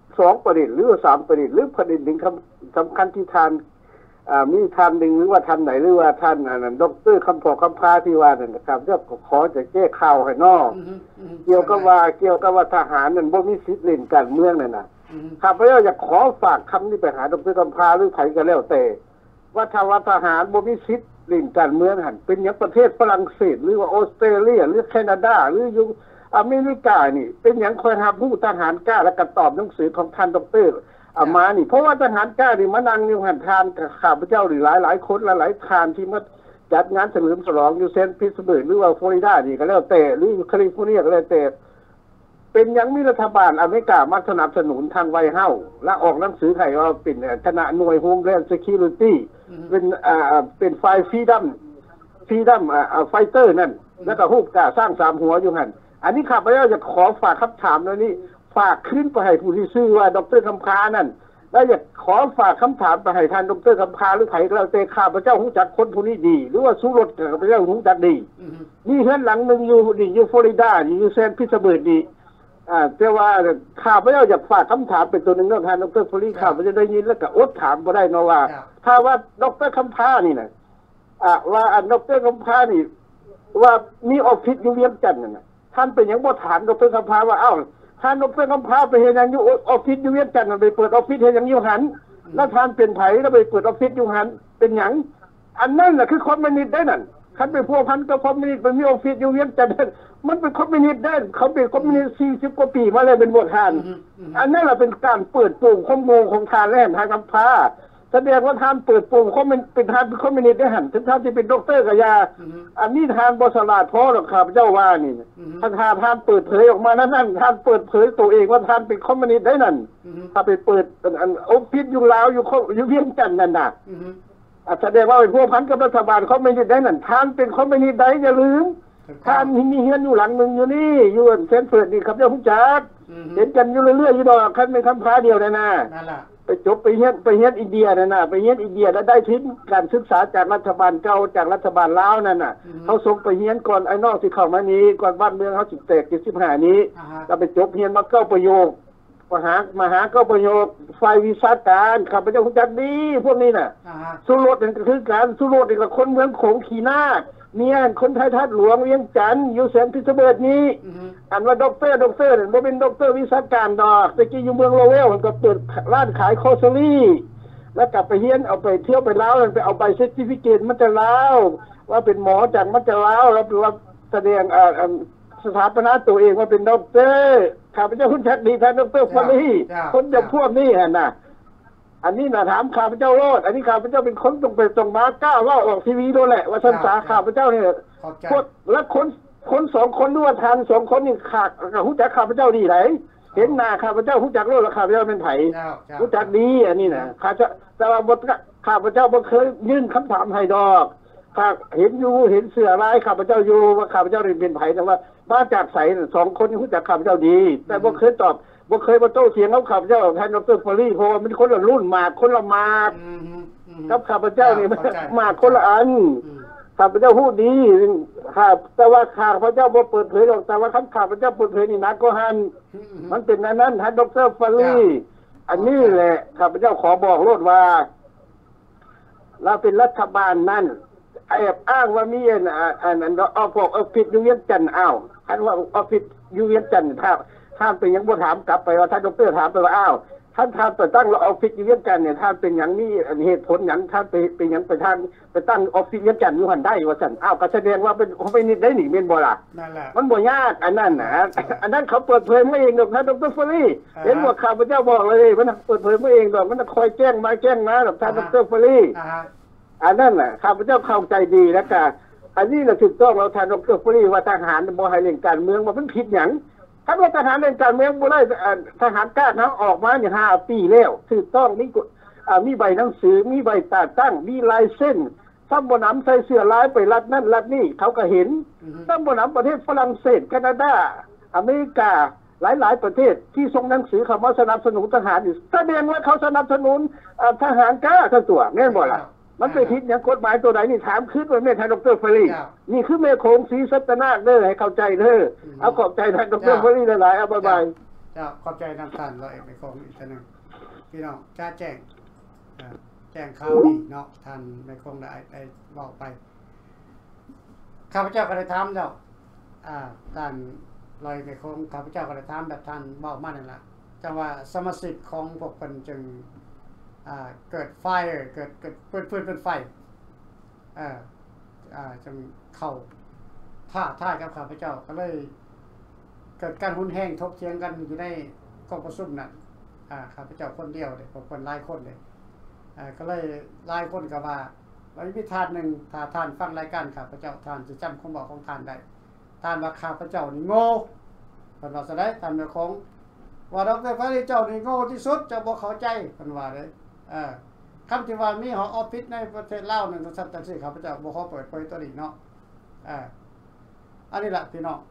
2ประเด็นหรือ3ประเด็นหรือประเด็นนึงสำคัญที่ท่านมีท่านนึงหรือว่าท่านไหนหรือว่าท่านดร.คำพอคำพาที่ว่านั่นนะครับเจ้าขอจะแก้ข่าวให้นอกเกี่ยวกับว่าทหารนั่นบ่มีสิทธิ์เล่นการเมืองนั่นน่ะข้าพเจ้าอยากขอฝากคำนี้ไปหาดร.คำพาหรือไผก็แล้วแต่ว่าทหารบ่มีสิทธิ์เล่นการเมืองหั่นเป็นอย่างประเทศฝรั่งเศสหรือว่าออสเตรเลียหรือแคนาดาหรืออยู่อเมริกานี่เป็นอย่างคอยหาผู้ทหารกล้าและก็ตอบหนังสือของท่านดร.มานี่เพราะว่าทหารกล้านี่มานั่งอยู่หันทานกับข้าพเจ้าหรือหลายคนหลายทานที่มาจัดงานเฉลิมฉลองอยู่เซนต์ปีเตอร์เบิร์กหรือว่าฟลอริดานี่ก็แล้วแต่หรือแคลิฟอร์เนียก็แล้วแต่เป็นอย่างมีรัฐบาลอเมริกามาสนับสนุนทางไวท์เฮาส์และออกหนังสือให้ว่าเป็นคณะหน่วยโฮมแลนด์เซคิวริตี้เป็นไฟฟรีดัมไฟเตอร์นั่นแล้วก็ฮูบกาสร้าง3หัวอยู่หั่นอันนี้ข้าพเจ้าจะขอฝากคำถามแล้วนี่ฝากขึ้นไปให้ผู้ที่ชื่อว่าดร.คำพานั่นแล้วอยากขอฝากคำถามไปให้ท่านดร.คำพาหรือไผก็แล้วแต่ข้าพเจ้ารู้จักคนผู้นี้ดีหรือว่าสู้รถข้าพเจ้ารู้จักดีมีเฮือนหลังนึงอยู่ฟลอริดาอยู่เซนต์ปีเตอร์เบิร์กนี่แต่ว่าข้าพเจ้าอยากฝากคำถามเป็นตัวนึงเนาะท่านดร.ฟลอรี่ข้าพเจ้าได้ยินแล้วก็อดถามบ่ได้เนาะว่าถ้าว่าดร.คำพานี่น่ะว่าดร.คำพานี่ว่ามีออฟฟิศอยู่เวียงจันทน์น่ะท่านเป็นหยังบ่ถามดร.คำพาว่าอ้าวท่านดร.คำพาไปเฮ็ดหยังอยู่ออฟฟิศอยู่เวียงจันทน์ไปเปิดออฟฟิศเฮ็ดหยังอยู่หันแล้วท่านเป็นไผแล้วไปเปิดออฟฟิศอยู่หันเป็นหยังอันนั้นน่ะคือคอมมิวนิสต์ได้นั่นคันไปพัวพันกับคอมมิวนิสต์มันมีออฟฟิศอยู่เวียงจันทน์มันเป็นคอมมิวนิสต์ได้เขาเป็นคอมมิวนิสต์40กว่าปีมาแล้วเป็นบททานอันนั้นแหละเป็นการเปิดโปงข้อมูลของทานแล่นทางคำพาแสดงว่าท่านเปิดโปงเขาเป็นท่านเป็นคอมมิวนิสต์ได้หันถึงท่านที่เป็นด็อกเตอร์กับยาอันนี้ทานบสลาดพอหรอกครับเจ้าว่านี่ท่านเปิดเผยออกมานั่นท่านเปิดเผยตัวเองว่าท่านเป็นคอมมิวนิสต์ได้นั่นถ้าไปเปิดออฟฟิศอยู่ลาวอยู่เวียงจันทน์นั่นน่ะแสดงว่าเป็นพวกพันกับรัฐบาลเขาไม่ได้นั่นท่านเป็นเขาไม่ได้อย่าลืมท่านมีเฮือนอยู่หลังนึงอยู่นี่อยู่เซนต์เฟิร์ดนี่ครับเจ้าผู้จัดเห็นกันอยู่เรื่อยๆอยู่ดอกคันเป็นคำพาเดียวนั่นน่ะไปจบไปเฮียนอินเดียนั่นน่ะไปเฮียนอินเดียแล้วได้ทุนการศึกษาจากรัฐบาลเก่าจากรัฐบาลลาวนั่นน่ะเขาส่งไปเฮียนก่อนไอ้นอกที่เข้ามานี้ก่อนบ้านเมืองเขาสิแตก75นี้ก็ไปจบเฮียนมา9ประโยคมหา9ประโยคฝ่ายวิชาการข้าพเจ้าผู้จัดดีพวกนี้น่ะสุรสนั่นก็คือการสุรสนี่ก็คนเมืองโขงขีนาคเนี่ยคนไทยทัดหลวงเวียงจันทน์อยู่เซนต์ปีเตอร์เบิร์กนี้อันว่าด็อกเตอร์นั่นบ่เป็นด็อกเตอร์วิชาการดอกตะกี้อยู่เมืองโลเวลมันก็เปิดร้านขายโคสลี่แล้วกลับไปเฮียนเอาไปเที่ยวไปลาวไปเอาใบเซอร์ติฟิเคตมาจากลาวว่าเป็นหมอจากมาจากลาวแล้วว่าแสดงสถาปนาตัวเองว่าเป็นด็อกเตอร์ข้าพเจ้าคุณชัดดีท่านด็อกเตอร์ฟอรี่คนจะพวกนี้น่ะอันนี้นะถามข้าพเจ้าโลดอันนี้ข้าพเจ้าเป็นคนตรงไปตรงมากล้าว่าออกทีวีด้วยแหละว่าท่านสาข้าพเจ้าเนี่ยแล้วคน2คนด้วยทาน2คนนี่ขาดรู้จักข้าพเจ้าดีไหนเห็นหน้าข้าพเจ้ารู้จักโลดแล้วข้าพเจ้าเป็นไผรู้จักดีอันนี้นะข้าจะแต่ว่าข้าพเจ้าบ่เคยยื่นคำถามให้ดอกข้าเห็นอยู่เห็นเสือลายข้าพเจ้าอยู่ว่าข้าพเจ้าเป็นไผแต่ว่ามาจากไส2คนรู้จักข้าพเจ้าดีแต่บ่เคยตอบบ่เคยมาโต้เถียงกับข้าพเจ้าแทนดร.ฟอรี่เพราะว่ามันคนละรุ่นมากคนละมากกับข้าพเจ้านี่มากคนละอันข้าพเจ้าพูดดีครับแต่ว่าข้าพเจ้าบ่เปิดเผยหรอกแต่ว่าคันข้าพเจ้าเปิดเผยนี่นักก็หันมันเป็นนั้นท่านดร.ฟอรี่อันนี้แหละข้าพเจ้าขอบอกโลดว่าเราเป็นรัฐบาลนั่นแอบอ้างว่ามีอันเอาพวกออฟฟิศอยู่เวียงจันทน์อ้าวท่านว่าออฟฟิศอยู่เวียงจันทน์ท่านเป็นยังบ่ถามกลับไปว่าท่านดร.ถามไปว่าอ้าวท่านไปตั้งออฟฟิศอยู่เวียงจันทน์เนี่ยท่านเป็นหยังมีเหตุผลหยังท่านเป็นหยังไปท่านไปตั้งออฟฟิศเวียงจันทน์อยู่หั่นได้ว่าซั่นอ้าวก็แสดงว่าเป็นเขาไปนิดได้หนิแม่นบ่ล่ะนั่นแหละมันบ่ยากอันนั้นน่ะอันนั้นเขาเปิดเผยมาเองดอกท่านดร.ฟอรี่เห็นว่าข้าพเจ้าบอกเลยมันเปิดเผยมาเองดอกมันคอยแจ้งมาดอกท่านดร.ฟอรี่อันนั้นแหละข้าพเจ้าเข้าใจดีแล้วก็อันนี้เราถูกต้องเราทานดร.ฟอรี่ว่าทหารบ่ให้เล่นการเมืองว่ามันผิดหยังถ้าว่าทหารเล่นการเมืองบ่ได้ทหารกล้าทั้งออกมานี่5 ปีแล้วถูกต้องมีใบหนังสือมีใบตาตั้งมีลายเส้นซ้ำบ่นำใส่เสื้อลายไปรัฐนั่นรัฐนี่เขาก็เห็นซ้ำบ่นำประเทศฝรั่งเศสแคนาดาอเมริกาหลายๆประเทศที่ส่งหนังสือเข้ามาสนับสนุนทหารนี่แสดงว่าเขาสนับสนุนทหารกล้าทั้งตัวแม่นบ่ล่ะมันไปผิดอย่างกฎหมายตัวไหนนี่ถามขึ้นว่าแม่ท่านดร.ฟอรี่นี่คือแม่โคงศรีสัตนาคเด้อให้เข้าใจเด้อเอาขอบใจท่านดร.ฟอรี่หลายๆเอาบ๊ายบายขอบใจท่านเราเอกในโคงอีกทีนึงพี่น้องจ้าแจ้งข่าวดีเนาะท่านในโคงได้บอกไปข้าพเจ้าก็ได้ถามแล้วท่านลอยในโคงข้าพเจ้าก็ได้ถามแบบท่านบอกมานั่นล่ะจังว่าสมาชิกของพวกเพิ่นจึงเกิดไฟเกิดเป็นไฟจึงเข้าท่ากับข้าพเจ้าก็เลยเกิดการหุนแห้งทบเถียงกันอยู่ในกองประชุมนั่นข้าพเจ้าคนเดียวเลยคนหลายคนเลยก็เลยหลายคนก็ว่ามีท่านหนึ่งถ้าท่านฟังรายการข้าพเจ้าท่านจะจำคำบอกของท่านได้ท่านว่าข้าพเจ้านี่โง่เพิ่นว่าซะได้ท่านเป็นของว่าดร.ฟอรี่เจ้านี่โง่ที่สุดเจ้าบ่เข้าใจเพิ่นว่าเด้คำที่ว่ามีหอออฟฟิศในประเทศลาวนั่นสัตว์จังซี่ข้าพเจ้าบ่ขอเปิดเผยตัวนี้เนาะอันนี้ล่ะพี่น้อง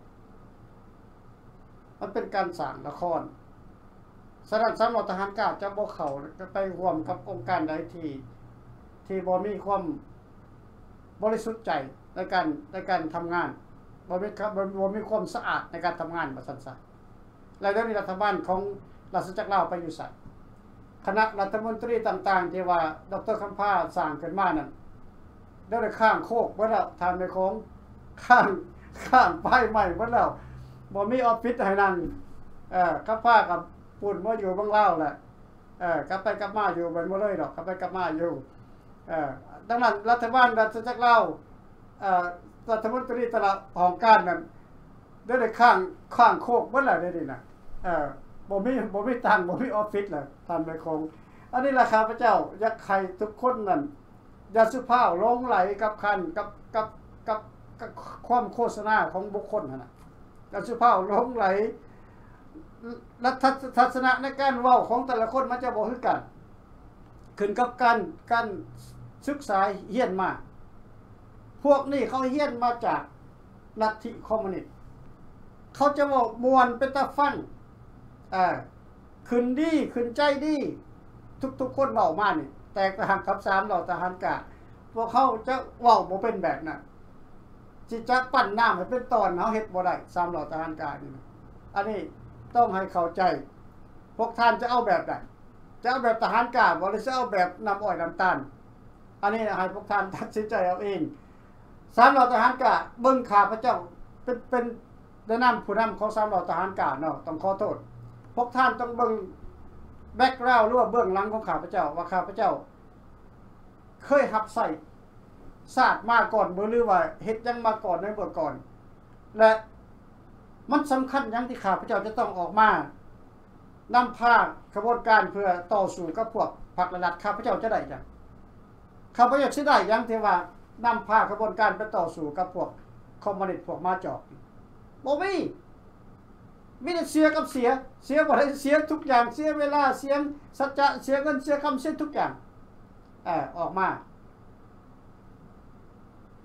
มันเป็นการสร้างละครสำหรับทหารกล้าจะบ่เข้าไปร่วมกับองค์การใดที่บ่มีความบริสุทธิ์ใจในการทำงานบ่มีความสะอาดในการทำงานว่าซั่นซะแล้วเดี๋ยวนี้รัฐบาลของราชจักรลาวไปอยู่ไสคณะรัฐมนตรีต่างๆที่ว่าดร.คำพาสร้างขึ้นมานั่นได้ข้างโคกเบิดแล้วทานในของข้างป้ายใหม่เบิดแล้วบ่มีออฟฟิศให้นั่งคำพากับปุ่นมาอยู่บางลาวแหละกลับไปกลับมาอยู่บ่บ่เลยดอกกลับไปกลับมาอยู่ดังนั้นรัฐบาลราชจักรลาวรัฐมนตรีแต่ละองค์การนั่นได้ข้างโคกเบิดแล้วได้นี่น่ะบ่มีตังบ่มีออฟฟิศเลยท่านไปคงอันนี้ล่ะครับพระเจ้าอยากให้ทุกคนนั่นอย่าสุภาพหลงไหลกับคันกับความโฆษณาของบุคคลนั่นน่ะอย่าสุภาพหลงไหลและทัศนะในการเว้าของแต่ละคนมันจะบ่คือกันขึ้นกับการศึกษาเรียนมาพวกนี้เขาเรียนมาจากลัทธิคอมมิวนิสต์เขาจะบอกมวนเป็นตาฟังขึ้นดีขึ้นใจดีทุกคนเว้ามานี่แตกต่างกับ3เหล่าทหารกะพวกเขาจะเว้าบ่เป็นแบบนั้นสิจะปั้นน้ำให้เป็นตอนเฮาเฮ็ดบ่ได้3เหล่าทหารกะนี่อันนี้ต้องให้เข้าใจพวกท่านจะเอาแบบใดจะเอาแบบทหารกะบ่หรือจะเอาแบบน้ำอ้อยน้ำตาลอันนี้ให้พวกท่านตัดสินใจเอาเอง3เหล่าทหารกะเบิ่งข้าพเจ้าเป็นนำผู้นำของ3เหล่าทหารกะเนาะต้องขอโทษพวกท่านต้องเบิ่งแบ็คกราวด์หรือว่าเบื้องหลังของข้าพเจ้าว่าข้าพเจ้าเคยรับใส่ศาสตร์มาก่อนบ่หรือว่าเฮ็ดยังมาก่อนในเบื้องก่อนและมันสำคัญอย่างที่ข้าพเจ้าจะต้องออกมานำพากระบวนการเพื่อต่อสู้กับพวกพรรครัฐข้าพเจ้าจะได้จังข้าพเจ้าสิได้อย่างที่ว่านำพากระบวนการไปต่อสู้กับพวกคอมมิวนิสต์พวกมาจอกบ่มีแต่เสียกับเสียบ่ได้เสียทุกอย่างเสียเวลาเสียสัจจะเสียเงินเสียคำเสียทุกอย่างออกมา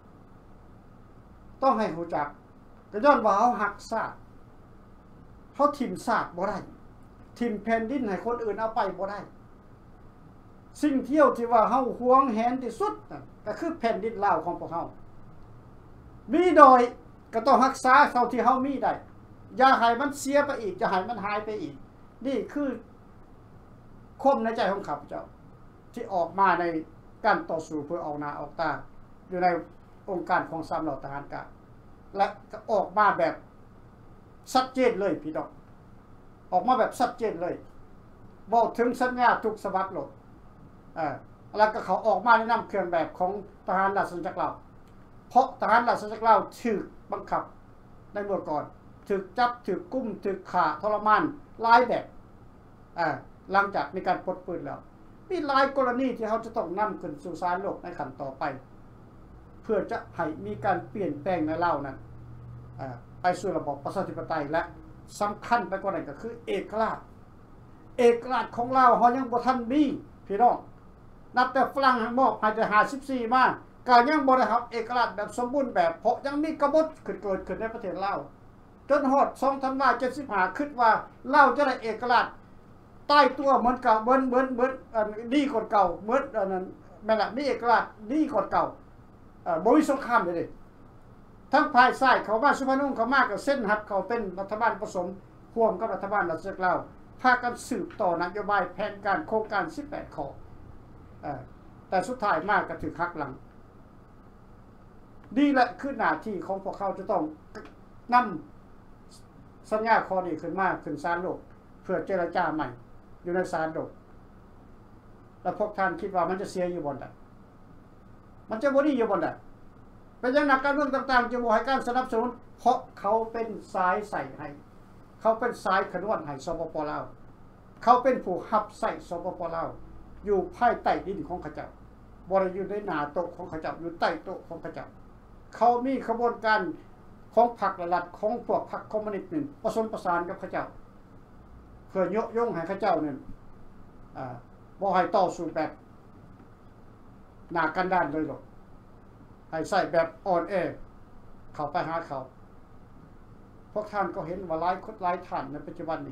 ต้องให้รู้จักก็ย้อนว่าเฮาหักชาติเฮาทิ่มชาติบ่ได้ทิ่มแผ่นดินให้คนอื่นเอาไปบ่ได้สิ่งเที่ยวที่ว่าเฮาหวงแหนที่สุดก็คือแผ่นดินลาวของพวกเฮามีโดยก็ต้องรักษาเท่าที่เฮามีได้อย่าให้มันเสียไปอีกอย่าให้มันหายไปอีกนี่คือคมในใจของข้าพเจ้าที่ออกมาในการต่อสู้เพื่อออกหน้าออกตาอยู่ในองค์การของ3เหล่าทหารกะและก็ออกมาแบบชัดเจนเลยพี่น้องออกมาแบบชัดเจนเลยบอกถึงสัญญาทุกสวัสดิ์โลดแล้วก็เขาออกมาในนำเครื่องแบบของทหารราชสัญจักรลาวเพราะทหารราชสัญจักรลาวถูกบังคับในเมื่อก่อนถูกจับถูกกุมถูกฆ่าทรมานหลายแบบหลังจากมีการปลดปืนแล้วมีหลายกรณีที่เขาจะต้องนำขึ้นสู่ศาลโลกในขั้นต่อไปเพื่อจะให้มีการเปลี่ยนแปลงในลาวนั้นไปสู่ระบอบประชาธิปไตยและสำคัญไปกว่านั้นก็คือเอกราชของลาวเฮายังบ่ทันมีพี่น้องนับแต่ฝรั่งมอบให้แต่54มาก็ยังบ่ได้รับเอกราชแบบสมบูรณ์แบบเพราะยังมีกบฏเกิดขึ้นในประเทศลาวจนฮอด2575คิดว่าลาวจะได้เอกราชใต้ตัวเหมือนเก่าเหมือนดีกว่าเก่าเหมือนอันนั้นแม่นล่ะมีเอกราชดีกว่าเก่าบ่มีสงครามเลยทั้งภายซ้ายเขามาสุพรรณเขามาก็เส้นหัดเขาเป็นรัฐบาลผสมร่วมกับรัฐบาลราชจักรลาวพากันสืบต่อนโยบายแผนการโครงการ18ข้อแต่สุดท้ายมากก็ถือคักหลังดีแหละคือหน้าที่ของพวกเขาจะต้องนำสัญญาข้อนี้ขึ้นมาขึ้นศาลโลกเพื่อเจรจาใหม่อยู่ในศาลโลกแล้วพวกท่านคิดว่ามันจะเสียอยู่บนใดมันจะบ่ดีอยู่บนใดเป็นอย่างนักการเมืองต่างๆจะบ่ให้การสนับสนุนเพราะเขาเป็นสายใส่ให้เขาเป็นสายขนวนให้สปป.ลาวเขาเป็นผู้หับใส่สปป.ลาวอยู่ภายใต้ดินของเขาเจ้าบ่ได้อยู่ในหน้าโต๊ะของเขาเจ้าอยู่ใต้โต๊ะของเขาเจ้าเขามีขบวนการของพรรครัฐของพวกพรรคคอมมิวนิสต์นี่ผสมประสานกับเขาเจ้าเพื่อยกย่องให้เขาเจ้านี่บ่ให้ต่อสู้แบบหน้ากันด้านเลยหรอกให้ใส่แบบอ่อนแอเข้าไปหาเขาพวกท่านก็เห็นว่าหลายท่านในปัจจุบันนี้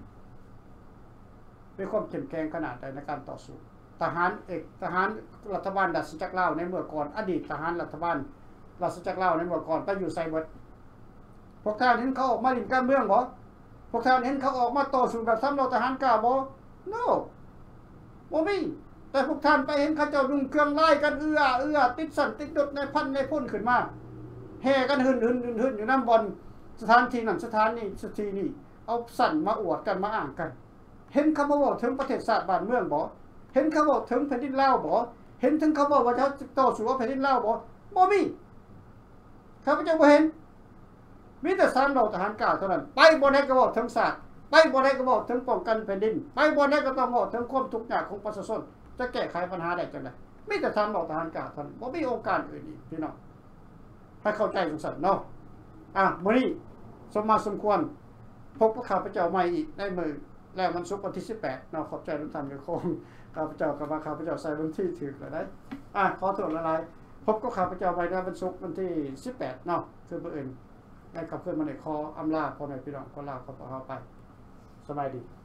มีความเข้มแข็งขนาดใดในการต่อสู้ทหารรัฐบาลราชจักรลาวในเมื่อก่อนอดีตทหารรัฐบาลราชจักรลาวในเมื่อก่อนไปอยู่ไซเบิร์ดพวกท่านเห็นเขาออกมาเล่นการเมืองบ่พวกท่านเห็นเขาออกมาต่อสู้แบบ3เหล่าทหารกล้าบ่ no บ่มีแต่พวกท่านไปเห็นเขาเจ้านุ่งเครื่องลายกันเอื้อติดสั่นติดดดในพันในพ่นขึ้นมาแห่กันหึ่นอยู่น้ำบอลสถานที่นั้นสถานนี้สถานนี้เอาสั่นมาอวดกันมาอ้างกันเห็นเขาบอกถึงประเทศชาติบ้านเมืองบ่เห็นเขาบอกถึงแผ่นดินลาวบ่เห็นถึงเขาบอกว่าจะต่อสู้กับแผ่นดินลาวบ่มีข้าพเจ้าบ่เห็นมีแต่3เหล่าทหารกล้าเท่านั้นไปบ่ได้ก็บอกถึงชาติไปบ่ได้ก็บอกถึงป้องกันแผ่นดินไปบ่ได้ก็ต้องบอกถึงความทุกข์ยากของประชาชนจะแก้ไขปัญหาได้จังได๋มีแต่3เหล่าทหารกล้าเท่านั้นบ่มีองค์การอื่นอีกพี่น้องให้เข้าใจจังซั่นเนาะมื้อนี้สมควรพบกับข้าพเจ้าใหม่อีกในมื้อแล้วมันศุกร์วันที่18เนาะขอบใจทุกท่านอยู่คงข้าพเจ้าก็ว่าข้าพเจ้าใส่วันที่ถูกแล้วได้ขอโทษหลายๆพบกับข้าพเจ้าไปในวันศุกร์วันที่18เนาะคือมื้ออื่นได้กลับคืนมาได้ขออำลาพ่อแม่พี่น้องคนลาวขอตัวเฮาไปสบายดี